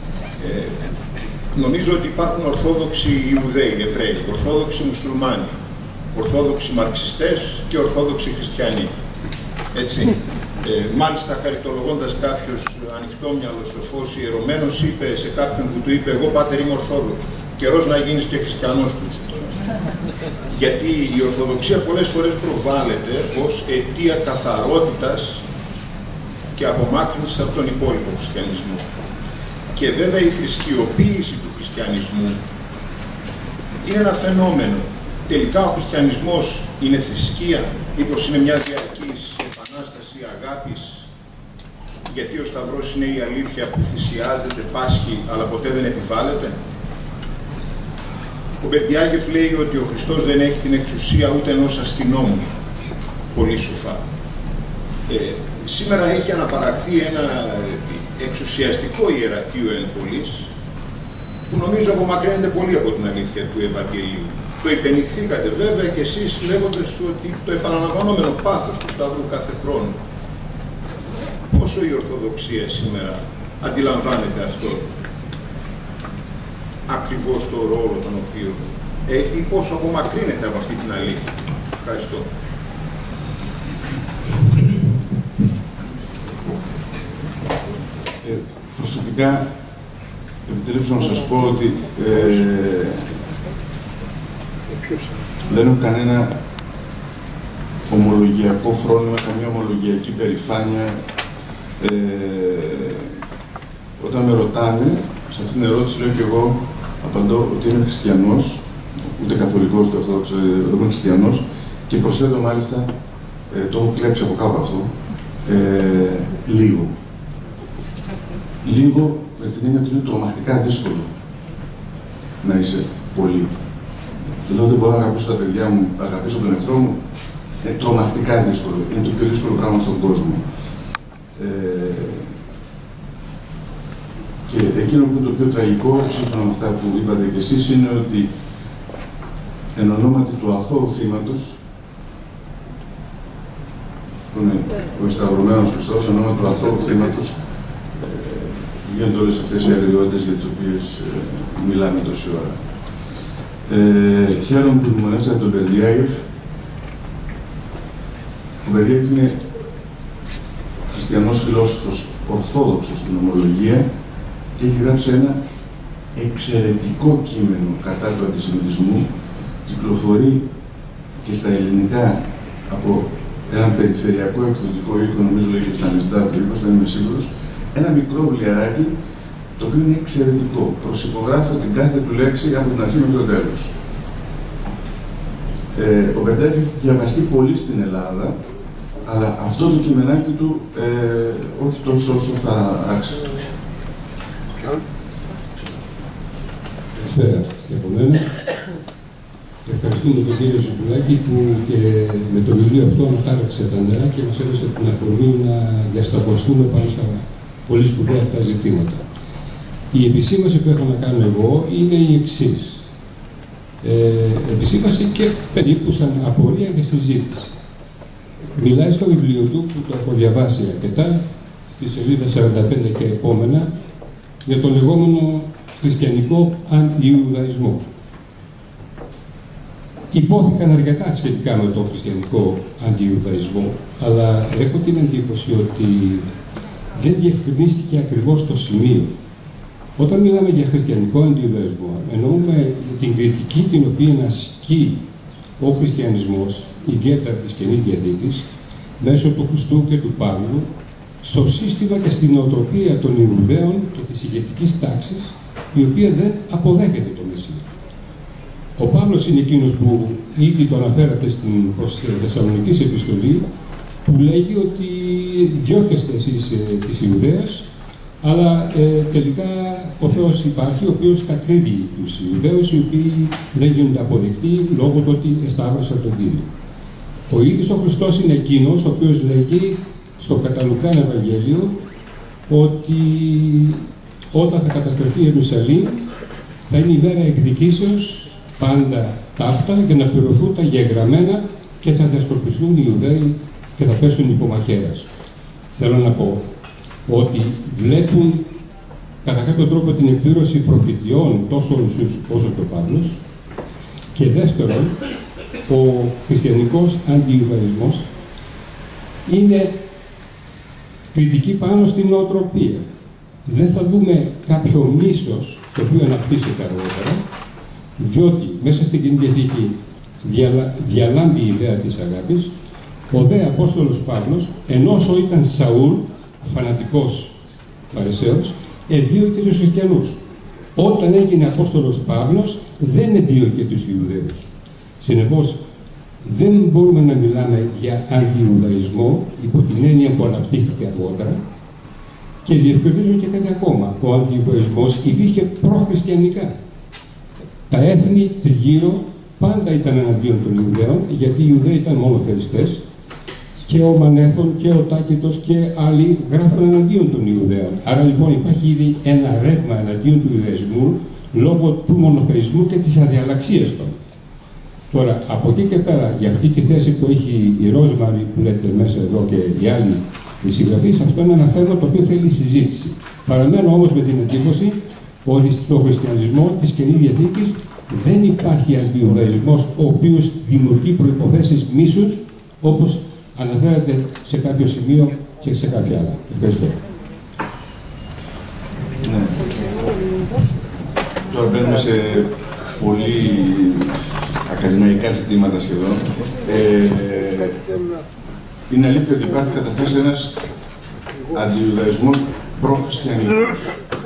Νομίζω ότι υπάρχουν Ορθόδοξοι Ιουδαίοι, Εβραίοι, Ορθόδοξοι Μουσουλμάνοι, Ορθόδοξοι Μαρξιστές και Ορθόδοξοι Χριστιανοί. Έτσι. Μάλιστα, χαριτολογώντας κάποιος ανοιχτόμυαλος σοφός ιερωμένος, είπε σε κάποιον που του είπε: εγώ πάτερ είμαι Ορθόδοξος. Καιρός να γίνεις και χριστιανός του. Γιατί η Ορθοδοξία πολλές φορές προβάλλεται ως αιτία καθαρότητας και απομάκρυνσης από τον υπόλοιπο χριστιανισμό. Και βέβαια η θρησκειοποίηση του χριστιανισμού είναι ένα φαινόμενο. Τελικά ο χριστιανισμός είναι θρησκεία, μήπως είναι μια διαρκής επανάσταση αγάπης, γιατί ο Σταυρός είναι η αλήθεια που θυσιάζεται, πάσχει, αλλά ποτέ δεν επιβάλλεται. Ο Μπερντιάγεφ λέει ότι ο Χριστός δεν έχει την εξουσία ούτε ενός αστυνόμου. Πολύ σοφά. Σήμερα έχει αναπαραχθεί ένα εξουσιαστικό ιερατείο εν πολλής, που νομίζω απομακρύνεται πολύ από την αλήθεια του Ευαγγελίου. Το υπενηχθήκατε βέβαια και εσείς λέγοντας ότι το επαναλαμβανόμενο πάθος του Σταύρου κάθε χρόνο. Πόσο η Ορθοδοξία σήμερα αντιλαμβάνεται αυτό, ακριβώς το ρόλο τον οποίο έχει, ή πόσο απομακρύνεται από αυτή την αλήθεια. Ευχαριστώ. Προσωπικά, επιτρέψτε να σας πω ότι δεν έχω κανένα ομολογιακό φρόνημα, καμία ομολογιακή περηφάνεια. Όταν με ρωτάνε, σε αυτήν την ερώτηση λέω και εγώ, απαντώ ότι είμαι χριστιανός, ούτε καθολικός, ούτε ορθόδοξος, είμαι χριστιανός, και προσθέτω μάλιστα, το έχω κλέψει από κάπου αυτό, λίγο. Λίγο με την έννοια ότι είναι τρομακτικά δύσκολο να είσαι πολύ. Εδώ δεν μπορώ να αγαπήσω τα παιδιά μου, να αγαπήσω τον εχθρό μου. Είναι τρομακτικά δύσκολο. Είναι το πιο δύσκολο πράγμα στον κόσμο. Και εκείνο που είναι το πιο τραγικό, σύμφωνα με αυτά που είπατε κι εσείς, είναι ότι εν ονόματι του αθώου θύματος, που είναι ο εσταυρωμένος Χριστός, εν ονόματι του αθώου θύματος, γίνονται όλες αυτές οι αγριότητες για τις οποίες μιλάμε τόση ώρα. Χαίρομαι που δημονεύσατε τον Μπερντιάγεφ. Ο Μπερντιάγεφ είναι χριστιανός φιλόσοφος, ορθόδοξος στην ομολογία και έχει γράψει ένα εξαιρετικό κείμενο κατά του αντισημιτισμού. Κυκλοφορεί και στα ελληνικά από έναν περιφερειακό εκδοτικό οίκο, νομίζω λέγεται Σανιστά του οίκος, δεν είμαι σίγουρος. Ένα μικρό βιβλιαράκι, το οποίο είναι εξαιρετικό. Προσυπογράφω την κάθε του λέξη από την αρχή μέχρι το τέλος. Ο Μπερντιάγεφ έχει διαβαστεί πολύ στην Ελλάδα, αλλά αυτό το κειμενάκι του όχι τόσο όσο θα άξιζε. Καλησπέρα και από μένα. Ευχαριστούμε τον κύριο Σουκουλάκη που και με το βιβλίο αυτό ανατάραξε τα νερά και μας έδωσε την αφορμή να διασταυρωθούμε πάνω στα πολύ σπουδαία αυτά ζητήματα. Η επισήμαση που έχω να κάνω εγώ είναι η εξής. Επισήμαση και περίπου σαν απορία για συζήτηση. Μιλάει στο βιβλίο του, που το έχω διαβάσει αρκετά, στη σελίδα 45 και επόμενα, για τον λεγόμενο χριστιανικό αντιιουδαϊσμό. Υπόθηκαν αρκετά σχετικά με τον χριστιανικό αντιιουδαϊσμό, αλλά έχω την εντύπωση ότι δεν διευκρινίστηκε ακριβώς το σημείο. Όταν μιλάμε για χριστιανικό αντιιουδαϊσμό, εννοούμε την κριτική την οποία ασκεί ο χριστιανισμός, ιδιαίτερα της Καινής Διαθήκης, μέσω του Χριστού και του Παύλου, στο σύστημα και στην νοοτροπία των Ιουδαίων και της ηγετικής τάξης, η οποία δεν αποδέχεται το Μεσσία. Ο Παύλος είναι εκείνος που ήδη το αναφέρατε στην προς Θεσσαλονικής επιστολή, που λέγει ότι διώκεστε εσείς της Ιουδαίας, αλλά τελικά ο Θεός υπάρχει, ο οποίος κατρίδει τους Ιουδαίους, οι οποίοι δεν γίνονται αποδεκτοί λόγω του ότι εσταύρωσαν τον Κύριο. Ο ίδιος ο Χριστός είναι εκείνος ο οποίος λέγει στο κατά Λουκάν Ευαγγέλιο ότι όταν θα καταστραφεί η Ιερουσαλήμ θα είναι η μέρα εκδικήσεως πάντα ταύτα για να πληρωθούν τα γεγραμμένα και θα διασκορπιστούν οι Ιουδαίοι και θα πέσουν υπό μαχαίρας. Θέλω να πω ότι βλέπουν κατά κάποιο τρόπο την εκπλήρωση προφητιών τόσο ο Ιησούς όσο και ο Παύλος, και δεύτερον, ο χριστιανικός αντιιουδαϊσμός είναι κριτική πάνω στην νοοτροπία. Δεν θα δούμε κάποιο μίσος, το οποίο αναπτύσσεται αργότερα, Διότι μέσα στην Καινή Διαθήκη διαλάμπει η ιδέα της αγάπης, ο δε Απόστολος Παύλος, ενώ όσο ήταν Σαούλ, φανατικός Φαρισαίος, εδίωκε τους χριστιανούς. Όταν έγινε Απόστολος Παύλος, δεν εδίωκε τους Ιουδαίους. Συνεπώς, δεν μπορούμε να μιλάμε για αντιιουδαϊσμό υπό την έννοια που αναπτύχθηκε αργότερα. Και διευκρινίζω και κάτι ακόμα. Ο αντιιουδαϊσμός υπήρχε προχριστιανικά. Τα έθνη τριγύρω πάντα ήταν εναντίον των Ιουδαίων, γιατί οι Ιουδαίοι ήταν μονοθεριστές, και ο Μανέθων και ο Τάκητος και άλλοι γράφουν εναντίον των Ιουδαίων. Άρα λοιπόν υπάρχει ήδη ένα ρεύμα εναντίον του Ιουδαϊσμού λόγω του μονοθεϊσμού και της αδιαλαξίας των. Τώρα, από εκεί και πέρα, για αυτή τη θέση που έχει η Ρόσμαρη που λέτε μέσα εδώ και οι άλλοι οι συγγραφείς, αυτό είναι ένα θέμα το οποίο θέλει συζήτηση. Παραμένω όμως με την εντύπωση ότι στο χριστιανισμό της Καινής Διαθήκης δεν υπάρχει αντιιουδαϊσμός ο οποίος δημιουργεί προϋποθέσεις μίσους, όπως αναφέρεται σε κάποιο σημείο και σε κάποια άλλα. Ευχαριστώ. Ναι. Τώρα μπαίνουμε σε πολύ ακαδημαϊκά ζητήματα σχεδόν. Είναι αλήθεια ότι υπάρχει καταρχάς ένας αντιιουδαϊσμός προχριστιανικός.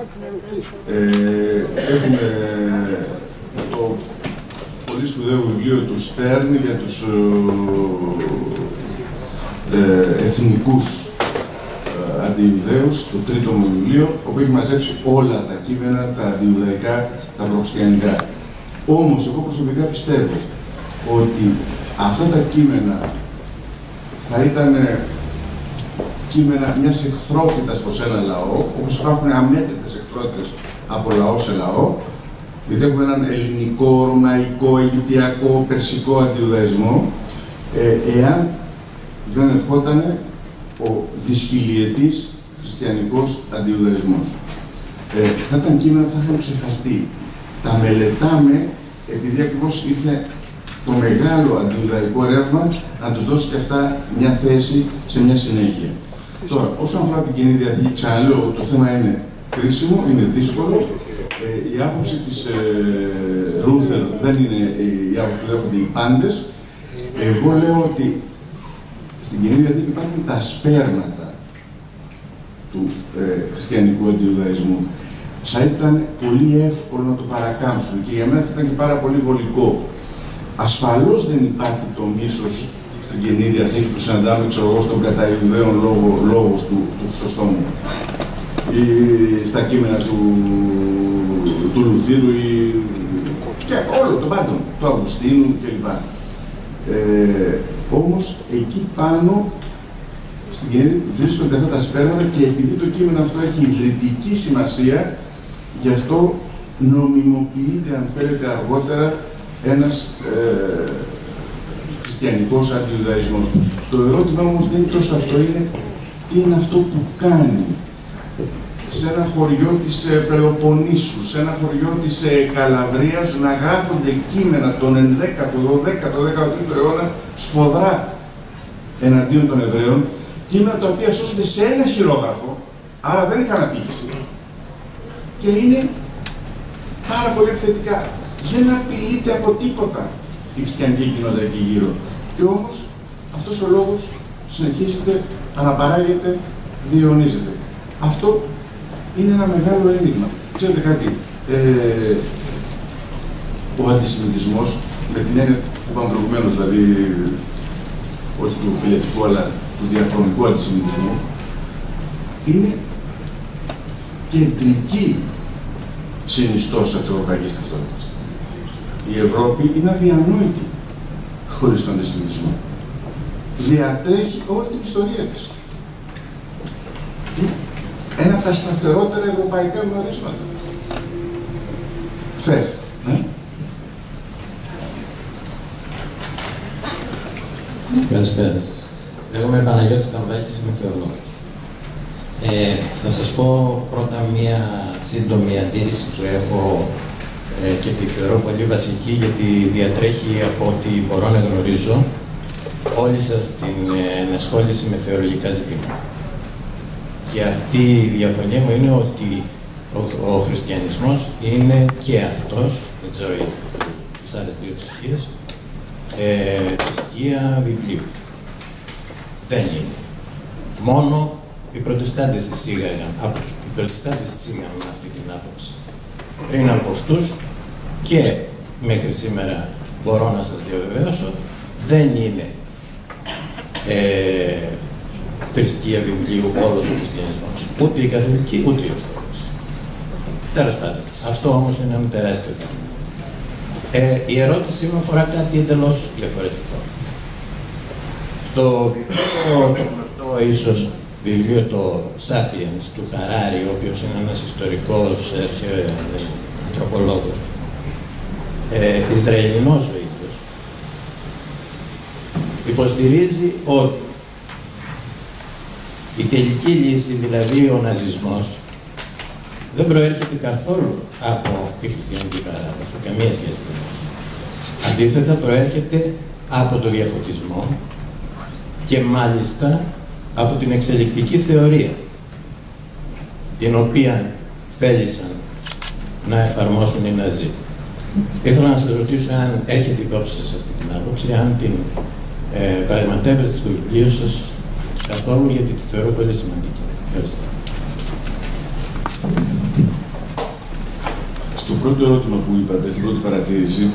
Έχουμε το πολύ σπουδαίο βιβλίο του Στέρν για τους εθνικούς αντιιουδαίους, το τρίτο μου βιβλίο, όπου έχει μαζέψει όλα τα κείμενα, τα αντιιουδαϊκά, τα προχριστιανικά. Όμως, εγώ προσωπικά πιστεύω ότι αυτά τα κείμενα θα ήταν κείμενα μιας εχθρότητας προς ένα λαό, όπως υπάρχουν αμέτρητες εχθρότητες από λαό σε λαό, γιατί έχουμε έναν ελληνικό, ρωμαϊκό, αιγυπτιακό, περσικό αντιιουδαϊσμό, εάν δεν ερχόταν ο δυσχυλιετής χριστιανικός αντιιουδαϊσμός. Θα ήταν κείμενα που θα είχαν ξεχαστεί. Τα μελετάμε επειδή ακριβώς ήρθε το μεγάλο αντιιουδαϊκό ρεύμα να τους δώσει και αυτά μια θέση σε μια συνέχεια. Τώρα, όσον αφορά την Καινή Διαθήκη, ξαναλέω, το θέμα είναι κρίσιμο, είναι δύσκολο. Η άποψη της Ρούθερ δεν είναι η άποψη που δέχονται οι πάντες. Εγώ λέω ότι στην Καινή Διαθήκη υπάρχουν τα σπέρματα του χριστιανικού αντιιουδαϊσμού. Θα ήταν πολύ εύκολο να το παρακάμψουν και για μένα θα ήταν και πάρα πολύ βολικό. Ασφαλώς δεν υπάρχει το μίσος στην Καινή Διαθήκη που συναντάμε, ξέρω εγώ, στον κατά Ιουδαίων λόγος του Χρυσοστόμου ή στα κείμενα του Λουθύρου ή και όλο το πάντων, του Αυγουστίνου κλπ. Όμως εκεί πάνω στην Καινή βρίσκονται αυτά τα σπέρματα και επειδή το κείμενο αυτό έχει ιδρυτική σημασία, γι' αυτό νομιμοποιείται, αν θέλετε, αργότερα ένας χριστιανικός αντιιουδαϊσμός. Το ερώτημα όμως δεν είναι τόσο αυτό, είναι τι είναι αυτό που κάνει σε ένα χωριό της Πελοποννήσου, σε ένα χωριό της Καλαβρίας να γράφονται κείμενα τον 11ο, 12ο, 13ο αιώνα σφοδρά εναντίον των Εβραίων, κείμενα τα οποία σώσονται σε ένα χειρόγραφο, άρα δεν είχαν απήχηση. Και είναι πάρα πολύ επιθετικά. Δεν απειλείται από τίποτα η χριστιανική κοινότητα εκεί γύρω. Και όμως αυτός ο λόγος συνεχίζεται, αναπαράγεται, διαιωνίζεται. Αυτό είναι ένα μεγάλο ένιγμα. Ξέρετε κάτι, ο αντισημιτισμός, με την έννοια που είπαμε προηγουμένως, δηλαδή όχι του φιλετικού αλλά του διαχρονικού αντισημιτισμού, είναι κεντρική συνιστόσα της ευρωπαϊκής ταυτότητας. Η Ευρώπη είναι αδιανόητη χωρίς τον αντισημιτισμό. Διατρέχει όλη την ιστορία της. Ένα από τα σταθερότερα ευρωπαϊκά γνωρίσματα. Φεφ. Καλησπέρα σας. Λέγομαι Παναγιώτης Σταμβάκης, είμαι θεολόγος. Θα σας πω πρώτα μία σύντομη αντίρρηση που έχω και τη θεωρώ πολύ βασική, γιατί διατρέχει από ό,τι μπορώ να γνωρίζω όλη σας την ενασχόληση με θεολογικά ζητήματα. Και αυτή η διαφωνία μου είναι ότι ο χριστιανισμός είναι και αυτός, δεν ξέρω τις άλλες δύο θρησκείες, θρησκεία βιβλίου. Δεν είναι. Μόνο οι Προτεστάντες εισήγαγαν, οι Προτεστάντες εισήγαγαν αυτή την άποψη. Πριν από αυτούς και μέχρι σήμερα μπορώ να σας διαβεβαιώσω, δεν είναι θρησκεία βιβλίου όλος ο χριστιανισμός. Ούτε η καθολική, ούτε η ορθόδοξη. Τέλος πάντων. Αυτό όμως είναι ένα τεράστιο θέμα. Η ερώτησή μου αφορά κάτι εντελώς διαφορετικό. Στο γνωστό ίσως βιβλίο το Sapiens του Χαράρι, ο οποίος είναι ένας ιστορικός ανθρωπολόγος, Ισραηλινός ο ίδιος, υποστηρίζει ότι η τελική λύση, δηλαδή ο ναζισμός, δεν προέρχεται καθόλου από τη χριστιανική παράδοση, καμία σχέση δεν έχει. Αντίθετα, προέρχεται από το διαφωτισμό και μάλιστα από την εξελικτική θεωρία, την οποία θέλησαν να εφαρμόσουν οι Ναζί. Ήθελα να σας ρωτήσω αν έχετε υπόψη σας αυτή την άποψη, αν την πραγματεύεστε στο βιβλίο σας καθόλου, γιατί τη θεωρώ πολύ σημαντική. Ευχαριστώ. Στο πρώτο ερώτημα που είπατε, στην πρώτη παρατήρηση,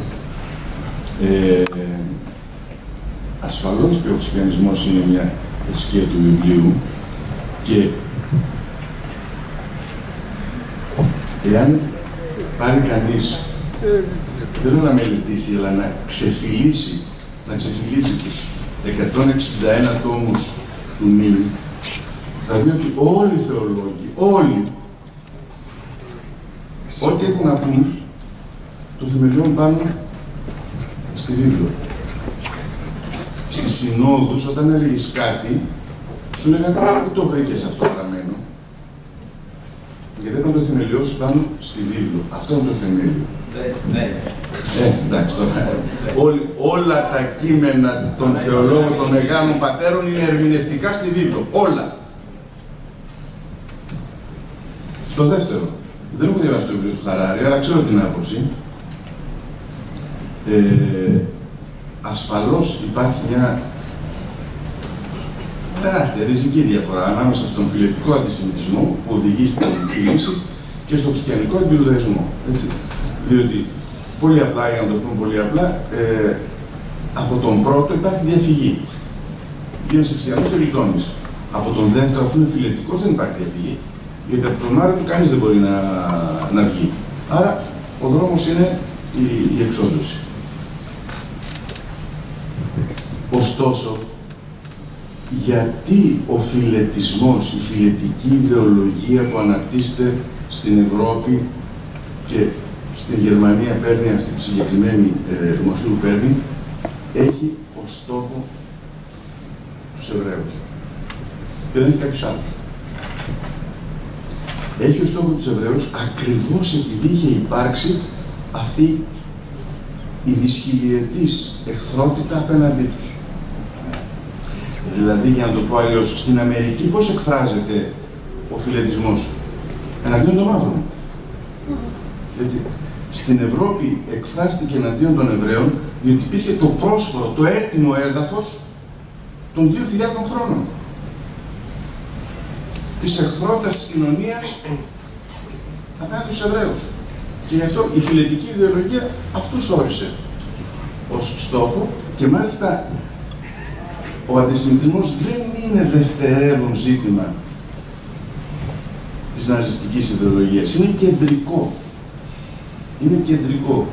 ασφαλώς και ο χριστιανισμός είναι μια θρησκεία του βιβλίου και εάν πάρει κανείς, δεν θέλω να μελετήσει, αλλά να ξεφυλίσει τους 161 τόμους του Νίλ, θα δει ότι όλοι οι θεολόγοι, όλοι, ό,τι έχουν να πούν, το θεμελιώνουν πάνω στη βίβλο. Στις συνόδους, όταν έλεγες κάτι, σου λέγανε πού το βρήκες αυτό γραμμένο. Γιατί έπρεπε να το θεμελιώσεις πάνω στη βίβλο. Αυτό είναι το θεμέλιο. Εντάξει τώρα. Όλα τα κείμενα των θεολόγων των μεγάλων πατέρων είναι ερμηνευτικά στη βίβλο. Όλα. Στο δεύτερο, δεν έχω διαβάσει το βιβλίο του Χαράρι, αλλά ξέρω την άποψη. Ασφαλώς υπάρχει μια τεράστια ριζική διαφορά ανάμεσα στον φιλετικό αντισημιτισμό που οδηγεί στην λύση και στον χριστιανικό αντιουδαϊσμό. Διότι, πολύ απλά, για να το πούμε πολύ απλά, από τον πρώτο υπάρχει διαφυγή. Γίνεσαι χριστιανός και γλιτώνεις. Από τον δεύτερο, αφού είναι φιλετικός, δεν υπάρχει διαφυγή. Γιατί από τον άρετο κανείς δεν μπορεί να βγει. Άρα, ο δρόμος είναι η εξόντωση. Ωστόσο, γιατί ο φιλετισμός, η φιλετική ιδεολογία που αναπτύσσεται στην Ευρώπη και στην Γερμανία παίρνει αυτή τη συγκεκριμένη μορφή που παίρνει, έχει ως στόχο τους Εβραίους. Και δεν έχει κάποιους άλλους. Έχει ως στόχο τους Εβραίους ακριβώς επειδή είχε υπάρξει αυτή η δυσχυλιετής εχθρότητα απέναντί τους. Δηλαδή, για να το πω αλλιώς, στην Αμερική πώς εκφράζεται ο φιλετισμός? Εναντίον των μαύρων. Έτσι. Στην Ευρώπη εκφράστηκε εναντίον των Εβραίων, διότι υπήρχε το πρόσφορο, το έτοιμο έδαφος των 2.000 χρόνων. Της εχθρότητας της κοινωνίας απέναντι στους Εβραίους. Και γι' αυτό η φιλετική ιδεολογία αυτούς όρισε ως στόχο και μάλιστα ο αντισημιτισμός δεν είναι δευτερεύον ζήτημα της ναζιστικής ιδεολογίας. Είναι κεντρικό. Είναι κεντρικό.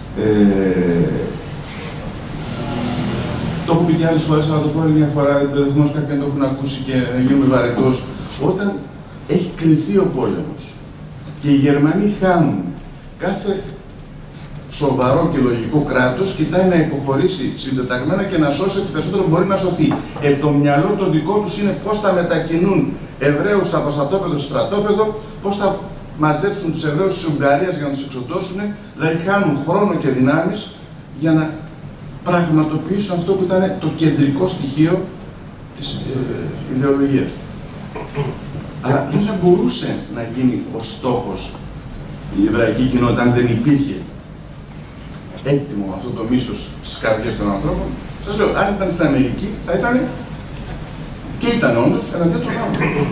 Το έχω πει και άλλες φορές, αλλά το πω άλλη μια φορά, δεν το θυμάμαι, κάποιοι το έχουν ακούσει και γίνομαι βαρετός. Όταν έχει κρυθεί ο πόλεμος και οι Γερμανοί χάνουν, κάθε σοβαρό και λογικό κράτος κοιτάει να υποχωρήσει συντεταγμένα και να σώσει ό,τι περισσότερο μπορεί να σωθεί. Το μυαλό το δικό τους είναι πώς θα μετακινούν Εβραίους από στρατόπεδο σε στρατόπεδο, πώς θα μαζέψουν τους Εβραίους της Ουγγαρίας για να τους εξοντώσουν, δηλαδή χάνουν χρόνο και δυνάμεις για να πραγματοποιήσουν αυτό που ήταν το κεντρικό στοιχείο της ιδεολογίας τους. Αλλά δεν θα μπορούσε να γίνει ο στόχος η εβραϊκή κοινότητα αν δεν υπήρχε έτοιμο αυτό το μίσος στις καρδιές των ανθρώπων. Σας λέω, αν ήταν στην Αμερική, θα ήταν και ήταν όντως εναντίον των άνθρωπων.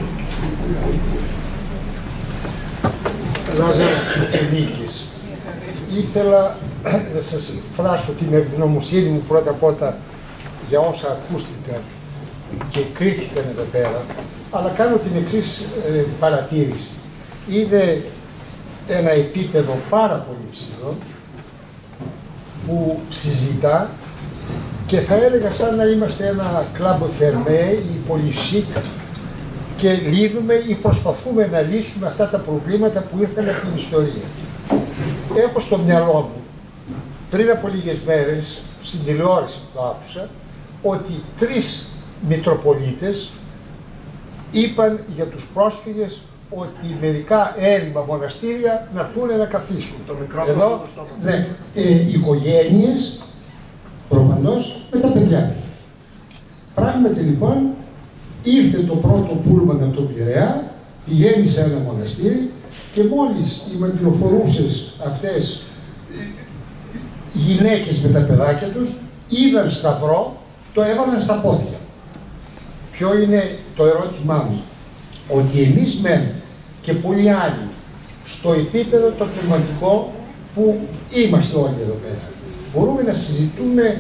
Λάζαρο Τσιτσενίκης. Ήθελα να σας εκφράσω την ευγνωμοσύνη μου πρώτα απ' όλα για όσα ακούστηκαν και κρίθηκαν εδώ πέρα, αλλά κάνω την εξής παρατήρηση. Είναι ένα επίπεδο πάρα πολύ ψηλό που συζητά και θα έλεγα σαν να είμαστε ένα κλαμπ φερμέ ή πολύ chic και λύνουμε ή προσπαθούμε να λύσουμε αυτά τα προβλήματα που ήρθαν από την ιστορία. Έχω στο μυαλό μου, πριν από λίγες μέρες, στην τηλεόραση που το άκουσα, ότι 3 Μητροπολίτες είπαν για τους πρόσφυγες ότι μερικά έρημα μοναστήρια να έρθουν να καθίσουν. Το μικρόφωνο εδώ, στο στόμα. ναι, οικογένειες, προφανώς, με τα παιδιά τους. Πράγματι λοιπόν, ήρθε το πρώτο πούλμαν από τον Πειραιά, πηγαίνει σε ένα μοναστήρι και μόλις οι μετλοφορούσες αυτές γυναίκες με τα παιδάκια τους είδαν σταυρό, το έβαλαν στα πόδια. Ποιο είναι το ερώτημά μου? Ότι εμείς μένουμε και πολλοί άλλοι στο επίπεδο το πνευματικό που είμαστε όλοι εδώ πέρα, μπορούμε να συζητούμε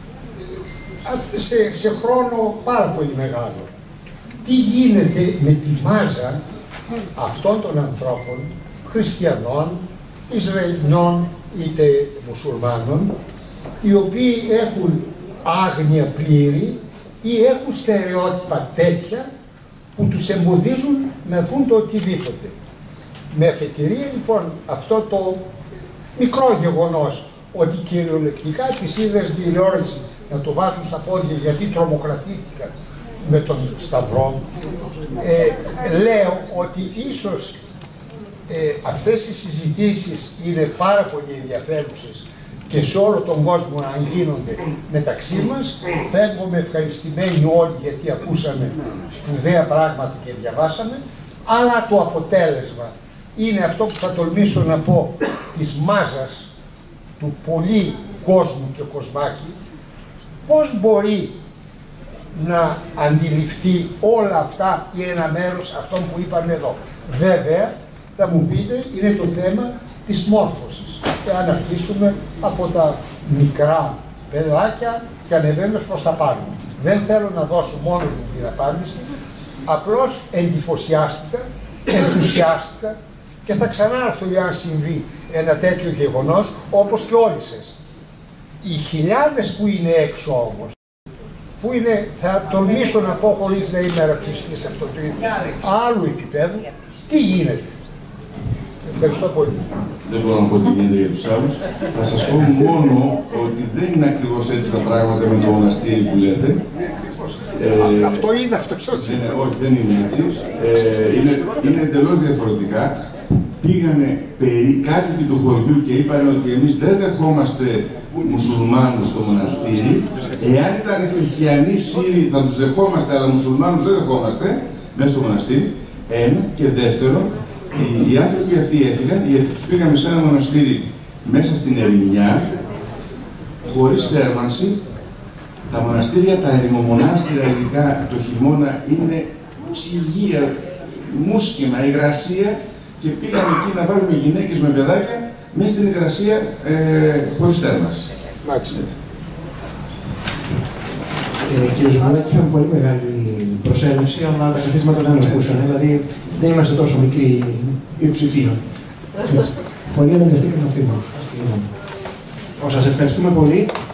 σε χρόνο πάρα πολύ μεγάλο. Τι γίνεται με τη μάζα αυτών των ανθρώπων, χριστιανών, Ισραηλινών είτε μουσουλμάνων, οι οποίοι έχουν άγνοια πλήρη ή έχουν στερεότυπα τέτοια που τους εμποδίζουν να δουν το οτιδήποτε. Με αφετηρία λοιπόν αυτό το μικρό γεγονός ότι κυριολεκτικά τις είδες τηλεόραση να το βάζουν στα πόδια γιατί τρομοκρατήθηκαν με τον Σταυρό, λέω ότι ίσως αυτές οι συζητήσεις είναι πάρα πολύ ενδιαφέρουσες και σε όλο τον κόσμο αν γίνονται μεταξύ μας. Φεύγουμε ευχαριστημένοι όλοι γιατί ακούσαμε σπουδαία πράγματα και διαβάσαμε, αλλά το αποτέλεσμα είναι αυτό που θα τολμήσω να πω της μάζας του πολύ κόσμου και κοσμάκι, πώς μπορεί να αντιληφθεί όλα αυτά ή ένα μέρος αυτών που είπαμε εδώ. Βέβαια, θα μου πείτε, είναι το θέμα της μόρφωσης. Και αν αρχίσουμε από τα μικρά παιδάκια και ανεβαίνοντας προς τα πάνω. Δεν θέλω να δώσω μόνο την απάντηση, απλώς εντυπωσιάστηκα, ενθουσιάστηκα και θα ξανάρθω αν συμβεί ένα τέτοιο γεγονός, όπως και όλοι σας. Οι χιλιάδες που είναι έξω όμως, που είναι, θα τολμήσω να πω χωρίς να είμαι ρατσιστής αυτό το ίδιο, άλλου επίπεδου, τι γίνεται. Ευχαριστώ πολύ. Δεν μπορώ να πω τι γίνεται για τους άλλους. Θα σας πω μόνο ότι δεν είναι ακριβώς έτσι τα πράγματα με το μοναστήρι που λέτε. Αυτό είναι αυτό, σωστά. Όχι, δεν είναι έτσι. Είναι εντελώς διαφορετικά. Πήγανε κάτοικοι του χωριού και είπαν ότι εμείς δεν δεχόμαστε μουσουλμάνους στο μοναστήρι. Εάν ήταν χριστιανοί Σύριοι θα τους δεχόμαστε, αλλά μουσουλμάνους δεν δεχόμαστε μέσα στο μοναστήρι. Ένα. Και δεύτερον, οι άνθρωποι αυτοί έφυγαν γιατί τους πήγαμε σε ένα μοναστήρι μέσα στην Ερημιά, χωρίς θέρμανση. Τα μοναστήρια, τα ερημομονάστηρια ειδικά το χειμώνα είναι ψυγεία, μουσκεμα, υγρασία και πήγαμε εκεί να βάλουμε γυναίκες με παιδάκια μέσα στην υγρασία χωρίς θέρμανση. Κύριε Ζουμανάκη, είχαμε πολύ μεγάλη προσέλευση, αλλά τα καθίσματα δεν ακούσαν. Δηλαδή, δεν είμαστε τόσο μικροί υποψηφία. Πολύ αναγκαστήκαμε να φύγουμε. Σας ευχαριστούμε πολύ.